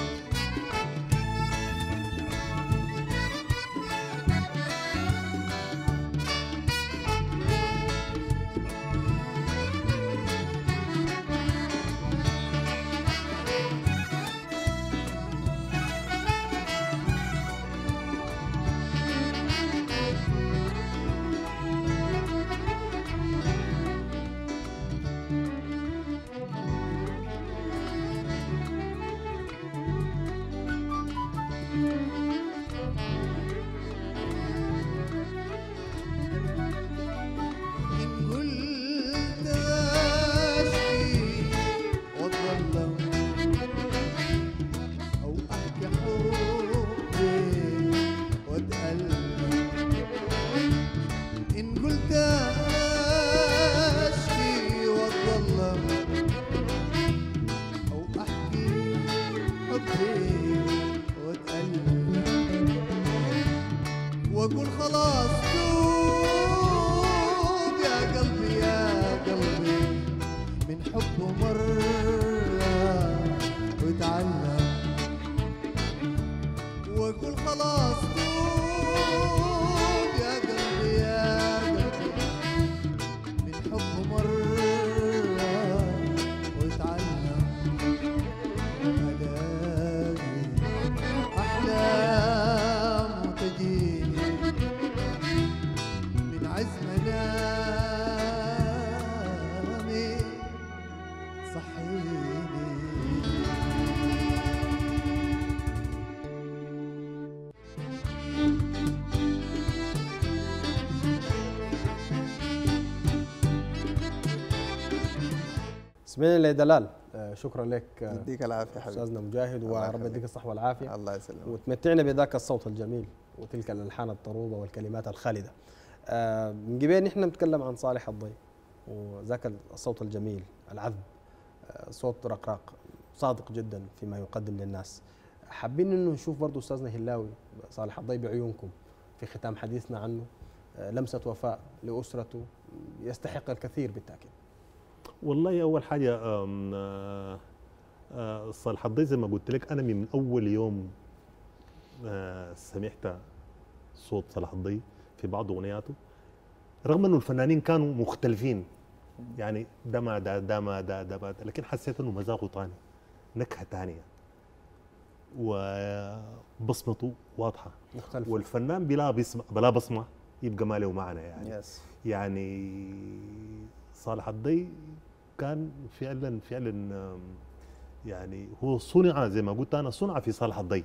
Speaker 5: إن قلت أشكي وأتظلم أو أحكي حبي وأتألم، إن قلت أشكي وأتظلم أو أحكي حبي وأتألم، وأقول خلاص توب يا قلبي يا قلبي من حبه مرة وتعلم، وأقول خلاص توب يا قلبي يا قلبي من حبه مرة وتعلم، ألاقي أحلام تجيني من عزم نامي صحيني.
Speaker 1: اسمعني لي دلال، آه، شكرا لك آه،
Speaker 4: يديك العافيه حبيبي.
Speaker 1: استاذنا مجاهد،
Speaker 4: الله
Speaker 1: ورب
Speaker 4: يخليك.
Speaker 1: يديك الصحه والعافيه،
Speaker 4: الله يسلمك.
Speaker 1: وتمتعنا بذاك الصوت الجميل وتلك الالحان الطروبه والكلمات الخالده. آه، من قبل نحن نتكلم عن صالح الضي وذاك الصوت الجميل العذب، آه، صوت رقراق صادق جدا فيما يقدم للناس. حابين انه نشوف برضه استاذنا هلاوي صالح الضي بعيونكم في ختام حديثنا عنه، آه، لمسه وفاء لاسرته يستحق الكثير بالتاكيد.
Speaker 3: والله اول حاجه آم، آه، آه، صالح الضي زي ما قلت لك انا من اول يوم آه، سمعت صوت صالح الضي في بعض اغنياته، رغم انه الفنانين كانوا مختلفين، يعني ده ما ده ده ما ده ده ما ده، لكن حسيت انه مذاقه ثاني، نكهه ثانيه، وبصمته واضحه،
Speaker 1: مختلف.
Speaker 3: والفنان بلا بصمه بلا بصمه يبقى ما له معنى يعني.
Speaker 4: يس.
Speaker 3: يعني صالح الضي كان فعلا فعلا آم، يعني هو صنع زي ما قلت انا، صنع في صالح الضي،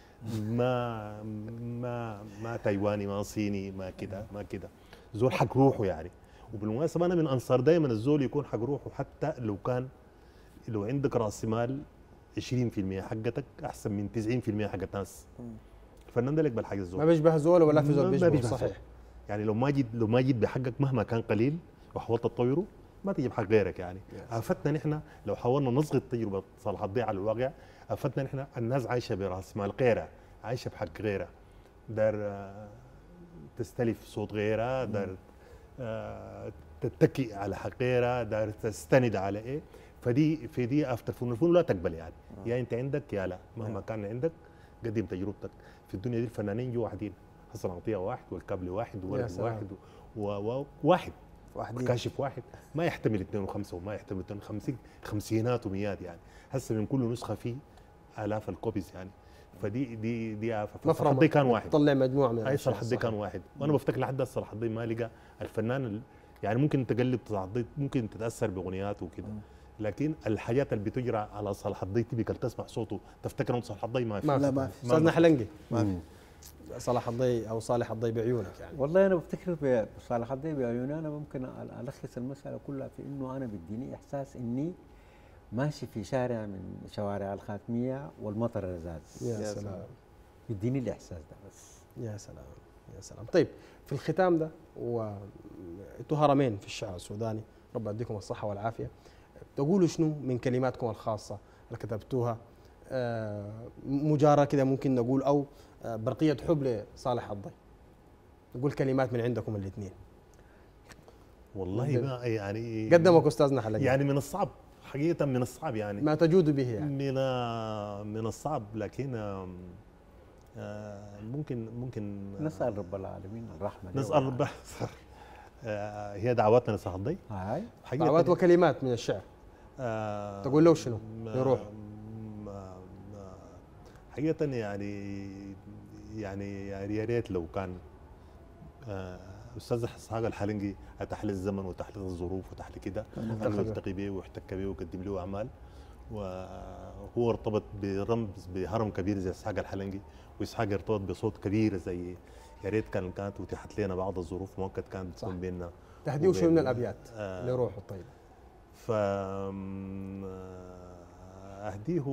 Speaker 3: ما ما ما تايواني ما صيني ما كده ما كده، زول حق روحه يعني. وبالمناسبه انا من انصار دائما الزول يكون حق روحه، حتى لو كان لو عندك راس مال عشرين في المية حقتك احسن من تسعين في المية حق الناس. الفنان ده اللي يقبل حق الزول،
Speaker 1: ما بيشبه زول ولا في زول
Speaker 3: ما
Speaker 1: بيشبه،
Speaker 3: بيشبه
Speaker 1: صحيح.
Speaker 3: زول. يعني لو ما جيت لو ما جيت بحقك مهما كان قليل وحاولت تطوره ما تجيب حق غيرك يعني.
Speaker 1: Yes.
Speaker 3: افتنا نحن لو حاولنا نصغر تجربه صالح الضي على الواقع، افتنا نحن الناس عايشه براس مال غيرها، عايشه بحق غيرها، دار آه، تستلف صوت غيرها، دار آه، تتكي على حق غيرها، دار تستند على ايه، فدي في دي افتر فن الفن لا تقبل يعني. يا انت عندك يا لا، مهما كان عندك قدم تجربتك. في الدنيا دي الفنانين جو واحدين، حسن عطيه واحد والكابل واحد
Speaker 1: يا
Speaker 3: وولد
Speaker 1: سلام.
Speaker 3: واحد وواحد
Speaker 4: واحدين.
Speaker 3: كاشف واحد، ما يحتمل اثنين وخمسه وما يحتمل اثنين وخمسين، خمسينات ومئات يعني. هسه من كل نسخه فيه الاف الكوبيز يعني. فدي دي دي آفة. صلاح الضي كان واحد،
Speaker 1: طلع مجموعه من
Speaker 3: اي
Speaker 1: الأشياء،
Speaker 3: صلاح الضي كان
Speaker 1: صحيح.
Speaker 3: واحد. وانا بفتكر لحد هسه صلاح الضي ما لقى الفنان ال- يعني ممكن تقلب صلاح الضي، ممكن تتاثر باغنياته وكده، لكن الحاجات اللي بتجرى على صلاح الضي تبي تسمع صوته تفتكر انه صلاح الضي ما في.
Speaker 1: ما
Speaker 4: لا،
Speaker 1: في.
Speaker 4: ما في.
Speaker 1: استاذنا حلنقي،
Speaker 4: ما في.
Speaker 1: صلاح الضي او صالح الضي بعيونك يعني.
Speaker 2: والله انا بفتكر بصالح الضي بعيوني، انا ممكن الخص المساله كلها في انه انا بيديني احساس اني ماشي في شارع من شوارع الخاتميه والمطر رزاز.
Speaker 1: يا
Speaker 4: يا
Speaker 1: سلام،
Speaker 2: بيديني الاحساس ده بس.
Speaker 1: يا سلام، يا سلام. طيب في الختام ده، وانتوا هرمين في الشعر السوداني، ربنا يديكم الصحه والعافيه، تقولوا شنو من كلماتكم الخاصه اللي كتبتوها، آه، مجارة كده ممكن نقول، او آه، برقيه حب لصالح الضي، نقول كلمات من عندكم الاثنين.
Speaker 3: والله ما يعني
Speaker 1: قدمك استاذنا حلقة
Speaker 3: يعني من الصعب حقيقه، من الصعب يعني
Speaker 1: ما تجود به يعني.
Speaker 3: من من الصعب، لكن آه، ممكن ممكن
Speaker 2: نسال رب العالمين الرحمه له
Speaker 3: نسال رب آه، هي دعواتنا لصلاح الضي
Speaker 2: هاي
Speaker 3: حقيقة
Speaker 1: دعوات وكلمات من الشعر
Speaker 3: آه،
Speaker 1: تقول له شنو
Speaker 3: ما-
Speaker 1: يروح.
Speaker 3: ما- ما- حقيقة يعني يعني يعني يا ريت لو كان آه، استاذ اسحاق الحلنجي اتاح لي الزمن واتاح لي الظروف واتاح لي كده كان يلتقي به ويحتك به ويقدم له اعمال، وهو ارتبط برمز بهرم كبير زي اسحاق الحلنجي، واسحاق ارتبط بصوت كبير زي، يا ريت كان كانت اتيحت لنا بعض الظروف مؤكد كانت تكون بيننا
Speaker 1: تهديه شنو من الابيات
Speaker 3: آه
Speaker 1: لروحه الطيب.
Speaker 3: ف اهديه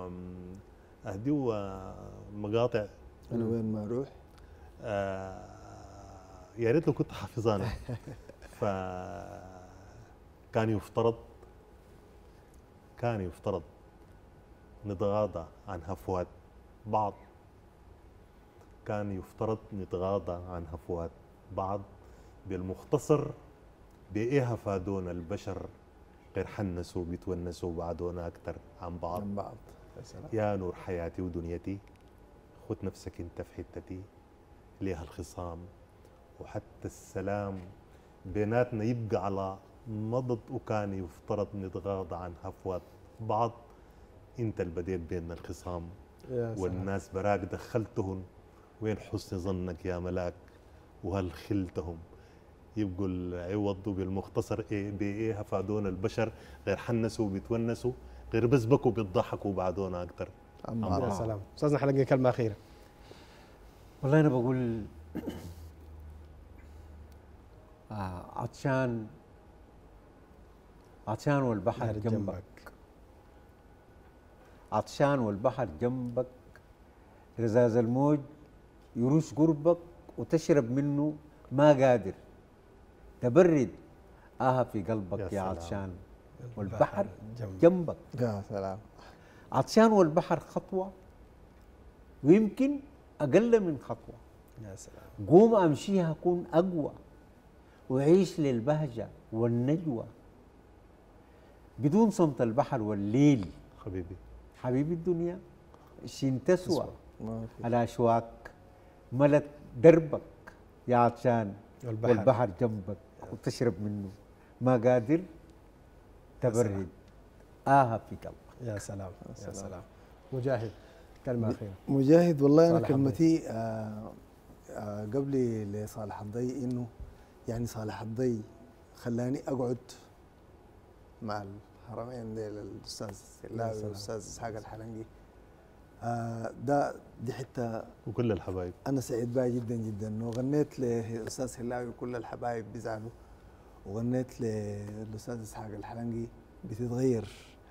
Speaker 3: اهديه مقاطع
Speaker 4: انا وين ما اروح
Speaker 3: آه يا ريت لو كنت حافظانا. ف كان يفترض كان يفترض نتغاضى عن هفوات بعض، كان يفترض نتغاضى عن هفوات بعض. بالمختصر بإيه فادونا البشر غير حنسوا بيتونسوا بعدونا أكتر عن بعض.
Speaker 4: عن بعض.
Speaker 3: يا نور حياتي ودنيتي خد نفسك انت في حتتي، ليها الخصام وحتى السلام بيناتنا يبقى على مضض، وكان يفترض نتغاضى عن هفوات بعض. انت اللي بديت بيننا الخصام والناس براك دخلتهم، وين حسن ظنك يا ملاك وهل خلتهم. يبقوا العوض بالمختصر ايه بايه هفادونا البشر غير حنسوا وبيتونسوا، غير بس بكوا بيضحكوا بعدونا اكثر.
Speaker 1: يا سلام. استاذنا حلقة كلمة أخيرة.
Speaker 2: والله أنا بقول آه عطشان عطشان والبحر جنبك, جنبك. عطشان والبحر جنبك، رذاذ الموج يروش قربك وتشرب منه ما قادر، تبرد آه في قلبك يا, يا عطشان والبحر جنبك, جنبك.
Speaker 4: يا سلام.
Speaker 2: عطشان والبحر خطوة ويمكن أقل من خطوة.
Speaker 1: يا سلام.
Speaker 2: قوم أمشيها أكون أقوى وعيش للبهجة والنجوى بدون صمت البحر والليل.
Speaker 3: حبيبي
Speaker 2: حبيبي الدنيا شين تسوى الأشواك ملت دربك يا عطشان والبحر, والبحر جنبك وتشرب منه ما قادر، تبرد آه في قلبك.
Speaker 1: يا سلام. يا سلام, سلام. مجاهد كلمة أخيرة.
Speaker 4: مجاهد والله أنا كلمتي آه آه قبل لصالح الضي إنه يعني صالح الضي خلاني أقعد مع الحرمين ديل الأستاذ سلاوي والأستاذ إسحاق الحلنجي. آه ده دي حتة
Speaker 3: وكل الحبايب
Speaker 4: أنا سعيد بها جدا جدا، وغنيت للأستاذ سلاوي وكل الحبايب بيزعلوا، وغنيت للأستاذ إسحاق الحلنجي بتتغير.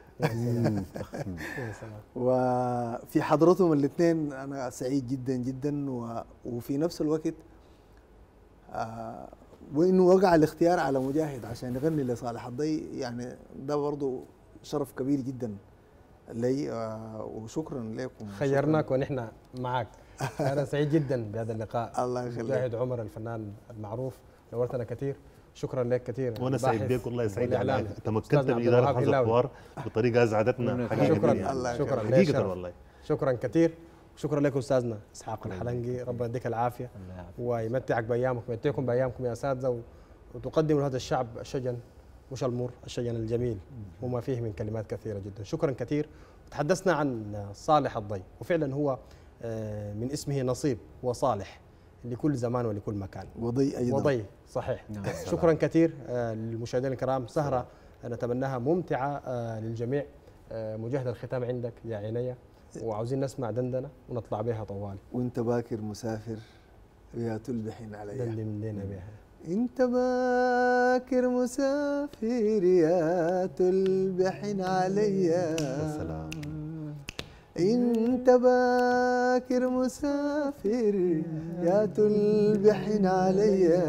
Speaker 4: وفي حضرتهم الاثنين انا سعيد جدا جدا، وفي نفس الوقت آه وانه وقع الاختيار على مجاهد عشان يغني لصالح الضي، يعني ده برضه شرف كبير جدا لي. آه وشكرا لكم.
Speaker 1: خيرناك ونحن معك. انا سعيد جدا بهذا اللقاء.
Speaker 4: الله يخليك.
Speaker 1: مجاهد عمر الفنان المعروف، نورتنا كثير. شكرا لك كثير.
Speaker 3: وانا سعيد بك والله، سعيد على تمكنت من اداره هذا الحوار بطريقه اسعدتنا حقيقه.
Speaker 1: شكرا
Speaker 3: يعني.
Speaker 1: شكرا
Speaker 3: حقيقه والله.
Speaker 1: شكرا كثير. شكرا لكم استاذنا اسحاق الحلنجي، ربنا يديك العافيه ويمتعك بايامك ويمتعكم بايامكم يا اساتذه، وتقدموا لهذا الشعب الشجن مش المر، الشجن الجميل وما فيه من كلمات كثيره جدا. شكرا كثير. تحدثنا عن صالح الضي، وفعلا هو من اسمه نصيب، هو صالح لكل زمان ولكل مكان.
Speaker 4: وضي أيضا.
Speaker 1: وضي صحيح. شكرا كثير للمشاهدين الكرام. سهرة نتمناها ممتعة للجميع. مجاهد الختام عندك يا عينيا، وعاوزين نسمع دندنة ونطلع بها طوالي.
Speaker 4: وانت باكر مسافر يا تلبحن عليا.
Speaker 1: دندن لنا بها.
Speaker 4: انت باكر مسافر يا تلبحن عليا.
Speaker 3: يا سلام.
Speaker 4: انت باكر مسافر يا تلبحن عليا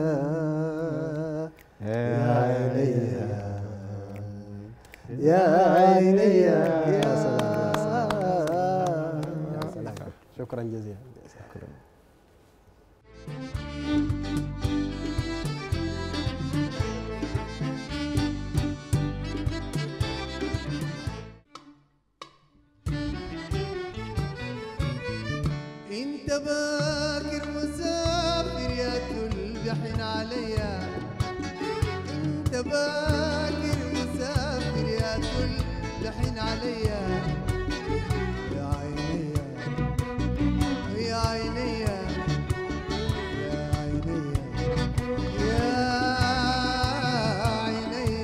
Speaker 4: يا عيني يا عيني.
Speaker 1: يا سلام يا سلام. شكرا جزيلا. شكرا.
Speaker 5: باكر مسافر يا تلبحن عليا، انت باكر مسافر يا تلبحن عليا، يا عيني يا عيني يا عيني يا عيني.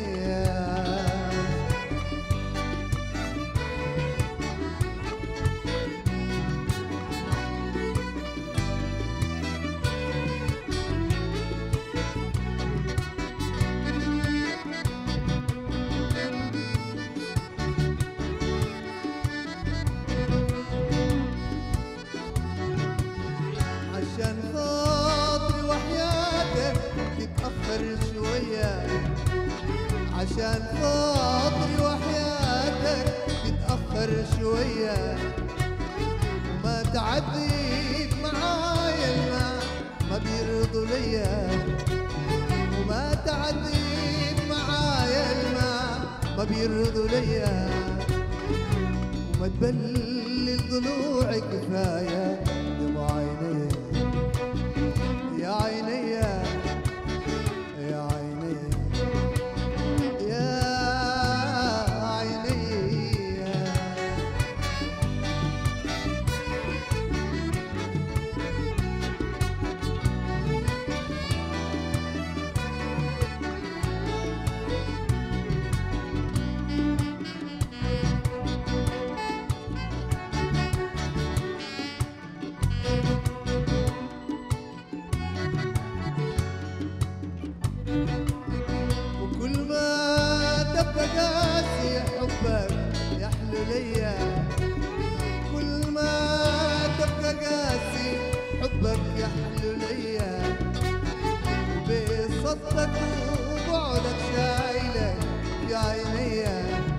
Speaker 5: عشان خاطري وحياتك تتأخر شوية، عشان خاطري وحياتك تتأخر شوية، وما تعديت معايا الماء ما بيرضوا ليا، وما تعديت معايا الماء ما بيرضوا ليا، وما تبلل ضلوعي كفاية دموع عيني يا عيني يا عيني يا عيني. وكل ما تبقى قاسي حبك يحلو ليا، كل ما تبقى قاسي حبك يحلو ليا، وبصدقك وبعدك شايلك في عينيا،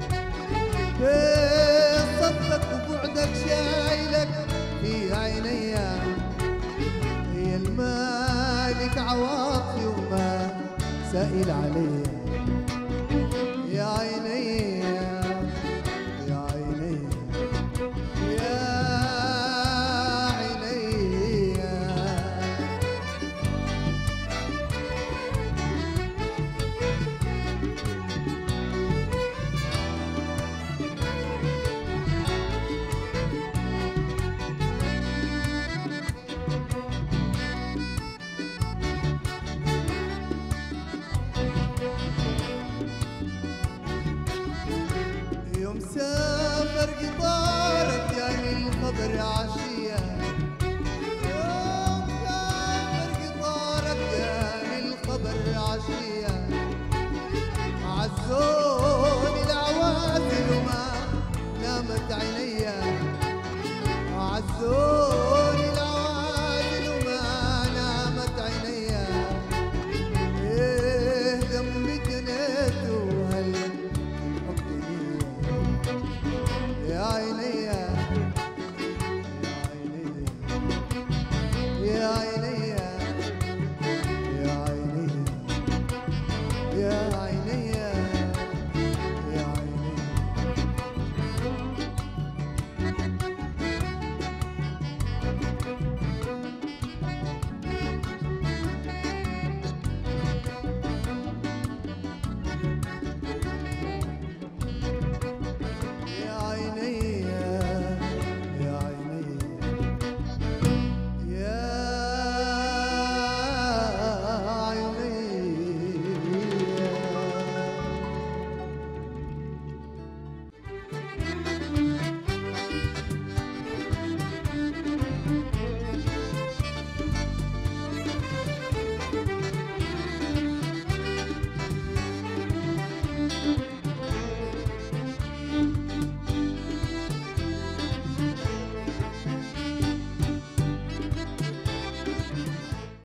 Speaker 5: بصدقك وبعدك شايلك في عينيا، هي المالك عواطفي وما سائل عليا.